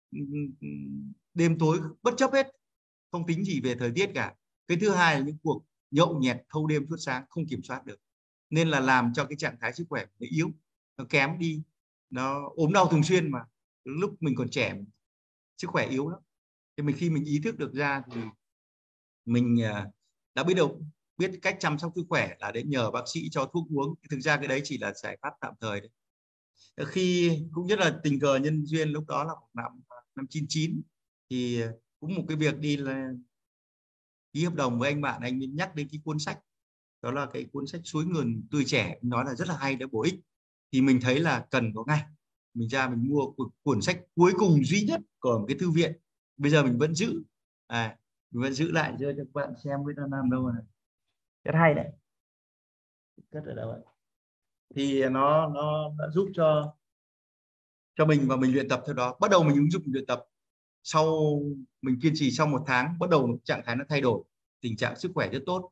A: đêm tối bất chấp hết, không tính gì về thời tiết cả. Cái thứ hai là những cuộc nhậu nhẹt thâu đêm suốt sáng không kiểm soát được, nên là làm cho cái trạng thái sức khỏe nó yếu, nó kém đi, nó ốm đau thường xuyên. Mà lúc mình còn trẻ sức khỏe yếu lắm. Thì khi mình ý thức được ra thì mình đã biết cách chăm sóc sức khỏe là để nhờ bác sĩ cho thuốc uống. Thực ra cái đấy chỉ là giải pháp tạm thời đấy. Khi cũng rất là tình cờ nhân duyên, lúc đó là năm 99 thì cũng một cái việc đi là ký hợp đồng với anh bạn, anh nhắc đến cái cuốn sách đó là cái cuốn sách Suối Nguồn Tươi Trẻ, nói là rất là hay, đã bổ ích. Thì mình thấy là cần có ngay, mình ra mình mua cuốn sách cuối cùng duy nhất của một cái thư viện, bây giờ mình vẫn giữ, mình vẫn giữ lại cho các bạn xem, với nó nằm đâu này, rất hay đấy, rất ở đâu vậy. Thì nó đã giúp cho mình, và mình luyện tập theo đó. Bắt đầu mình ứng dụng luyện tập, sau mình kiên trì sau 1 tháng, bắt đầu trạng thái nó thay đổi, tình trạng sức khỏe rất tốt.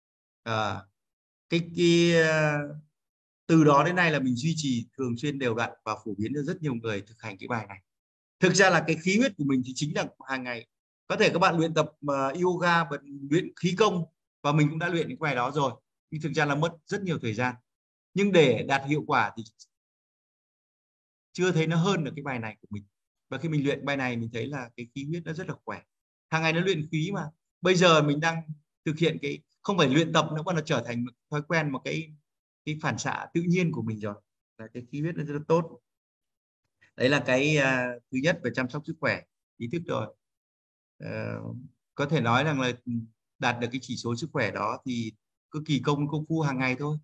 A: Từ đó đến nay là mình duy trì thường xuyên đều đặn và phổ biến cho rất nhiều người thực hành cái bài này. Thực ra là cái khí huyết của mình thì chính là hàng ngày. Có thể các bạn luyện tập yoga và luyện khí công, và mình cũng đã luyện những bài đó rồi, nhưng thực ra là mất rất nhiều thời gian. Nhưng để đạt hiệu quả thì chưa thấy nó hơn được cái bài này của mình. Và khi mình luyện bài này mình thấy là cái khí huyết nó rất là khỏe. Hàng ngày nó luyện khí mà. Bây giờ mình đang thực hiện cái, không phải luyện tập nữa mà nó trở thành một thói quen, một cái phản xạ tự nhiên của mình rồi. Là cái khí huyết nó rất là tốt. Đấy là cái thứ nhất về chăm sóc sức khỏe, ý thức rồi. Có thể nói rằng là đạt được cái chỉ số sức khỏe đó thì cứ kỳ công phu hàng ngày thôi.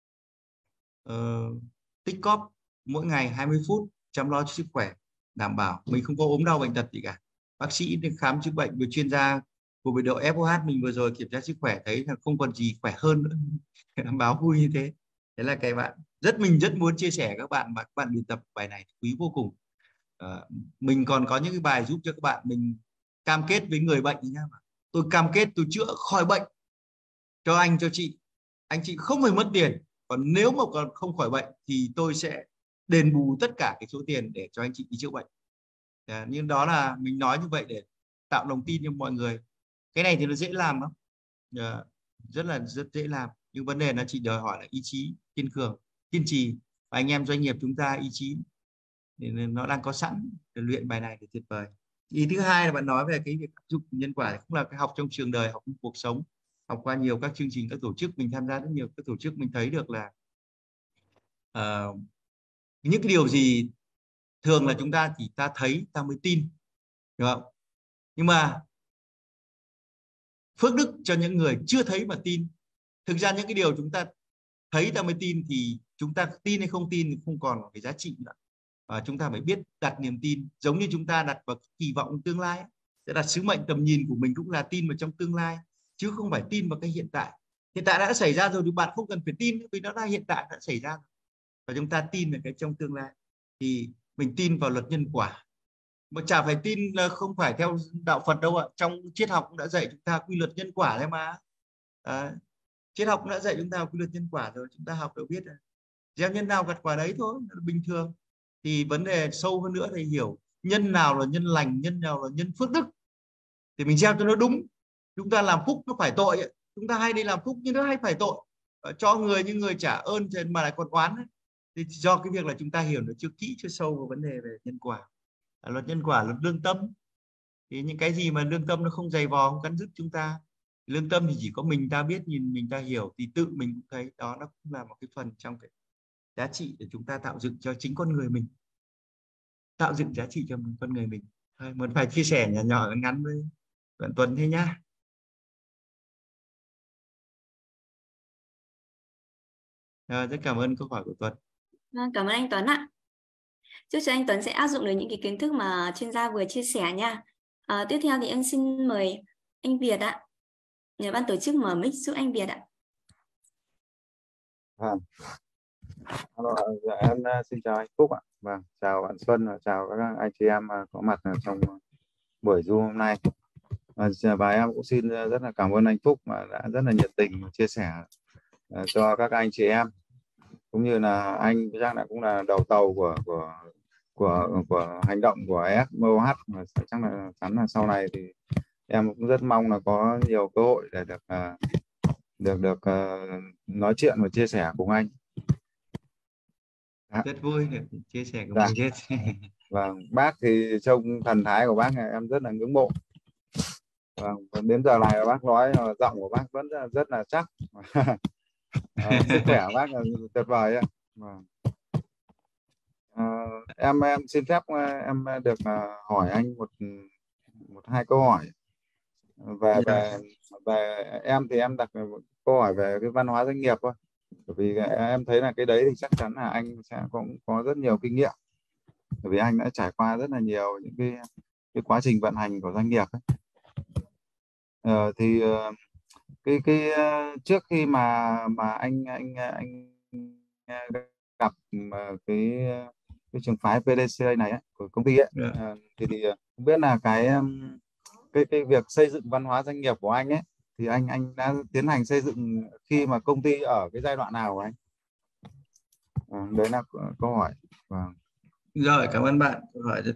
A: Tích cóp mỗi ngày 20 phút chăm lo cho sức khỏe, đảm bảo mình không có ốm đau bệnh tật gì cả. Bác sĩ đi khám chữa bệnh, với chuyên gia của biệt đội FOH mình vừa rồi kiểm tra sức khỏe thấy là không còn gì khỏe hơn nữa. Báo vui như thế. Thế là cái bạn mình rất muốn chia sẻ các bạn, mà các bạn luyện tập bài này quý vô cùng. Mình còn có những cái bài giúp cho các bạn, mình cam kết với người bệnh nhá, tôi cam kết tôi chữa khỏi bệnh cho anh, cho chị, anh chị không phải mất tiền. Còn nếu mà còn không khỏi bệnh thì tôi sẽ đền bù tất cả cái số tiền để cho anh chị đi chữa bệnh. Nhưng đó là mình nói như vậy để tạo lòng tin cho mọi người. Cái này thì nó dễ làm lắm, rất dễ làm, nhưng vấn đề nó chỉ đòi hỏi là ý chí kiên cường, kiên trì. Và anh em doanh nghiệp chúng ta ý chí thì nó đang có sẵn để luyện bài này thì tuyệt vời. Ý thứ hai là bạn nói về cái việc áp dụng nhân quả, cũng là cái học trong trường đời, học trong cuộc sống, học qua nhiều các chương trình, các tổ chức. Mình tham gia rất nhiều các tổ chức, mình thấy được là những cái điều gì thường là chúng ta chỉ thấy ta mới tin, đúng không? Nhưng mà phước đức cho những người chưa thấy mà tin. Thực ra những cái điều chúng ta thấy ta mới tin, thì chúng ta tin hay không tin thì không còn cái giá trị nữa. Và chúng ta phải biết đặt niềm tin, giống như chúng ta đặt vào kỳ vọng tương lai, sẽ đặt sứ mệnh tầm nhìn của mình cũng là tin vào trong tương lai, chứ không phải tin vào cái hiện tại. Hiện tại đã xảy ra rồi thì bạn không cần phải tin, vì nó đã hiện tại đã xảy ra. Và chúng ta tin vào cái trong tương lai, thì mình tin vào luật nhân quả. Mà chả phải tin là không phải theo đạo Phật đâu ạ. Trong triết học cũng đã dạy chúng ta quy luật nhân quả đấy mà. Triết học cũng đã dạy chúng ta quy luật nhân quả rồi, chúng ta học đều biết rồi. Gieo nhân nào gặt quả đấy thôi, là bình thường. Thì vấn đề sâu hơn nữa thì hiểu nhân nào là nhân lành, nhân nào là nhân phước đức, thì mình gieo cho nó đúng. Chúng ta làm phúc nó phải tội, chúng ta hay đi làm phúc nhưng nó hay phải tội, cho người nhưng người trả ơn mà lại còn oán ấy. Thì do cái việc là chúng ta hiểu nó chưa kỹ, chưa sâu vào vấn đề về nhân quả. Luật nhân quả, luật lương tâm, thì những cái gì mà lương tâm nó không dày vò, không cắn rứt chúng ta, lương tâm thì chỉ có mình ta biết, nhìn mình ta hiểu, thì tự mình cũng thấy đó, nó cũng là một cái phần trong cái giá trị để chúng ta tạo dựng cho chính con người mình, tạo dựng giá trị cho con người mình. Thôi, muốn phải chia sẻ nhỏ nhỏ ngắn với bạn Tuấn thế nhá. Rất cảm ơn câu hỏi của Tuấn.
B: Cảm ơn anh Tuấn ạ. Chúc cho anh Tuấn sẽ áp dụng được những cái kiến thức mà chuyên gia vừa chia sẻ nha. Tiếp theo thì em xin mời anh Việt ạ. Nhờ ban tổ chức mở mic giúp anh Việt ạ.
G: Hello, em xin chào anh Phúc ạ. Vâng, chào bạn Xuân và chào các anh chị em có mặt ở trong buổi Zoom hôm nay. Và em cũng xin rất là cảm ơn anh Phúc mà đã rất là nhiệt tình chia sẻ cho các anh chị em, cũng như là anh chắc là cũng là đầu tàu của hành động của SMOH, và chắc là chắn là sau này thì em cũng rất mong là có nhiều cơ hội để được nói chuyện và chia sẻ cùng anh.
A: Rất vui được chia sẻ cùng
G: Dạ.
A: anh Việt.
G: Vâng, bác thì trông thần thái của bác này em rất là ngưỡng mộ. Vâng, đến giờ này bác nói giọng của bác vẫn rất là chắc. Sức khỏe của bác là tuyệt vời ấy. Vâng. Em xin phép em được hỏi anh một hai câu hỏi về em thì em đặt một câu hỏi về cái văn hóa doanh nghiệp thôi, bởi vì em thấy là cái đấy thì chắc chắn là anh sẽ cũng có rất nhiều kinh nghiệm, bởi vì anh đã trải qua rất là nhiều những cái quá trình vận hành của doanh nghiệp ấy. Thì trước khi mà anh gặp cái trường phái PDCA này ấy, của công ty ấy, thì không biết là cái việc xây dựng văn hóa doanh nghiệp của anh ấy thì anh đã tiến hành xây dựng khi mà công ty ở cái giai đoạn nào của anh? Đấy là câu hỏi. Vâng.
A: Rồi, cảm ơn bạn. Câu hỏi rất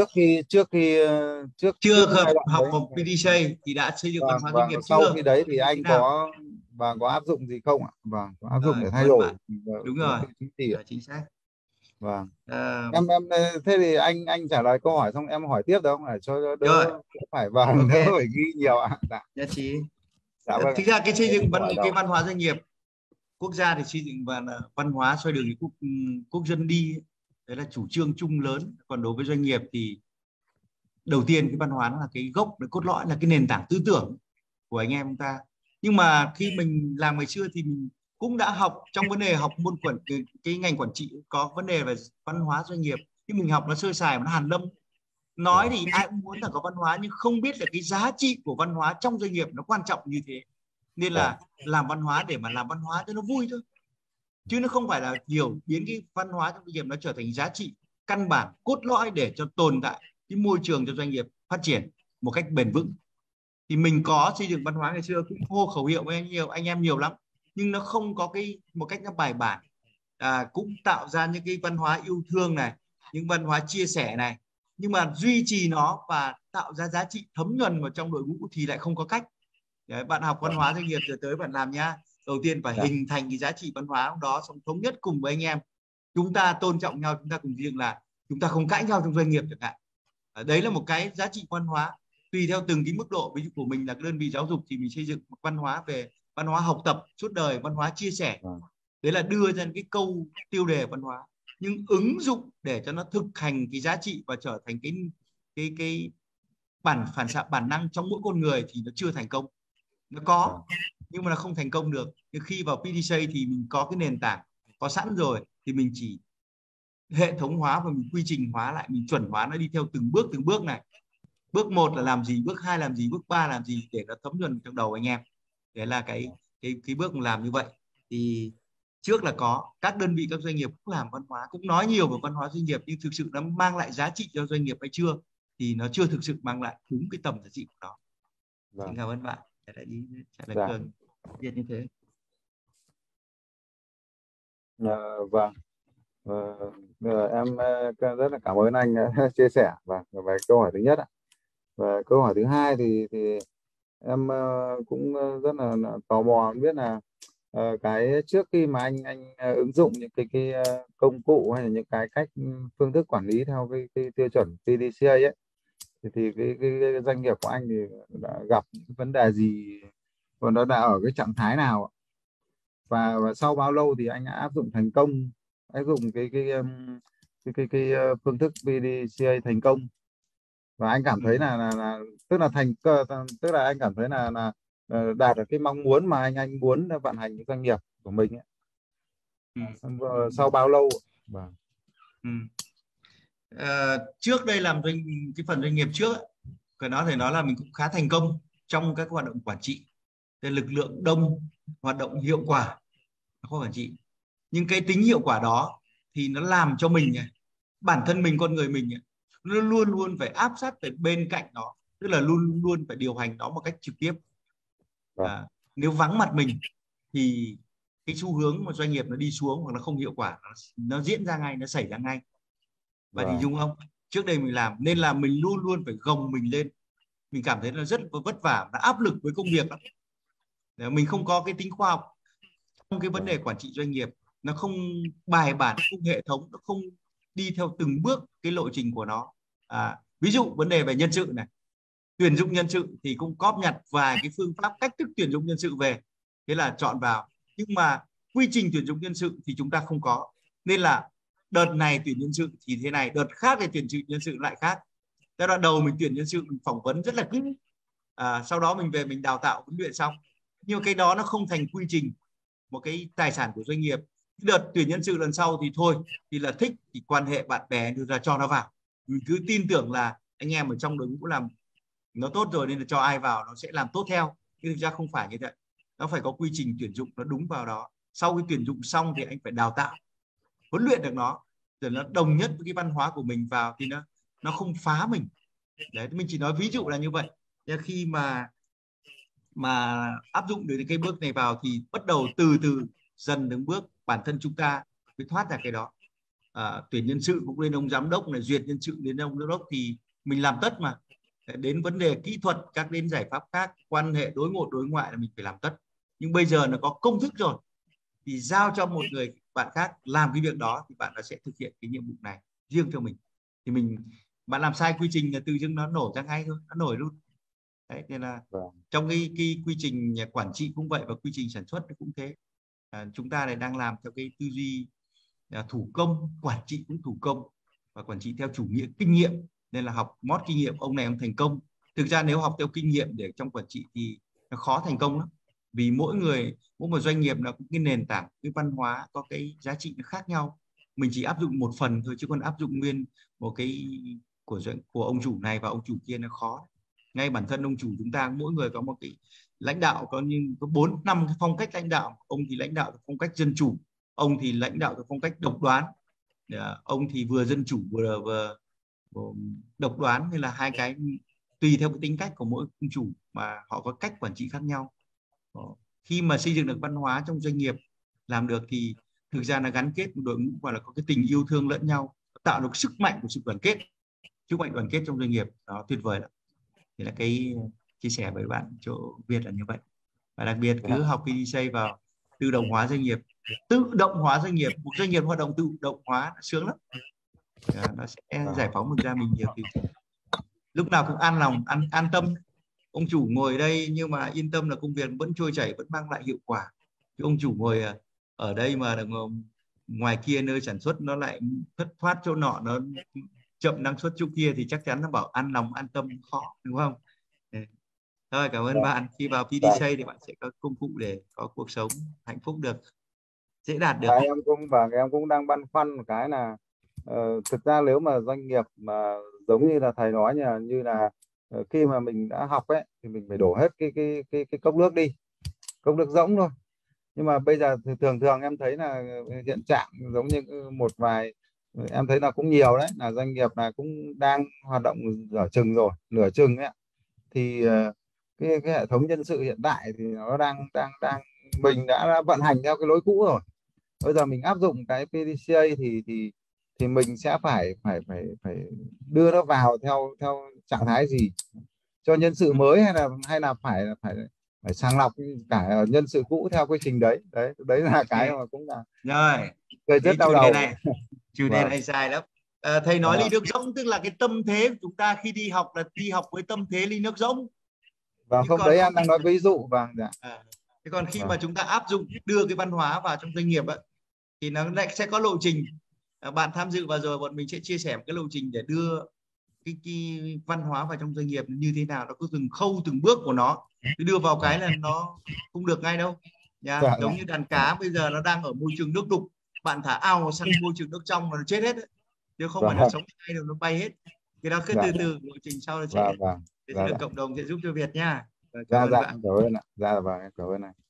G: trước
A: chưa
G: giai đoạn
A: học
G: đấy,
A: một PDCA thì đã xây dựng văn hóa doanh nghiệp
G: sau
A: chưa?
G: khi đấy thì anh
A: nào?
G: có áp dụng gì không ạ? Vâng, có áp dụng để
A: Cảm
G: thay
A: ơn
G: đổi
A: bạn. Đúng rồi, chính xác.
G: Vâng. Em thế thì anh trả lời câu hỏi xong em hỏi tiếp được không, để cho đỡ phải
A: Okay.
G: đỡ phải ghi nhiều ạ.
A: Nhất trí.
G: Vâng.
A: Thực ra cái xây dựng cái văn hóa doanh nghiệp quốc gia thì xây dựng văn hóa xoay đường quốc dân đi, đấy là chủ trương chung lớn. Còn đối với doanh nghiệp thì đầu tiên cái văn hóa nó là cái gốc, cái cốt lõi, là cái nền tảng tư tưởng của anh em chúng ta. Nhưng mà khi mình làm ngày xưa thì mình cũng đã học trong vấn đề học môn cái ngành quản trị có vấn đề về văn hóa doanh nghiệp, nhưng mình học nó sơ sài mà nó hàn lâm. Nói thì ai cũng muốn là có văn hóa, nhưng không biết là cái giá trị của văn hóa trong doanh nghiệp nó quan trọng như thế. Nên là làm văn hóa để mà làm văn hóa cho nó vui thôi, chứ nó không phải là biến cái văn hóa trong doanh nghiệp nó trở thành giá trị căn bản cốt lõi để cho tồn tại cái môi trường cho doanh nghiệp phát triển một cách bền vững. Thì mình có xây dựng văn hóa ngày xưa cũng hô khẩu hiệu với anh em nhiều lắm, nhưng nó không có một cách nó bài bản. Cũng tạo ra những cái văn hóa yêu thương này, những văn hóa chia sẻ này, nhưng mà duy trì nó và tạo ra giá trị thấm nhuần vào trong đội ngũ thì lại không có cách. Đấy, bạn học văn hóa doanh nghiệp rồi tới bạn làm nhá. Đầu tiên phải hình thành cái giá trị văn hóa đó, xong thống nhất cùng với anh em. Chúng ta tôn trọng nhau, chúng ta cùng dựng là chúng ta không cãi nhau trong doanh nghiệp chẳng hạn. Đấy là một cái giá trị văn hóa. Tùy theo từng cái mức độ, ví dụ của mình là cái đơn vị giáo dục thì mình xây dựng một văn hóa về văn hóa học tập suốt đời, văn hóa chia sẻ. Đấy là đưa ra cái câu tiêu đề văn hóa, nhưng ứng dụng để cho nó thực hành cái giá trị và trở thành cái phản xạ bản năng trong mỗi con người thì nó chưa thành công. Nó có nhưng mà nó không thành công được. Nhưng khi vào PDCA thì mình có cái nền tảng có sẵn rồi, thì mình chỉ hệ thống hóa và mình quy trình hóa lại, mình chuẩn hóa nó đi theo từng bước này. Bước 1 là làm gì, bước 2 làm gì, bước 3 làm gì, để nó thấm nhuần trong đầu anh em. Đấy là cái bước làm như vậy. Thì trước là có các đơn vị, các doanh nghiệp cũng làm văn hóa, cũng nói nhiều về văn hóa doanh nghiệp, nhưng thực sự nó mang lại giá trị cho doanh nghiệp hay chưa thì nó chưa thực sự mang lại đúng cái tầm giá trị của nó. Xin cảm ơn bạn đã đi trả lời Cường viết như thế.
G: Vâng. Em rất là cảm ơn anh chia sẻ về câu hỏi thứ nhất. Về câu hỏi thứ hai thì em cũng rất là tò mò biết là cái trước khi mà anh ứng dụng những cái công cụ hay là những cái cách phương thức quản lý theo cái tiêu chuẩn PDCA ấy, thì cái doanh nghiệp của anh thì đã gặp những vấn đề gì, và nó đã ở cái trạng thái nào, và sau bao lâu thì anh đã áp dụng thành công, áp dụng cái phương thức PDCA thành công, và anh cảm thấy là tức là tức là anh cảm thấy là đạt được cái mong muốn mà anh muốn vận hành cái doanh nghiệp của mình ấy. Sau bao lâu? Vâng.
A: Trước đây làm cái phần doanh nghiệp trước ấy, có thể nói là mình cũng khá thành công trong các hoạt động quản trị, lực lượng đông, hoạt động hiệu quả không quản trị. Nhưng cái tính hiệu quả đó thì nó làm cho mình, bản thân mình, con người mình nó luôn luôn phải áp sát về bên cạnh nó, tức là luôn luôn phải điều hành nó một cách trực tiếp. Nếu vắng mặt mình thì cái xu hướng mà doanh nghiệp nó đi xuống hoặc nó không hiệu quả, nó diễn ra ngay, nó xảy ra ngay. Và thì dung không? Trước đây mình làm nên là mình luôn luôn phải gồng mình lên. Mình cảm thấy nó rất vất vả, nó áp lực với công việc lắm. Mình không có cái tính khoa học trong cái vấn đề quản trị doanh nghiệp, nó không bài bản, không hệ thống, nó không đi theo từng bước cái lộ trình của nó. Ví dụ vấn đề về nhân sự này, tuyển dụng nhân sự thì cũng cóp nhặt vài cái phương pháp, cách thức tuyển dụng nhân sự về, thế là chọn vào. Nhưng mà quy trình tuyển dụng nhân sự thì chúng ta không có, nên là đợt này tuyển nhân sự thì thế này, đợt khác thì tuyển nhân sự lại khác. Giai đoạn đầu mình tuyển nhân sự, mình phỏng vấn rất là kỹ, sau đó mình về mình đào tạo huấn luyện xong, nhưng cái đó nó không thành quy trình, một cái tài sản của doanh nghiệp. Đợt tuyển nhân sự lần sau thì thôi, thì là thích thì quan hệ bạn bè đưa ra cho nó vào, mình cứ tin tưởng là anh em ở trong đội ngũ làm nó tốt rồi nên là cho ai vào nó sẽ làm tốt theo. Nhưng thực ra không phải như vậy, nó phải có quy trình tuyển dụng nó đúng vào đó. Sau khi tuyển dụng xong thì anh phải đào tạo, huấn luyện được nó, rồi nó đồng nhất với cái văn hóa của mình vào thì nó không phá mình. Đấy, mình chỉ nói ví dụ là như vậy. Khi mà áp dụng được cái bước này vào thì bắt đầu từ từ dần từng bước bản thân chúng ta mới thoát ra cái đó. Tuyển nhân sự cũng lên ông giám đốc này, duyệt nhân sự đến ông giám đốc thì mình làm tất mà. Đến vấn đề kỹ thuật, các đến giải pháp khác, quan hệ đối nội đối ngoại là mình phải làm tất. Nhưng bây giờ nó có công thức rồi thì giao cho một người bạn khác làm cái việc đó thì bạn sẽ thực hiện cái nhiệm vụ này riêng cho mình. Thì bạn làm sai quy trình là tự dưng nó nổ ra ngay thôi, nó nổi luôn. Đấy, nên là trong cái quy trình quản trị cũng vậy, và quy trình sản xuất cũng thế. Chúng ta này đang làm theo cái tư duy thủ công, quản trị cũng thủ công và quản trị theo chủ nghĩa kinh nghiệm, nên là học mót kinh nghiệm ông này ông thành công. Thực ra nếu học theo kinh nghiệm để trong quản trị thì nó khó thành công lắm, vì mỗi một doanh nghiệp nó cũng cái nền tảng, cái văn hóa, có cái giá trị nó khác nhau. Mình chỉ áp dụng một phần thôi, chứ còn áp dụng nguyên một cái của ông chủ này và ông chủ kia nó khó. Ngay bản thân ông chủ chúng ta mỗi người có một cái lãnh đạo, có 4-5 cái phong cách lãnh đạo. Ông thì lãnh đạo theo phong cách dân chủ, ông thì lãnh đạo theo phong cách độc đoán, ông thì vừa dân chủ vừa độc đoán. Nên là hai cái tùy theo cái tính cách của mỗi ông chủ mà họ có cách quản trị khác nhau. Khi mà xây dựng được văn hóa trong doanh nghiệp làm được thì thực ra là gắn kết một đội ngũ và là có cái tình yêu thương lẫn nhau, tạo được sức mạnh của sự đoàn kết, sức mạnh đoàn kết trong doanh nghiệp đó, tuyệt vời lắm. Thì là cái chia sẻ với bạn chỗ Việt là như vậy. Và đặc biệt cứ học PDCA vào tự động hóa doanh nghiệp. Tự động hóa doanh nghiệp, một doanh nghiệp hoạt động tự động hóa nó sướng lắm. Nó sẽ giải phóng mình ra mình nhiều thứ, lúc nào cũng an lòng, an tâm. Ông chủ ngồi đây nhưng mà yên tâm là công việc vẫn trôi chảy, vẫn mang lại hiệu quả. Chứ ông chủ ngồi ở đây mà ngoài kia nơi sản xuất nó lại thất thoát chỗ nọ, nó chậm năng suất chỗ kia thì chắc chắn nó bảo an lòng an tâm khó, đúng không? Thôi cảm ơn bạn. Khi vào PDCA thì bạn sẽ có công cụ để có cuộc sống hạnh phúc được, dễ đạt được.
G: Em cũng đang băn khoăn một cái là thực ra nếu mà doanh nghiệp mà giống như là thầy nói như là khi mà mình đã học ấy thì mình phải đổ hết cái cốc nước đi, cốc nước rỗng thôi. Nhưng mà bây giờ thì thường em thấy là hiện trạng giống như một vài em thấy là cũng nhiều đấy, là doanh nghiệp là cũng đang hoạt động nửa chừng ấy, thì cái hệ thống nhân sự hiện tại thì nó đang mình đã vận hành theo cái lối cũ rồi. Bây giờ mình áp dụng cái PDCA thì mình sẽ phải đưa nó vào theo trạng thái gì cho nhân sự mới, hay là phải sàng lọc cả nhân sự cũ theo quy trình đấy là cái mà cũng là
A: rồi
G: rất đau đầu
A: này. Chủ đề này dài lắm. Thầy nói ly nước rỗng tức là cái tâm thế của chúng ta khi đi học là đi học với tâm thế ly nước rỗng.
G: Và không, đấy em đang nói ví dụ.
A: Thế còn khi mà chúng ta áp dụng đưa cái văn hóa vào trong doanh nghiệp ấy, thì nó sẽ có lộ trình. Bạn tham dự vào rồi, bọn mình sẽ chia sẻ một cái lộ trình để đưa cái văn hóa vào trong doanh nghiệp như thế nào, nó có từng khâu từng bước của nó, cứ đưa vào cái là nó không được ngay đâu nha.
G: Dạ,
A: Giống như đàn cá bây giờ nó đang ở môi trường nước đục, bạn thả ao sang môi trường nước trong là nó chết hết đấy, chứ không phải là sống ngay được, nó bay hết. Cái đó cứ
G: dạ,
A: từ từ lộ trình sau nó
G: dạ,
A: sẽ
G: vâng,
A: thế
G: dạ,
A: là
G: dạ,
A: cộng đồng sẽ giúp cho Việt nha. Cảm
G: dạ,
A: ơn
G: dạ,
A: bạn.
G: cảm ơn ạ. Dạ, vâng, em cảm ơn anh.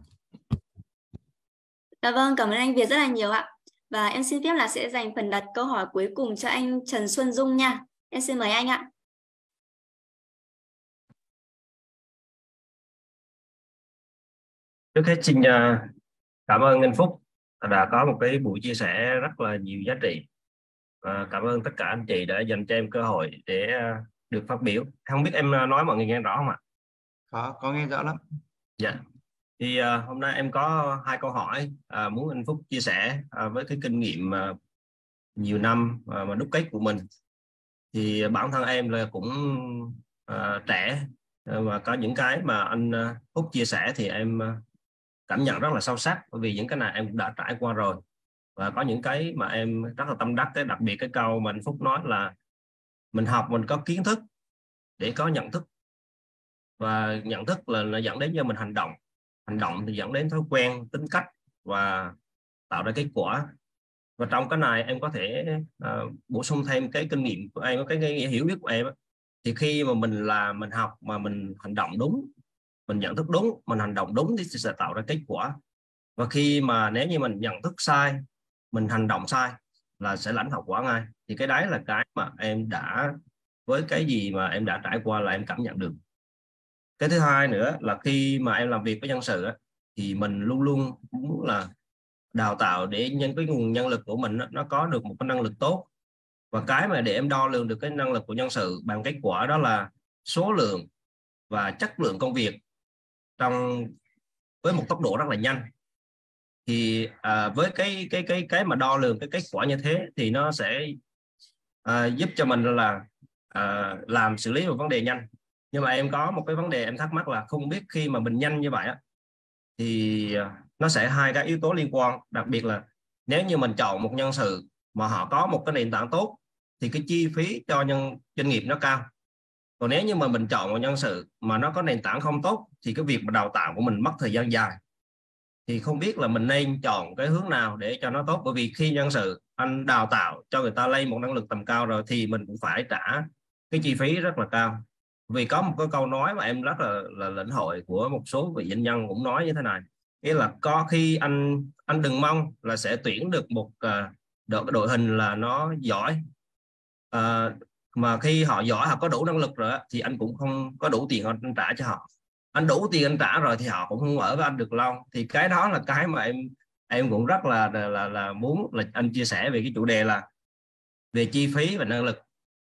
B: Dạ vâng, cảm ơn anh Việt rất là nhiều ạ. Và em xin phép là sẽ dành phần đặt câu hỏi cuối cùng cho anh Trần Xuân Dung nha. Em xin mời anh ạ.
H: Trước hết xin cảm ơn anh Phúc đã có một cái buổi chia sẻ rất là nhiều giá trị. Và cảm ơn tất cả anh chị đã dành cho em cơ hội để được phát biểu. Không biết em nói mọi người nghe rõ không ạ?
A: Có nghe rõ lắm.
H: Dạ. Thì hôm nay em có 2 câu hỏi muốn anh Phúc chia sẻ với cái kinh nghiệm nhiều năm mà đúc kết của mình. Thì bản thân em là cũng trẻ và có những cái mà anh Phúc chia sẻ thì em cảm nhận rất là sâu sắc, bởi vì những cái này em cũng đã trải qua rồi. Và có những cái mà em rất là tâm đắc, đặc biệt cái câu mà anh Phúc nói là mình học mình có kiến thức để có nhận thức, và nhận thức là nó dẫn đến cho mình hành động thì dẫn đến thói quen, tính cách và tạo ra kết quả. Và trong cái này em có thể bổ sung thêm cái kinh nghiệm của em, cái hiểu biết của em thì khi mà mình học mà mình hành động đúng, mình nhận thức đúng, mình hành động đúng thì sẽ tạo ra kết quả. Và khi mà nếu như mình nhận thức sai, mình hành động sai là sẽ lãnh hậu quả ngay. Thì cái đấy là cái mà em đã, với cái gì mà em đã trải qua là em cảm nhận được. Cái thứ hai nữa là khi mà em làm việc với nhân sự thì mình luôn luôn muốn là đào tạo để cái nguồn nhân lực của mình nó có được một cái năng lực tốt. Và cái mà để em đo lường được cái năng lực của nhân sự bằng kết quả đó là số lượng và chất lượng công việc với một tốc độ rất là nhanh. Thì với cái mà đo lường cái kết quả như thế thì nó sẽ giúp cho mình là làm xử lý một vấn đề nhanh. Nhưng mà em có một cái vấn đề em thắc mắc là không biết khi mà mình nhanh như vậy thì nó sẽ 2 cái yếu tố liên quan. Đặc biệt là nếu như mình chọn một nhân sự mà họ có một cái nền tảng tốt thì cái chi phí cho doanh nghiệp nó cao. Còn nếu như mà mình chọn một nhân sự mà nó có nền tảng không tốt thì cái việc mà đào tạo của mình mất thời gian dài. Thì không biết là mình nên chọn cái hướng nào để cho nó tốt, bởi vì khi nhân sự anh đào tạo cho người ta lên một năng lực tầm cao rồi thì mình cũng phải trả cái chi phí rất là cao. Vì có một cái câu nói mà em rất là lĩnh hội của một số vị doanh nhân cũng nói như thế này, nghĩa là có khi anh đừng mong là sẽ tuyển được một đội hình là nó giỏi, mà khi họ giỏi, họ có đủ năng lực rồi thì anh cũng không có đủ tiền anh trả cho họ. Anh đủ tiền anh trả rồi thì họ cũng không ở với anh được lâu. Thì cái đó là cái mà em cũng rất là muốn là anh chia sẻ về cái chủ đề là về chi phí và năng lực,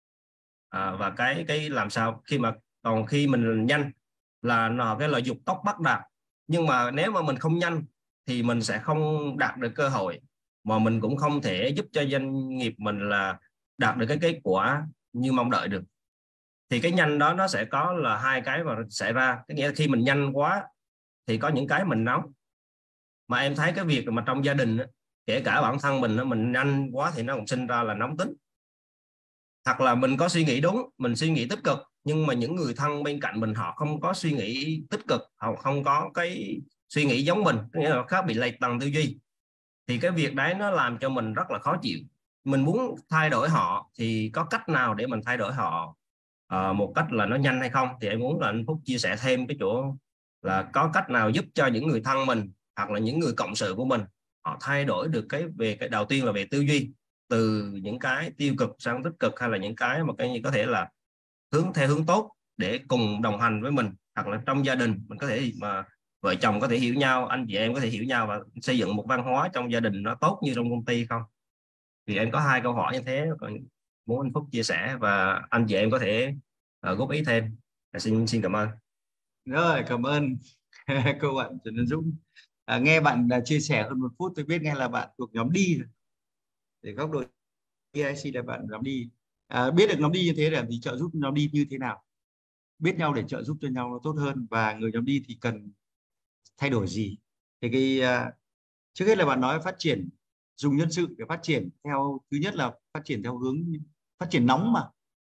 H: và cái làm sao còn khi mình nhanh là cái lợi dục tốc bất đạt. Nhưng mà nếu mà mình không nhanh thì mình sẽ không đạt được cơ hội, mà mình cũng không thể giúp cho doanh nghiệp mình là đạt được cái kết quả như mong đợi được. Thì cái nhanh đó nó sẽ có là 2 cái mà xảy ra. Cái nghĩa là khi mình nhanh quá thì có những cái mình nóng. Mà em thấy cái việc mà trong gia đình kể cả bản thân mình nhanh quá thì nó cũng sinh ra là nóng tính. Hoặc là mình có suy nghĩ đúng, mình suy nghĩ tích cực, nhưng mà những người thân bên cạnh mình họ không có suy nghĩ tích cực, họ không có cái suy nghĩ giống mình, nghĩa là khác, bị lệch tầng tư duy. Thì cái việc đấy nó làm cho mình rất là khó chịu. Mình muốn thay đổi họ thì có cách nào để mình thay đổi họ một cách là nó nhanh hay không? Thì em muốn là anh Phúc chia sẻ thêm cái chỗ là có cách nào giúp cho những người thân mình hoặc là những người cộng sự của mình họ thay đổi được về cái đầu tiên là về tư duy, từ những cái tiêu cực sang tích cực, hay là những cái mà cái có thể là theo hướng tốt để cùng đồng hành với mình. Hoặc là trong gia đình mình có thể mà vợ chồng có thể hiểu nhau, anh chị em có thể hiểu nhau và xây dựng một văn hóa trong gia đình nó tốt như trong công ty không? Thì em có 2 câu hỏi như thế, còn muốn anh Phúc chia sẻ và anh chị em có thể góp ý thêm. Xin cảm ơn.
A: Rồi, cảm ơn cô bạn Trần Văn Dũng. Nghe bạn chia sẻ hơn 1 phút tôi biết ngay là bạn thuộc nhóm đi rồi. Để góc độ EIC là bạn nhóm đi. Biết được nhóm đi như thế thì trợ giúp nhóm đi như thế nào, biết nhau để trợ giúp cho nhau nó tốt hơn, và người nhóm đi thì cần thay đổi gì. Thì trước hết là bạn nói phát triển, dùng nhân sự để phát triển theo, thứ nhất là phát triển theo hướng phát triển nóng mà,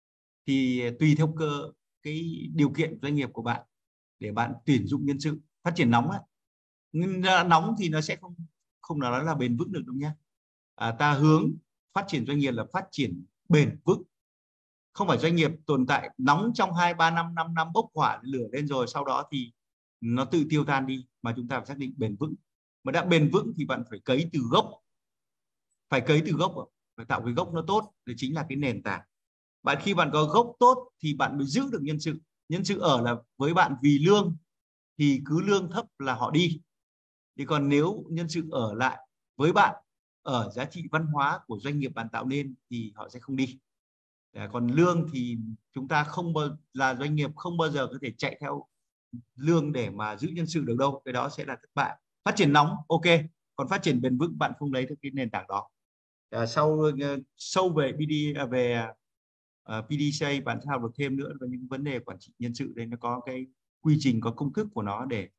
A: thì tùy theo cái điều kiện doanh nghiệp của bạn để bạn tuyển dụng nhân sự. Phát triển nóng ấy, nhưng nóng thì nó sẽ không nói là bền vững được đâu nhé. Ta hướng phát triển doanh nghiệp là phát triển bền vững, không phải doanh nghiệp tồn tại nóng trong 2-3 năm, 5 năm bốc hỏa lửa lên rồi sau đó thì nó tự tiêu tan đi, mà chúng ta phải xác định bền vững. Mà đã bền vững thì bạn phải cấy từ gốc, phải tạo cái gốc nó tốt, đấy chính là cái nền tảng. Khi bạn có gốc tốt thì bạn mới giữ được nhân sự. Nhân sự ở là với bạn vì lương thì cứ lương thấp là họ đi. Thì còn nếu nhân sự ở lại với bạn ở giá trị văn hóa của doanh nghiệp bạn tạo nên thì họ sẽ không đi. Còn lương thì chúng ta là doanh nghiệp không bao giờ có thể chạy theo lương để mà giữ nhân sự được đâu, cái đó sẽ là thất bại. Phát triển nóng ok, còn phát triển bền vững bạn không lấy được cái nền tảng đó. Sâu về PDCA bạn sẽ học được thêm nữa về những vấn đề quản trị nhân sự. Đây nó có cái quy trình, có công thức của nó để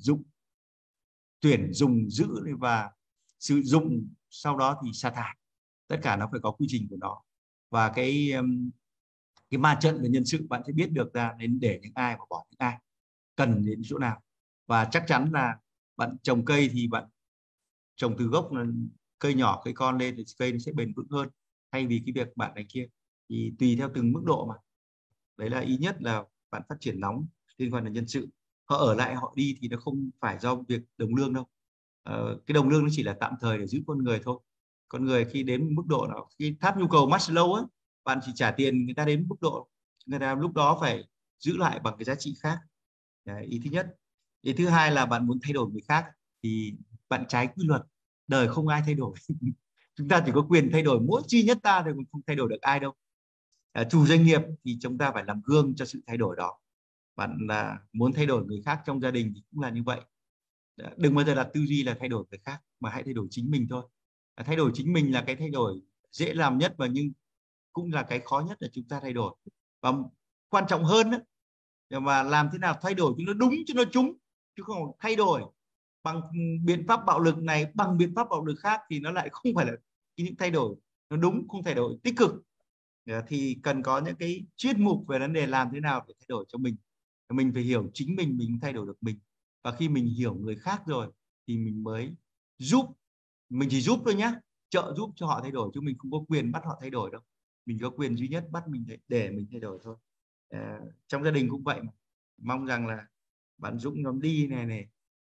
A: tuyển dùng, giữ và sử dụng, sau đó thì sa thải. Tất cả nó phải có quy trình của nó. Và cái ma trận về nhân sự bạn sẽ biết được ra nên để những ai và bỏ những ai, cần đến chỗ nào. Và chắc chắn là bạn trồng cây thì bạn trồng từ gốc, là cây nhỏ cây con lên thì cây nó sẽ bền vững hơn, thay vì cái việc bạn này kia. Thì tùy theo từng mức độ mà. Đấy là ý nhất là bạn phát triển nóng liên quan đến nhân sự. Họ ở lại họ đi thì nó không phải do việc đồng lương đâu. Cái đồng lương nó chỉ là tạm thời để giữ con người thôi. Con người khi đến mức độ nào, khi tháp nhu cầu Maslow ấy, bạn chỉ trả tiền người ta đến mức độ, người ta lúc đó phải giữ lại bằng cái giá trị khác. Đấy, ý thứ nhất. Ý thứ hai là bạn muốn thay đổi người khác thì bạn trái quy luật, đời không ai thay đổi. Chúng ta chỉ có quyền thay đổi mỗi duy nhất ta thôi, không thay đổi được ai đâu. Chủ doanh nghiệp thì chúng ta phải làm gương cho sự thay đổi đó. Bạn muốn thay đổi người khác trong gia đình thì cũng là như vậy. Đừng bao giờ đặt tư duy là thay đổi người khác, mà hãy thay đổi chính mình thôi. Thay đổi chính mình là cái thay đổi dễ làm nhất, và nhưng cũng là cái khó nhất là chúng ta thay đổi. Và quan trọng hơn đó, mà làm thế nào thay đổi cho nó đúng, cho nó trúng, chứ không thay đổi bằng biện pháp bạo lực này, bằng biện pháp bạo lực khác thì nó lại không phải là những thay đổi nó đúng, không thay đổi tích cực. Thì cần có những cái chuyên mục về vấn đề làm thế nào để thay đổi cho mình. Mình phải hiểu chính mình thay đổi được mình. Và khi mình hiểu người khác rồi thì mình mới giúp. Mình chỉ giúp thôi nhé, trợ giúp cho họ thay đổi, chứ mình không có quyền bắt họ thay đổi đâu. Mình có quyền duy nhất bắt mình để mình thay đổi thôi. Trong gia đình cũng vậy mà. Mong rằng là bạn Dũng nhóm đi này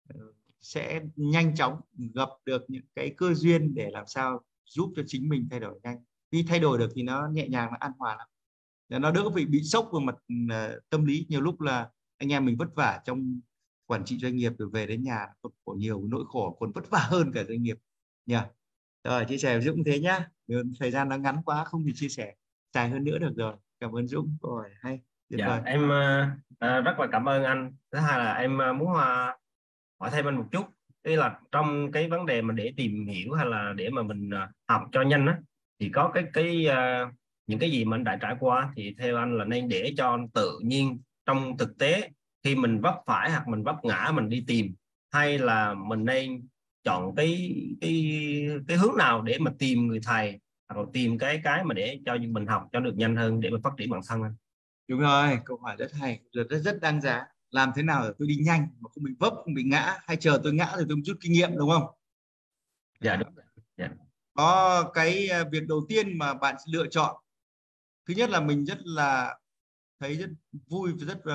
A: sẽ nhanh chóng gặp được những cái cơ duyên để làm sao giúp cho chính mình thay đổi nhanh. Khi thay đổi được thì nó nhẹ nhàng, nó an hòa lắm. Nó đỡ bị sốc về mặt tâm lý. Nhiều lúc là anh em mình vất vả trong quản trị doanh nghiệp rồi về đến nhà có nhiều nỗi khổ còn vất vả hơn cả doanh nghiệp nhỉ. Rồi, chia sẻ với Dũng thế nhá. Thời gian nó ngắn quá không thể chia sẻ dài hơn nữa được rồi. Cảm ơn Dũng, câu hỏi hay.
H: Dạ, em rất là cảm ơn anh. Thứ hai là em muốn hỏi thêm anh một chút, tức là trong cái vấn đề mà để tìm hiểu hay là để mà mình học cho nhanh á, thì có những cái gì mà anh đã trải qua thì theo anh là nên để cho tự nhiên trong thực tế, khi mình vấp phải hoặc mình vấp ngã mình đi tìm, hay là mình nên chọn cái hướng nào để mà tìm người thầy hoặc là tìm cái mà để cho mình học cho được nhanh hơn để mà phát triển bản thân anh?
A: Đúng rồi, câu hỏi rất hay, rất đáng giá. Làm thế nào để tôi đi nhanh mà không bị vấp, không bị ngã, hay chờ tôi ngã rồi tôi rút kinh nghiệm, đúng không?
H: Dạ đúng. Dạ.
A: Có cái việc đầu tiên mà bạn lựa chọn, thứ nhất là mình thấy rất vui và rất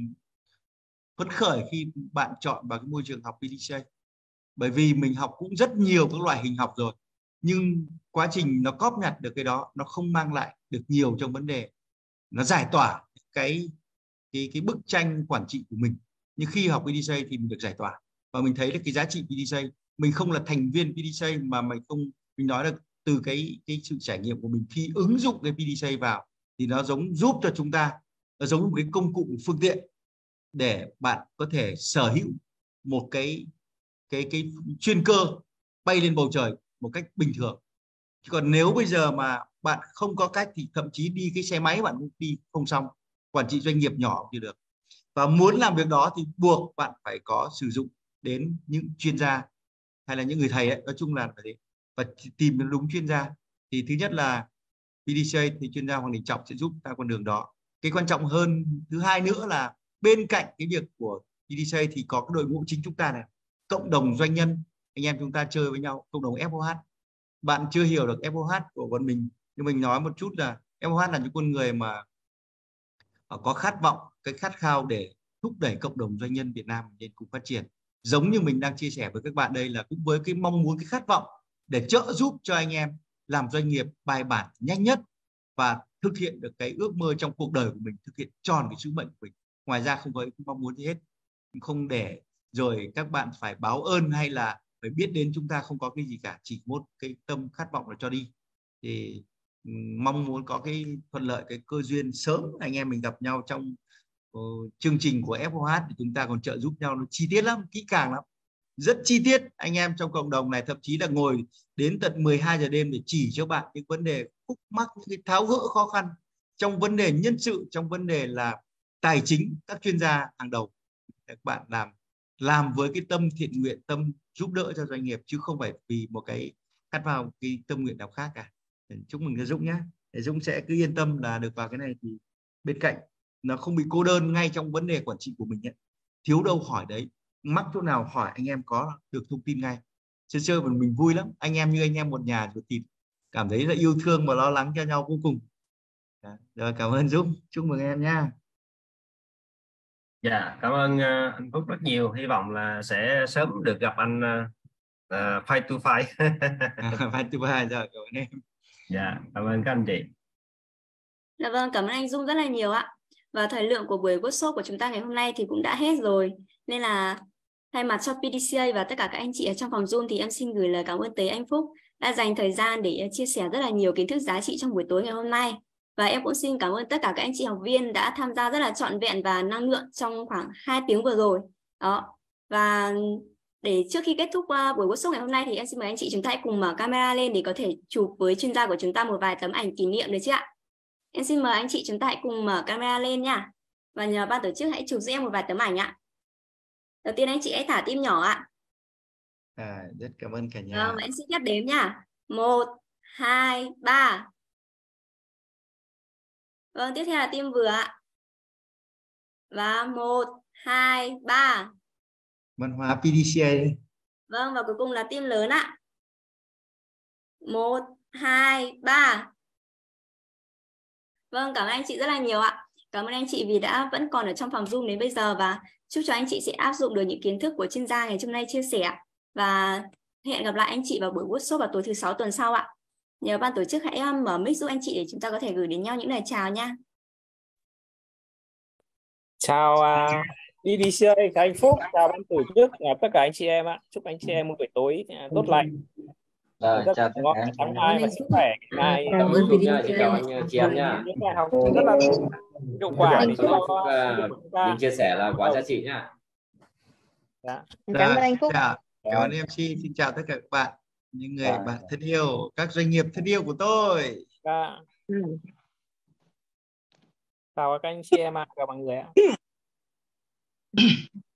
A: phấn khởi khi bạn chọn vào cái môi trường học PDCA. Bởi vì mình học cũng rất nhiều các loại hình học rồi, nhưng quá trình nó cóp nhặt được cái đó nó không mang lại được nhiều trong vấn đề nó giải tỏa cái bức tranh quản trị của mình. Nhưng khi học PDCA thì mình được giải tỏa, và mình thấy được cái giá trị PDCA. Mình không là thành viên PDCA mà mình nói là từ cái sự trải nghiệm của mình khi ứng dụng cái PDCA vào thì nó giúp cho chúng ta, nó giống một cái công cụ, phương tiện để bạn có thể sở hữu một cái chuyên cơ bay lên bầu trời một cách bình thường. Chứ còn nếu bây giờ mà bạn không có cách thì thậm chí đi cái xe máy bạn cũng đi không xong, quản trị doanh nghiệp nhỏ cũng được. Và muốn làm việc đó thì buộc bạn phải có sử dụng đến những chuyên gia hay là những người thầy ấy, nói chung là phải và tìm đúng chuyên gia. Thì thứ nhất là PDCA thì chuyên gia Hoàng Đình Trọng sẽ giúp ta con đường đó. Cái quan trọng hơn thứ hai nữa là bên cạnh cái việc của PDCA thì có cái đội ngũ chính chúng ta này, cộng đồng doanh nhân, anh em chúng ta chơi với nhau, cộng đồng FOH. Bạn chưa hiểu được FOH của bọn mình, nhưng mình nói một chút là FOH là những con người mà có khát vọng, cái khát khao để thúc đẩy cộng đồng doanh nhân Việt Nam lên cùng phát triển. Giống như mình đang chia sẻ với các bạn đây là cũng với cái mong muốn, cái khát vọng để trợ giúp cho anh em làm doanh nghiệp bài bản, nhanh nhất và thực hiện được cái ước mơ trong cuộc đời của mình, thực hiện tròn cái sứ mệnh của mình. Ngoài ra không có mong muốn gì hết, không để rồi các bạn phải báo ơn hay là phải biết đến chúng ta, không có cái gì cả, chỉ một cái tâm khát vọng là cho đi. Thì mong muốn có cái thuận lợi, cái cơ duyên sớm anh em mình gặp nhau trong chương trình của FOH thì chúng ta còn trợ giúp nhau nó chi tiết lắm, kỹ càng lắm, rất chi tiết. Anh em trong cộng đồng này thậm chí là ngồi đến tận 12 giờ đêm để chỉ cho bạn những vấn đề khúc mắc, những cái tháo gỡ khó khăn trong vấn đề nhân sự, trong vấn đề là tài chính. Các chuyên gia hàng đầu các bạn làm với cái tâm thiện nguyện, tâm giúp đỡ cho doanh nghiệp, chứ không phải vì một cái khát vào cái tâm nguyện nào khác cả. Chúc mừng cho Dũng nhé. Để Dũng sẽ cứ yên tâm là được vào cái này thì bên cạnh nó không bị cô đơn ngay trong vấn đề quản trị của mình ấy. Thiếu đâu hỏi đấy, mắc chỗ nào hỏi, anh em có được thông tin ngay. Chơi mà mình vui lắm, anh em như anh em một nhà ruột thịt, cảm thấy là yêu thương và lo lắng cho nhau vô cùng. Rồi, cảm ơn Dũng, chúc mừng em nha.
H: Dạ, cảm ơn anh Phúc rất nhiều. Hy vọng là sẽ sớm được gặp anh face to face.
A: Face to face rồi, cảm ơn em.
H: Dạ, cảm ơn các anh chị.
B: Dạ vâng, cảm ơn anh Dung rất là nhiều ạ. Và thời lượng của buổi workshop của chúng ta ngày hôm nay thì cũng đã hết rồi. Nên là thay mặt cho PDCA và tất cả các anh chị ở trong phòng Zoom thì em xin gửi lời cảm ơn tới anh Phúc đã dành thời gian để chia sẻ rất là nhiều kiến thức giá trị trong buổi tối ngày hôm nay. Và em cũng xin cảm ơn tất cả các anh chị học viên đã tham gia rất là trọn vẹn và năng lượng trong khoảng 2 tiếng vừa rồi. Đó. Và để trước khi kết thúc buổi workshop ngày hôm nay thì em xin mời anh chị chúng ta hãy cùng mở camera lên để có thể chụp với chuyên gia của chúng ta một vài tấm ảnh kỷ niệm được chứ ạ? Em xin mời anh chị chúng ta hãy cùng mở camera lên nha. Và nhờ ban tổ chức hãy chụp giúp em một vài tấm ảnh ạ. Đầu tiên anh chị hãy thả tim nhỏ ạ.
A: Rất cảm ơn cả nhà.
B: Em xin phép đếm nha. 1, 2, 3. Vâng, tiếp theo là tim vừa ạ. Và 1, 2, 3.
A: Văn hóa PDCA đấy.
B: Vâng, và cuối cùng là tim lớn ạ. 1, 2, 3. Vâng, cảm ơn anh chị rất là nhiều ạ. Cảm ơn anh chị vì đã vẫn còn ở trong phòng Zoom đến bây giờ và chúc cho anh chị sẽ áp dụng được những kiến thức của chuyên gia ngày hôm nay chia sẻ. Và hẹn gặp lại anh chị vào buổi workshop vào tối thứ 6 tuần sau ạ. Nhờ ban tổ chức hãy mở mic giúp anh chị để chúng ta có thể gửi đến nhau những lời chào nha.
I: Chào PDCA, anh Phúc, chào ban tổ chức, tất cả anh chị em ạ. Chúc anh chị em một buổi tối tốt lành.
J: Rồi, chào tất cả
I: sáng mai và sức khỏe ngày
J: chào anh chào anh chị em nhá.
I: những bài học rất là hiệu quả để cho
J: những chia sẻ là quá giá trị nhá.
I: Dạ.
A: Cảm ơn anh Phúc. Cảm ơn MC, xin chào tất cả các bạn, những người bạn thân yêu, các doanh nghiệp thân yêu của tôi.
I: Chào các anh chị em ạ, chào mọi người ạ.